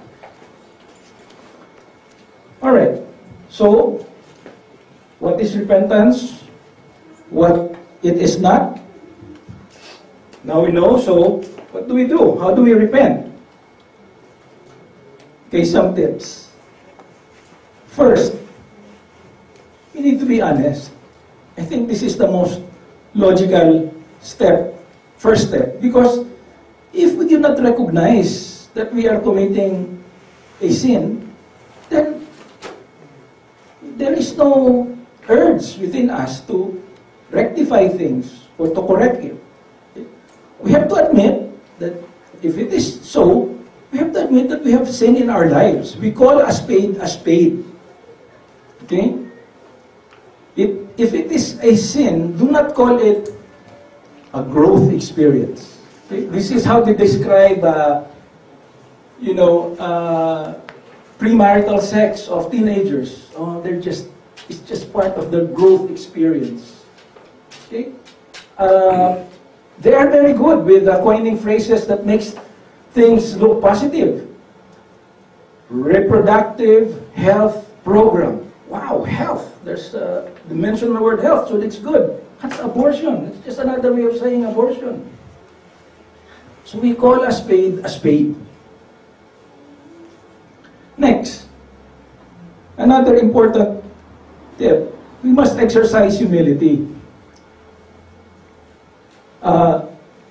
Alright, so, what is repentance? What it is not? Now we know, so, what do we do? How do we repent? Okay, some tips. First, we need to be honest. I think this is the most logical step, first step, because if we do not recognize that we are committing a sin, then there is no urge within us to rectify things or to correct it. We have to admit that if it is so, we have to admit that we have sin in our lives. We call a spade a spade. Okay? If, if it is a sin, do not call it a growth experience. Okay? This is how they describe, uh, you know, uh, premarital sex of teenagers. Oh, they're just, it's just part of their growth experience. Okay? Uh, they are very good with uh, coining phrases that makes things look positive. Reproductive health program. Wow, health. There's uh, they mention the word health, so it's good. That's abortion. It's just another way of saying abortion. So we call a spade a spade. Next, another important tip, we must exercise humility. Uh,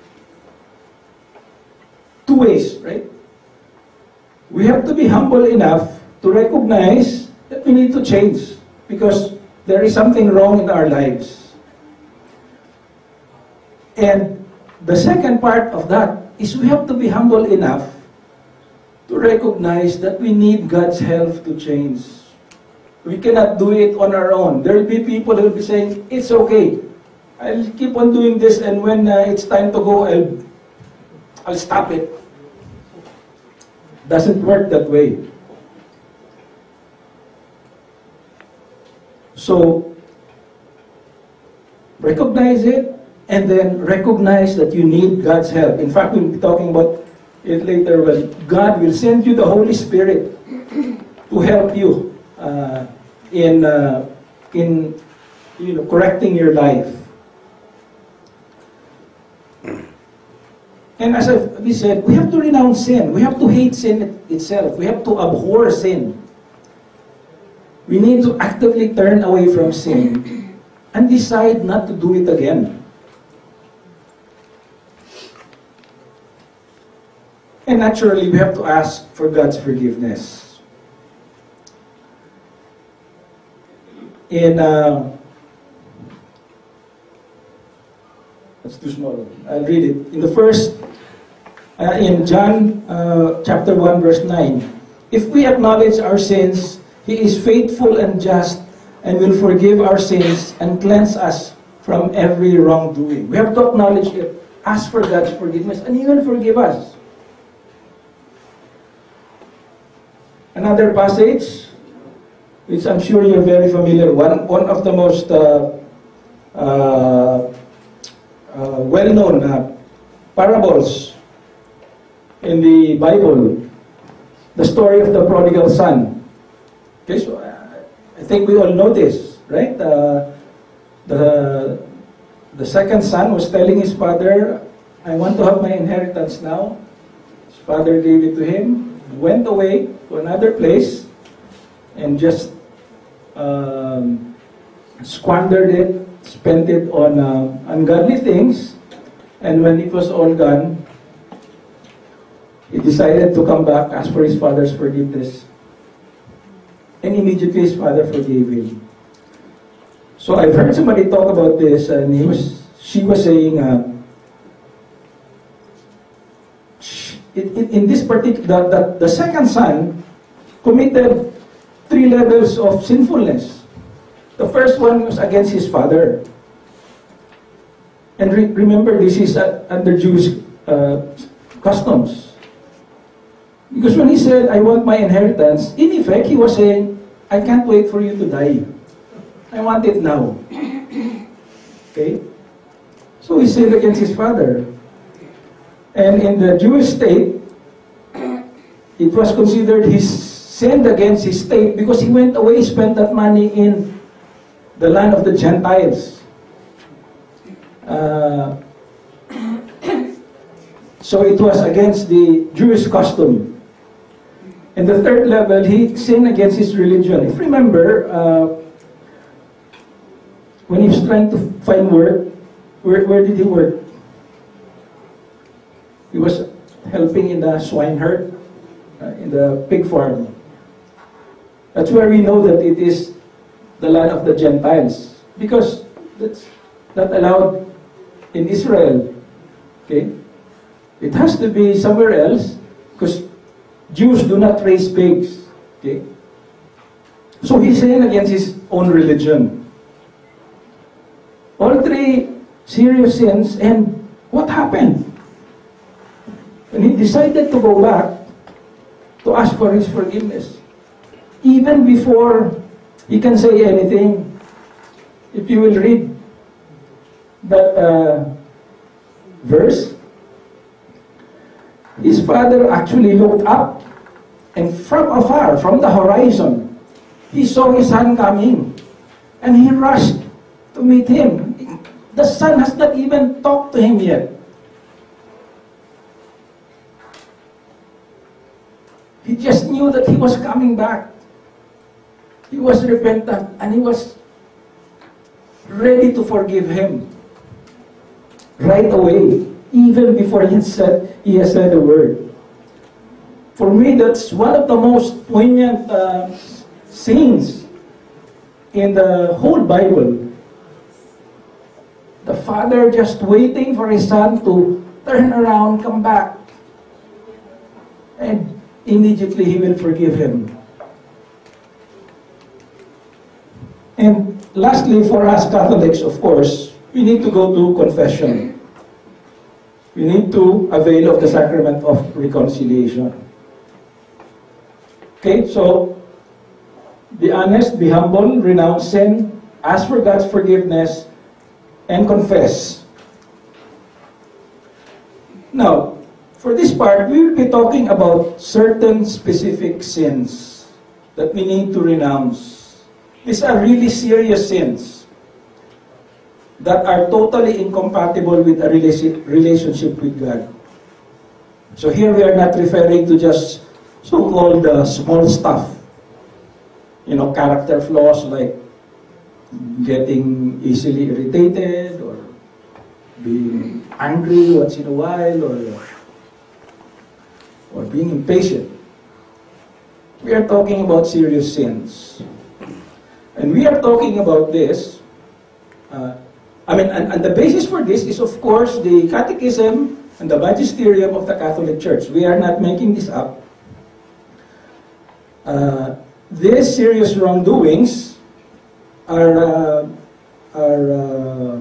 two ways, right? We have to be humble enough to recognize that we need to change because there is something wrong in our lives. And the second part of that is we have to be humble enough to recognize that we need God's help to change. We cannot do it on our own. There will be people who will be saying, it's okay. I'll keep on doing this, and when uh, it's time to go, I'll, I'll stop it. Doesn't work that way. So, recognize it, and then recognize that you need God's help. In fact, we'll be talking about it later, but God will send you the Holy Spirit to help you uh, in, uh, in you know, correcting your life. And as we said, we have to renounce sin. We have to hate sin itself. We have to abhor sin. We need to actively turn away from sin and decide not to do it again. And naturally, we have to ask for God's forgiveness. In, uh, that's too small. I'll read it. In the first, uh, in John uh, chapter one, verse nine, if we acknowledge our sins, He is faithful and just and will forgive our sins and cleanse us from every wrongdoing. We have to acknowledge it, ask for God's forgiveness, and He will forgive us. Another passage, which I'm sure you're very familiar, one, one of the most uh, uh, uh, well-known uh, parables in the Bible, the story of the prodigal son. Okay, so uh, I think we all know this, right? Uh, the, the second son was telling his father, I want to have my inheritance now. His father gave it to him, went away to another place, and just um, squandered it, spent it on uh, ungodly things, and when it was all gone, he decided to come back, ask for his father's forgiveness. And immediately his father forgave him. So I've heard somebody talk about this, and he was, she was saying, uh, in, in, in this particular, the, the, the second son committed three levels of sinfulness. The first one was against his father. And re remember, this is uh, under Jewish uh, customs. Because when he said, I want my inheritance, in effect, he was saying, I can't wait for you to die. I want it now. Okay? So he sinned against his father. And in the Jewish state, it was considered he sinned against his state because he went away, spent that money in the land of the Gentiles. Uh, so it was against the Jewish custom. And the third level, he sinned against his religion. If you remember, uh, when he was trying to find work, where, where did he work? He was helping in the swine herd, uh, in the pig farm. That's where we know that it is the land of the Gentiles, because that's not allowed in Israel. Okay? It has to be somewhere else, because Jews do not raise pigs. Okay? So he's saying against his own religion. All three serious sins, and what happened? When he decided to go back to ask for his forgiveness, even before he can say anything, if you will read that uh, verse, his father actually looked up, and from afar, from the horizon, he saw his son coming, and he rushed to meet him. The son has not even talked to him yet. He just knew that he was coming back. He was repentant, and he was ready to forgive him right away, even before he said he has said a word. For me, that's one of the most poignant uh, scenes in the whole Bible. The father just waiting for his son to turn around, come back, and immediately he will forgive him. And lastly, for us Catholics, of course, we need to go to confession. We need to avail of the sacrament of reconciliation. Okay, so be honest, be humble, renounce sin, ask for God's forgiveness, and confess. Now, for this part, we will be talking about certain specific sins that we need to renounce. These are really serious sins that are totally incompatible with a relationship with God. So here we are not referring to just so-called uh, small stuff. You know, character flaws like getting easily irritated or being angry once in a while or, or being impatient. We are talking about serious sins. And we are talking about this, uh, I mean, and, and the basis for this is, of course, the Catechism and the Magisterium of the Catholic Church. We are not making this up. Uh, these serious wrongdoings are, uh, are, uh,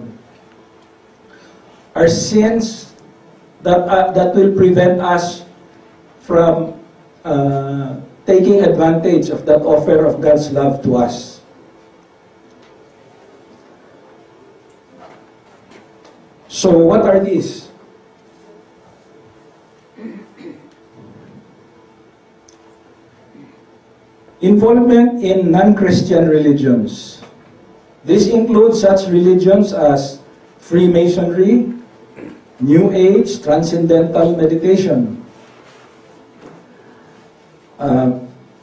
are sins that, uh, that will prevent us from uh, taking advantage of that offer of God's love to us. So what are these? Involvement in non-Christian religions. This includes such religions as Freemasonry, New Age, Transcendental Meditation. Uh,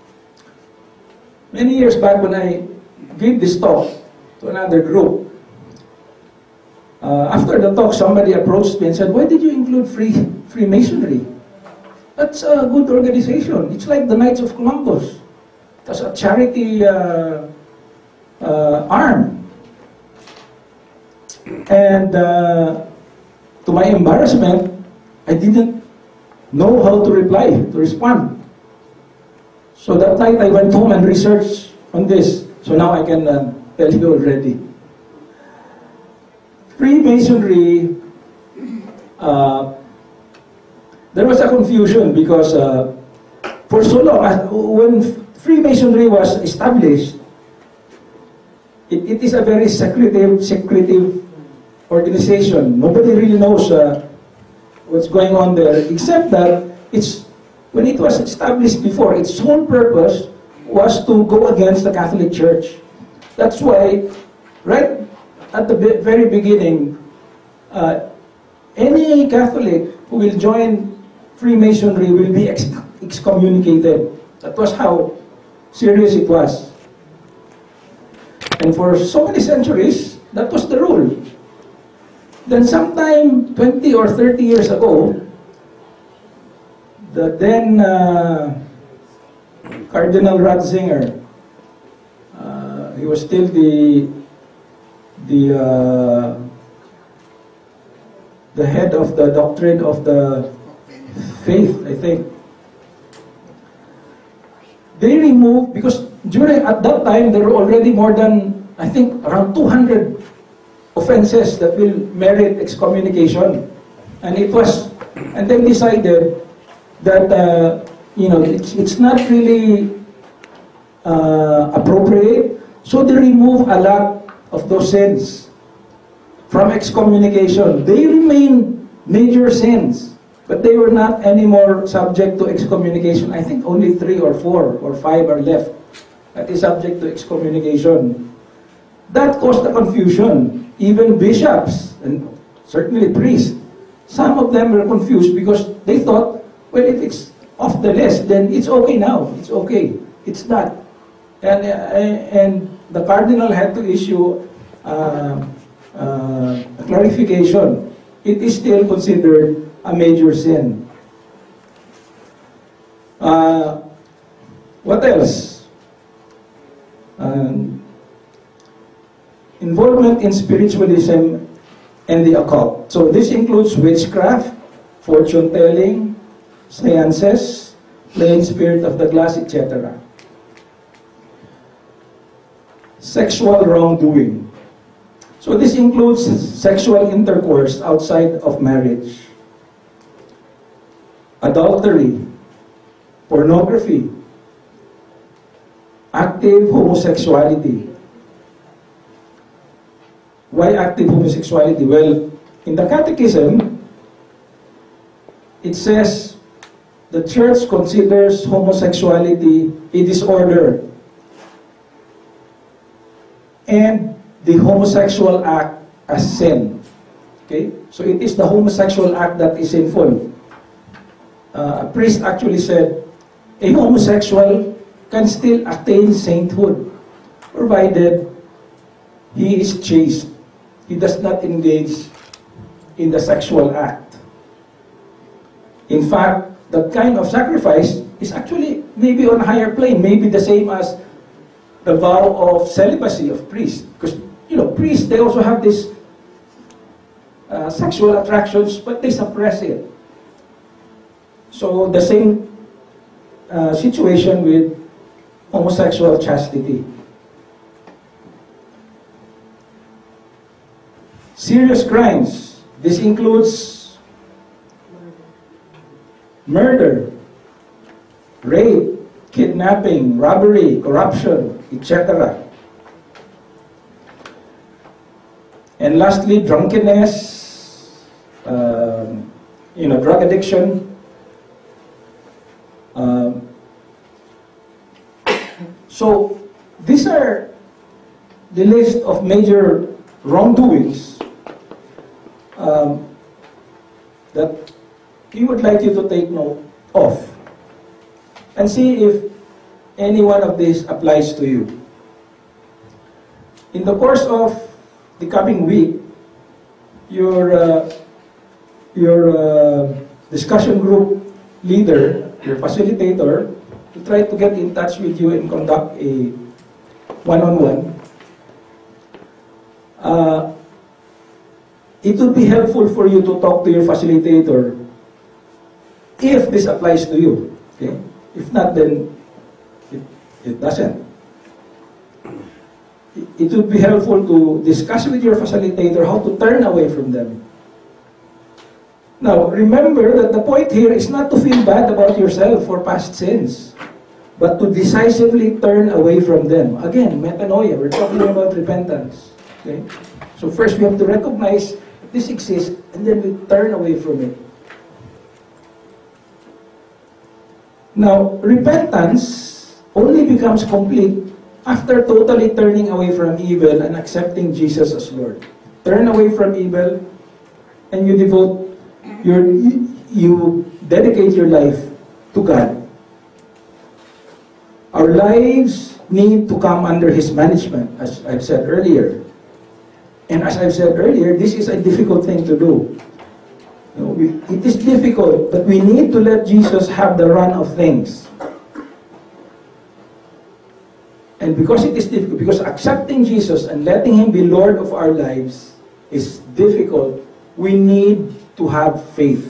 many years back when I gave this talk to another group, uh, after the talk somebody approached me and said, "Why did you include free, Freemasonry? That's a good organization. It's like the Knights of Columbus. That's a charity uh, uh, arm." And uh, to my embarrassment, I didn't know how to reply, to respond. So that night I went home and researched on this. So now I can uh, tell you already. Freemasonry, uh, there was a confusion because uh, for so long, uh, when Freemasonry was established, it, it is a very secretive, secretive organization. Nobody really knows uh, what's going on there, except that it's, when it was established before, its sole purpose was to go against the Catholic Church. That's why, right at the very beginning, uh, any Catholic who will join Freemasonry will be ex excommunicated. That was how serious it was. And for so many centuries, that was the rule. Then sometime twenty or thirty years ago, the then uh, Cardinal Ratzinger, uh, he was still the the uh, the head of the doctrine of the faith, I think. They removed, because during, at that time, there were already more than, I think, around two hundred offenses that will merit excommunication. And it was, and they decided that, uh, you know, it's, it's not really uh, appropriate. So they remove a lot of those sins from excommunication. They remain major sins, but they were not anymore subject to excommunication. I think only three or four or five are left that is subject to excommunication. That caused a confusion. Even bishops and certainly priests, some of them were confused because they thought, well, if it's off the list, then it's okay now. It's okay. It's not. And, uh, and the cardinal had to issue uh, uh, a clarification. It is still considered a major sin. Uh, what else? Um, involvement in spiritualism and the occult. So this includes witchcraft, fortune telling, seances, playing spirit of the glass, et cetera. Sexual wrongdoing. So this includes sexual intercourse outside of marriage, adultery, pornography, active homosexuality. Why active homosexuality? Well, in the Catechism, it says the Church considers homosexuality a disorder and the homosexual act as sin. Okay? So it is the homosexual act that is sinful. Uh, a priest actually said, a homosexual can still attain sainthood, provided he is chaste. He does not engage in the sexual act. In fact, that kind of sacrifice is actually maybe on a higher plane, maybe the same as the vow of celibacy of priests. Because, you know, priests, they also have this uh, sexual attractions, but they suppress it. So the same uh, situation with homosexual chastity. Serious crimes. This includes murder, rape, kidnapping, robbery, corruption, et cetera. And lastly, drunkenness, um, you know, drug addiction. Um, so these are the list of major wrongdoings um, that we would like you to take note of and see if any one of these applies to you. In the course of the coming week, your uh, your uh, discussion group leader, your facilitator, will try to get in touch with you and conduct a one-on-one. Uh, it would be helpful for you to talk to your facilitator if this applies to you. Okay? If not, then it, it doesn't. It, it would be helpful to discuss with your facilitator how to turn away from them. Now, remember that the point here is not to feel bad about yourself for past sins, but to decisively turn away from them. Again, metanoia, we're talking about repentance. Okay? So first we have to recognize that this exists, and then we turn away from it. Now, repentance only becomes complete after totally turning away from evil and accepting Jesus as Lord. Turn away from evil, and you devote your, you dedicate your life to God. Our lives need to come under His management, as I've said earlier. And as I've said earlier, this is a difficult thing to do. You know, we, it is difficult, but we need to let Jesus have the run of things. And because it is difficult, because accepting Jesus and letting Him be Lord of our lives is difficult, we need to have faith.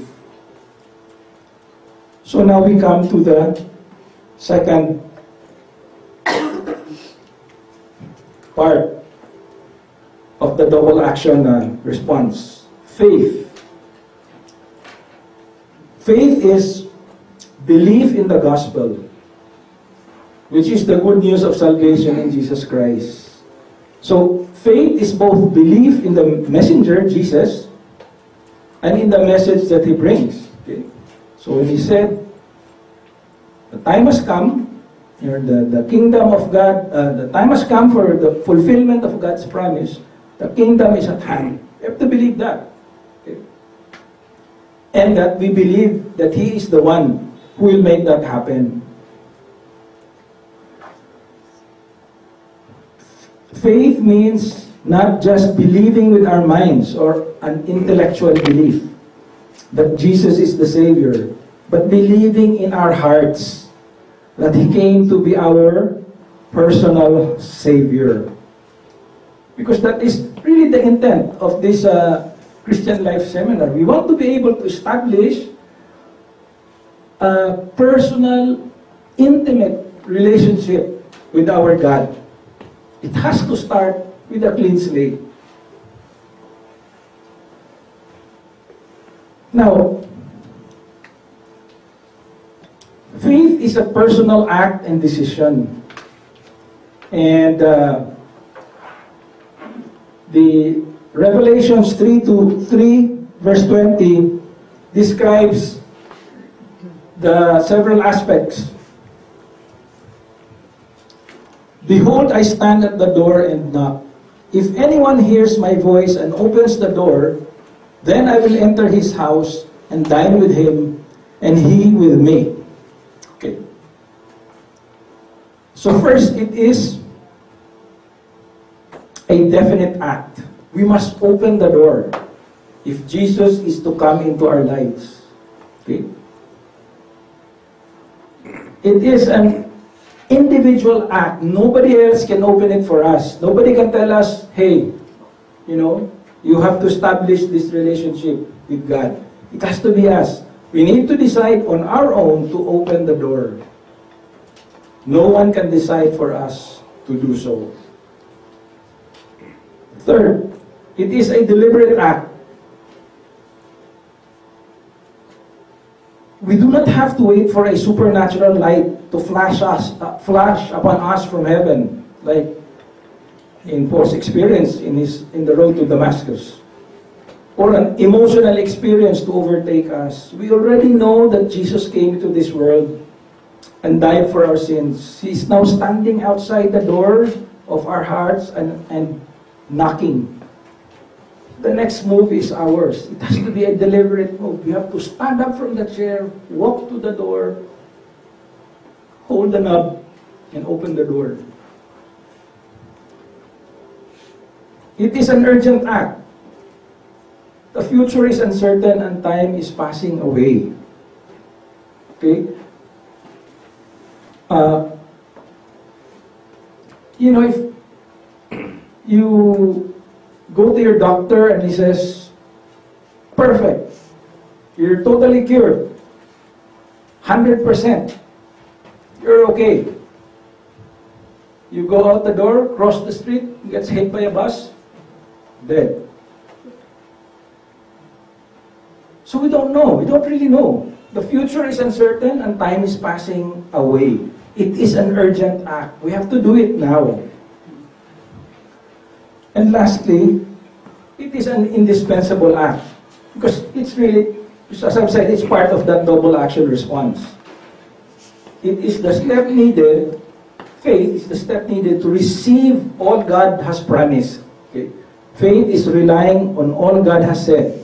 So now we come to the second part of the double action uh, response. Faith. Faith is belief in the gospel, which is the good news of salvation in Jesus Christ. So faith is both belief in the messenger, Jesus, and in the message that He brings. Okay? So when He said, the time has come, you know, the, the kingdom of God, uh, the time has come for the fulfillment of God's promise, the kingdom is at hand. You have to believe that. Okay? And that we believe that He is the one who will make that happen. Faith means not just believing with our minds or an intellectual belief that Jesus is the Savior, but believing in our hearts that He came to be our personal Savior. Because that is really the intent of this uh, Christian Life Seminar. We want to be able to establish a personal, intimate relationship with our God. It has to start with a clean slate. Now, faith is a personal act and decision. And uh, the Revelations three to three, verse twenty, describes the several aspects. Behold, I stand at the door and knock. If anyone hears my voice and opens the door, then I will enter his house and dine with him, and he with me. Okay. So first, it is a definite act. We must open the door if Jesus is to come into our lives. Okay. It is an individual act. Nobody else can open it for us. Nobody can tell us, hey, you know, you have to establish this relationship with God. It has to be us. We need to decide on our own to open the door. No one can decide for us to do so. Third, it is a deliberate act. We do not have to wait for a supernatural light to flash us, uh, flash upon us from heaven, like in Paul's experience in his in the road to Damascus, or an emotional experience to overtake us. We already know that Jesus came to this world and died for our sins. He is now standing outside the door of our hearts and, and knocking. The next move is ours. It has to be a deliberate move. We have to stand up from the chair, walk to the door, hold the knob, and open the door. It is an urgent act. The future is uncertain and time is passing away. Okay? Uh, you know, if you go to your doctor and he says, perfect, you're totally cured, one hundred percent, you're okay. You go out the door, cross the street, gets hit by a bus, dead. So we don't know, we don't really know. The future is uncertain and time is passing away. It is an urgent act. We have to do it now. And lastly, it is an indispensable act. Because it's really, as I've said, it's part of that double action response. It is the step needed, faith is the step needed to receive all God has promised. Okay? Faith is relying on all God has said.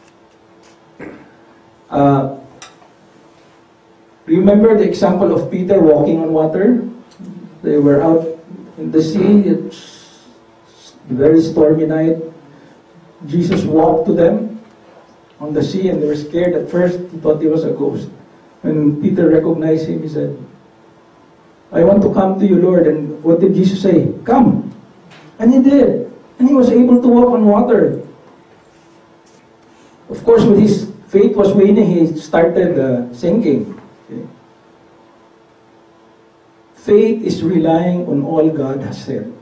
Uh, remember the example of Peter walking on water? They were out in the sea, it's a very stormy night. Jesus walked to them, on the sea, and they were scared at first. He thought he was a ghost. When Peter recognized him, he said, I want to come to you, Lord. And what did Jesus say? Come. And he did. And he was able to walk on water. Of course, when his faith was waning, he started uh, sinking. Okay? Faith is relying on all God has said.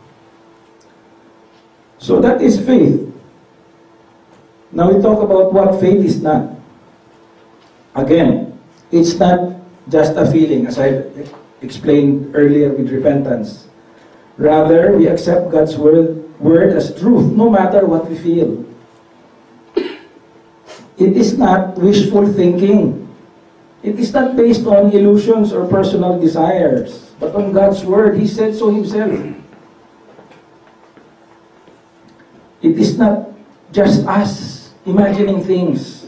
So that is faith. Now we talk about what faith is not. Again, it's not just a feeling, as I explained earlier with repentance. Rather, we accept God's word, word as truth, no matter what we feel. It is not wishful thinking. It is not based on illusions or personal desires, but on God's word. He said so himself. It is not just us imagining things.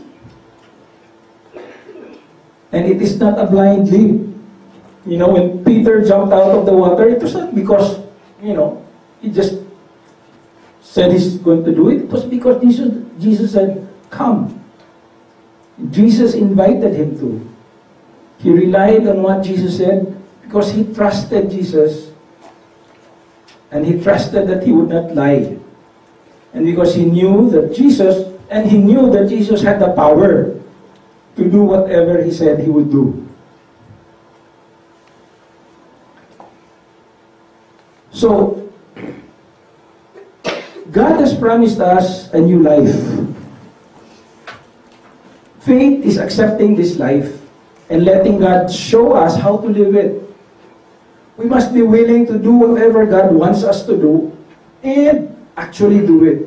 And it is not a blind leap. You know, when Peter jumped out of the water, it was not because, you know, he just said he's going to do it. It was because Jesus, Jesus said, come. Jesus invited him to. He relied on what Jesus said because he trusted Jesus. And he trusted that he would not lie. And because he knew that Jesus, and he knew that Jesus had the power to do whatever he said he would do. So, God has promised us a new life. Faith is accepting this life and letting God show us how to live it. We must be willing to do whatever God wants us to do and actually do it.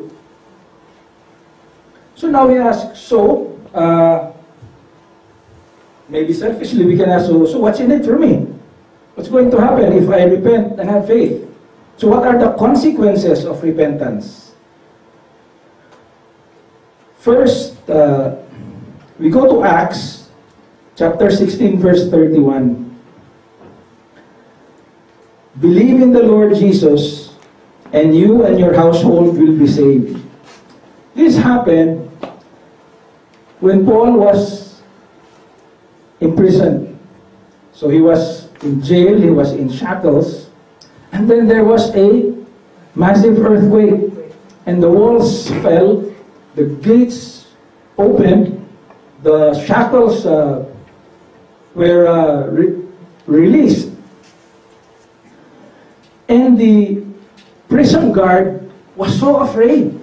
So now we ask, so, uh, maybe selfishly we can ask, so, so what's in it for me? What's going to happen if I repent and have faith? So what are the consequences of repentance? First, uh, we go to Acts chapter sixteen, verse thirty-one. Believe in the Lord Jesus, and you and your household will be saved. This happened when Paul was imprisoned. So he was in jail, he was in shackles, and then there was a massive earthquake, and the walls fell, the gates opened, the shackles uh, were uh, re released, and the prison guard was so afraid.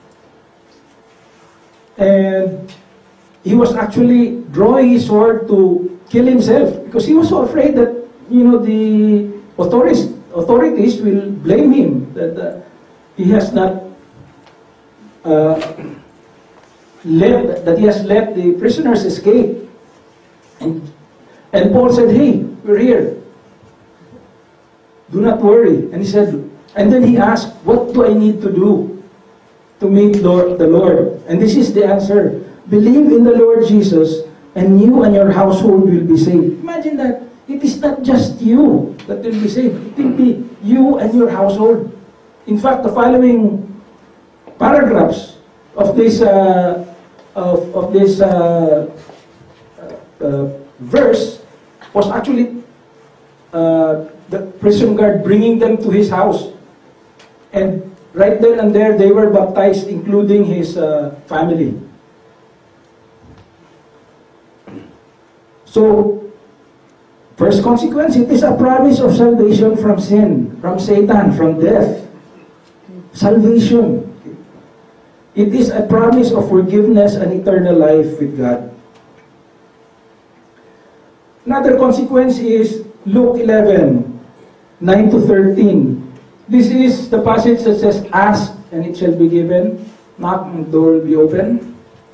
And he was actually drawing his sword to kill himself because he was so afraid that, you know, the authorities authorities will blame him that uh, he has not uh, let that he has let the prisoners escape. And and Paul said, "Hey, we're here. Do not worry." And he said, and then he asked, "What do I need to do to meet Lord, the Lord?" And this is the answer. Believe in the Lord Jesus, and you and your household will be saved. Imagine that. It is not just you that will be saved. It will be you and your household. In fact, the following paragraphs of this uh, of, of this uh, uh, verse was actually uh, the prison guard bringing them to his house. And right then and there, they were baptized, including his uh, family. So, first consequence, it is a promise of salvation from sin, from Satan, from death. Salvation. It is a promise of forgiveness and eternal life with God. Another consequence is Luke eleven, nine to thirteen. This is the passage that says, ask and it shall be given, knock and the door will be open.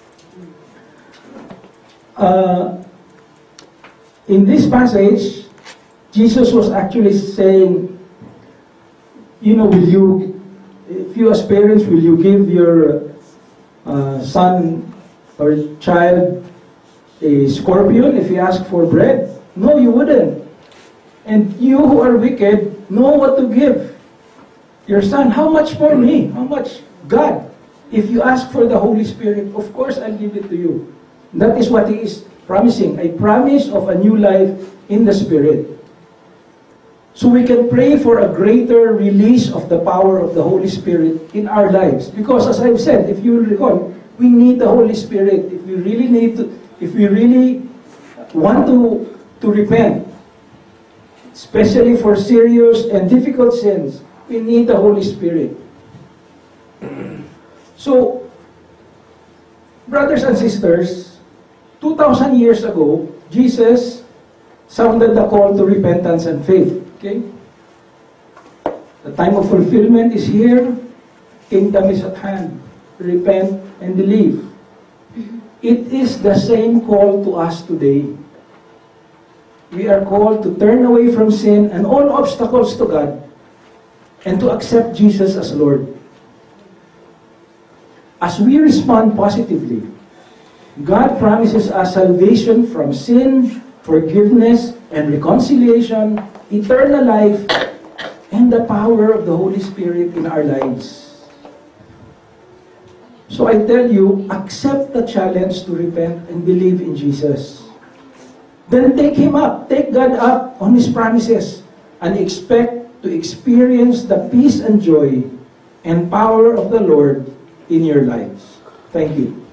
Uh, in this passage, Jesus was actually saying, you know, will you, if you as parents, will you give your uh, son or child a scorpion if he asks for bread? No, you wouldn't. And you who are wicked know what to give your son. How much more me? How much God? If you ask for the Holy Spirit, of course I'll give it to you. That is what He is promising, a promise of a new life in the Spirit. So we can pray for a greater release of the power of the Holy Spirit in our lives. Because as I've said, if you recall, we need the Holy Spirit. If we really need to, if we really want to, to repent, especially for serious and difficult sins, we need the Holy Spirit. So, brothers and sisters, two thousand years ago, Jesus sounded the call to repentance and faith. Okay? The time of fulfillment is here. Kingdom is at hand. Repent and believe. It is the same call to us today. We are called to turn away from sin and all obstacles to God and to accept Jesus as Lord. As we respond positively, God promises us salvation from sin, forgiveness, and reconciliation, eternal life, and the power of the Holy Spirit in our lives. So I tell you, accept the challenge to repent and believe in Jesus. Then take Him up, take God up on His promises, and expect to experience the peace and joy and power of the Lord in your lives. Thank you.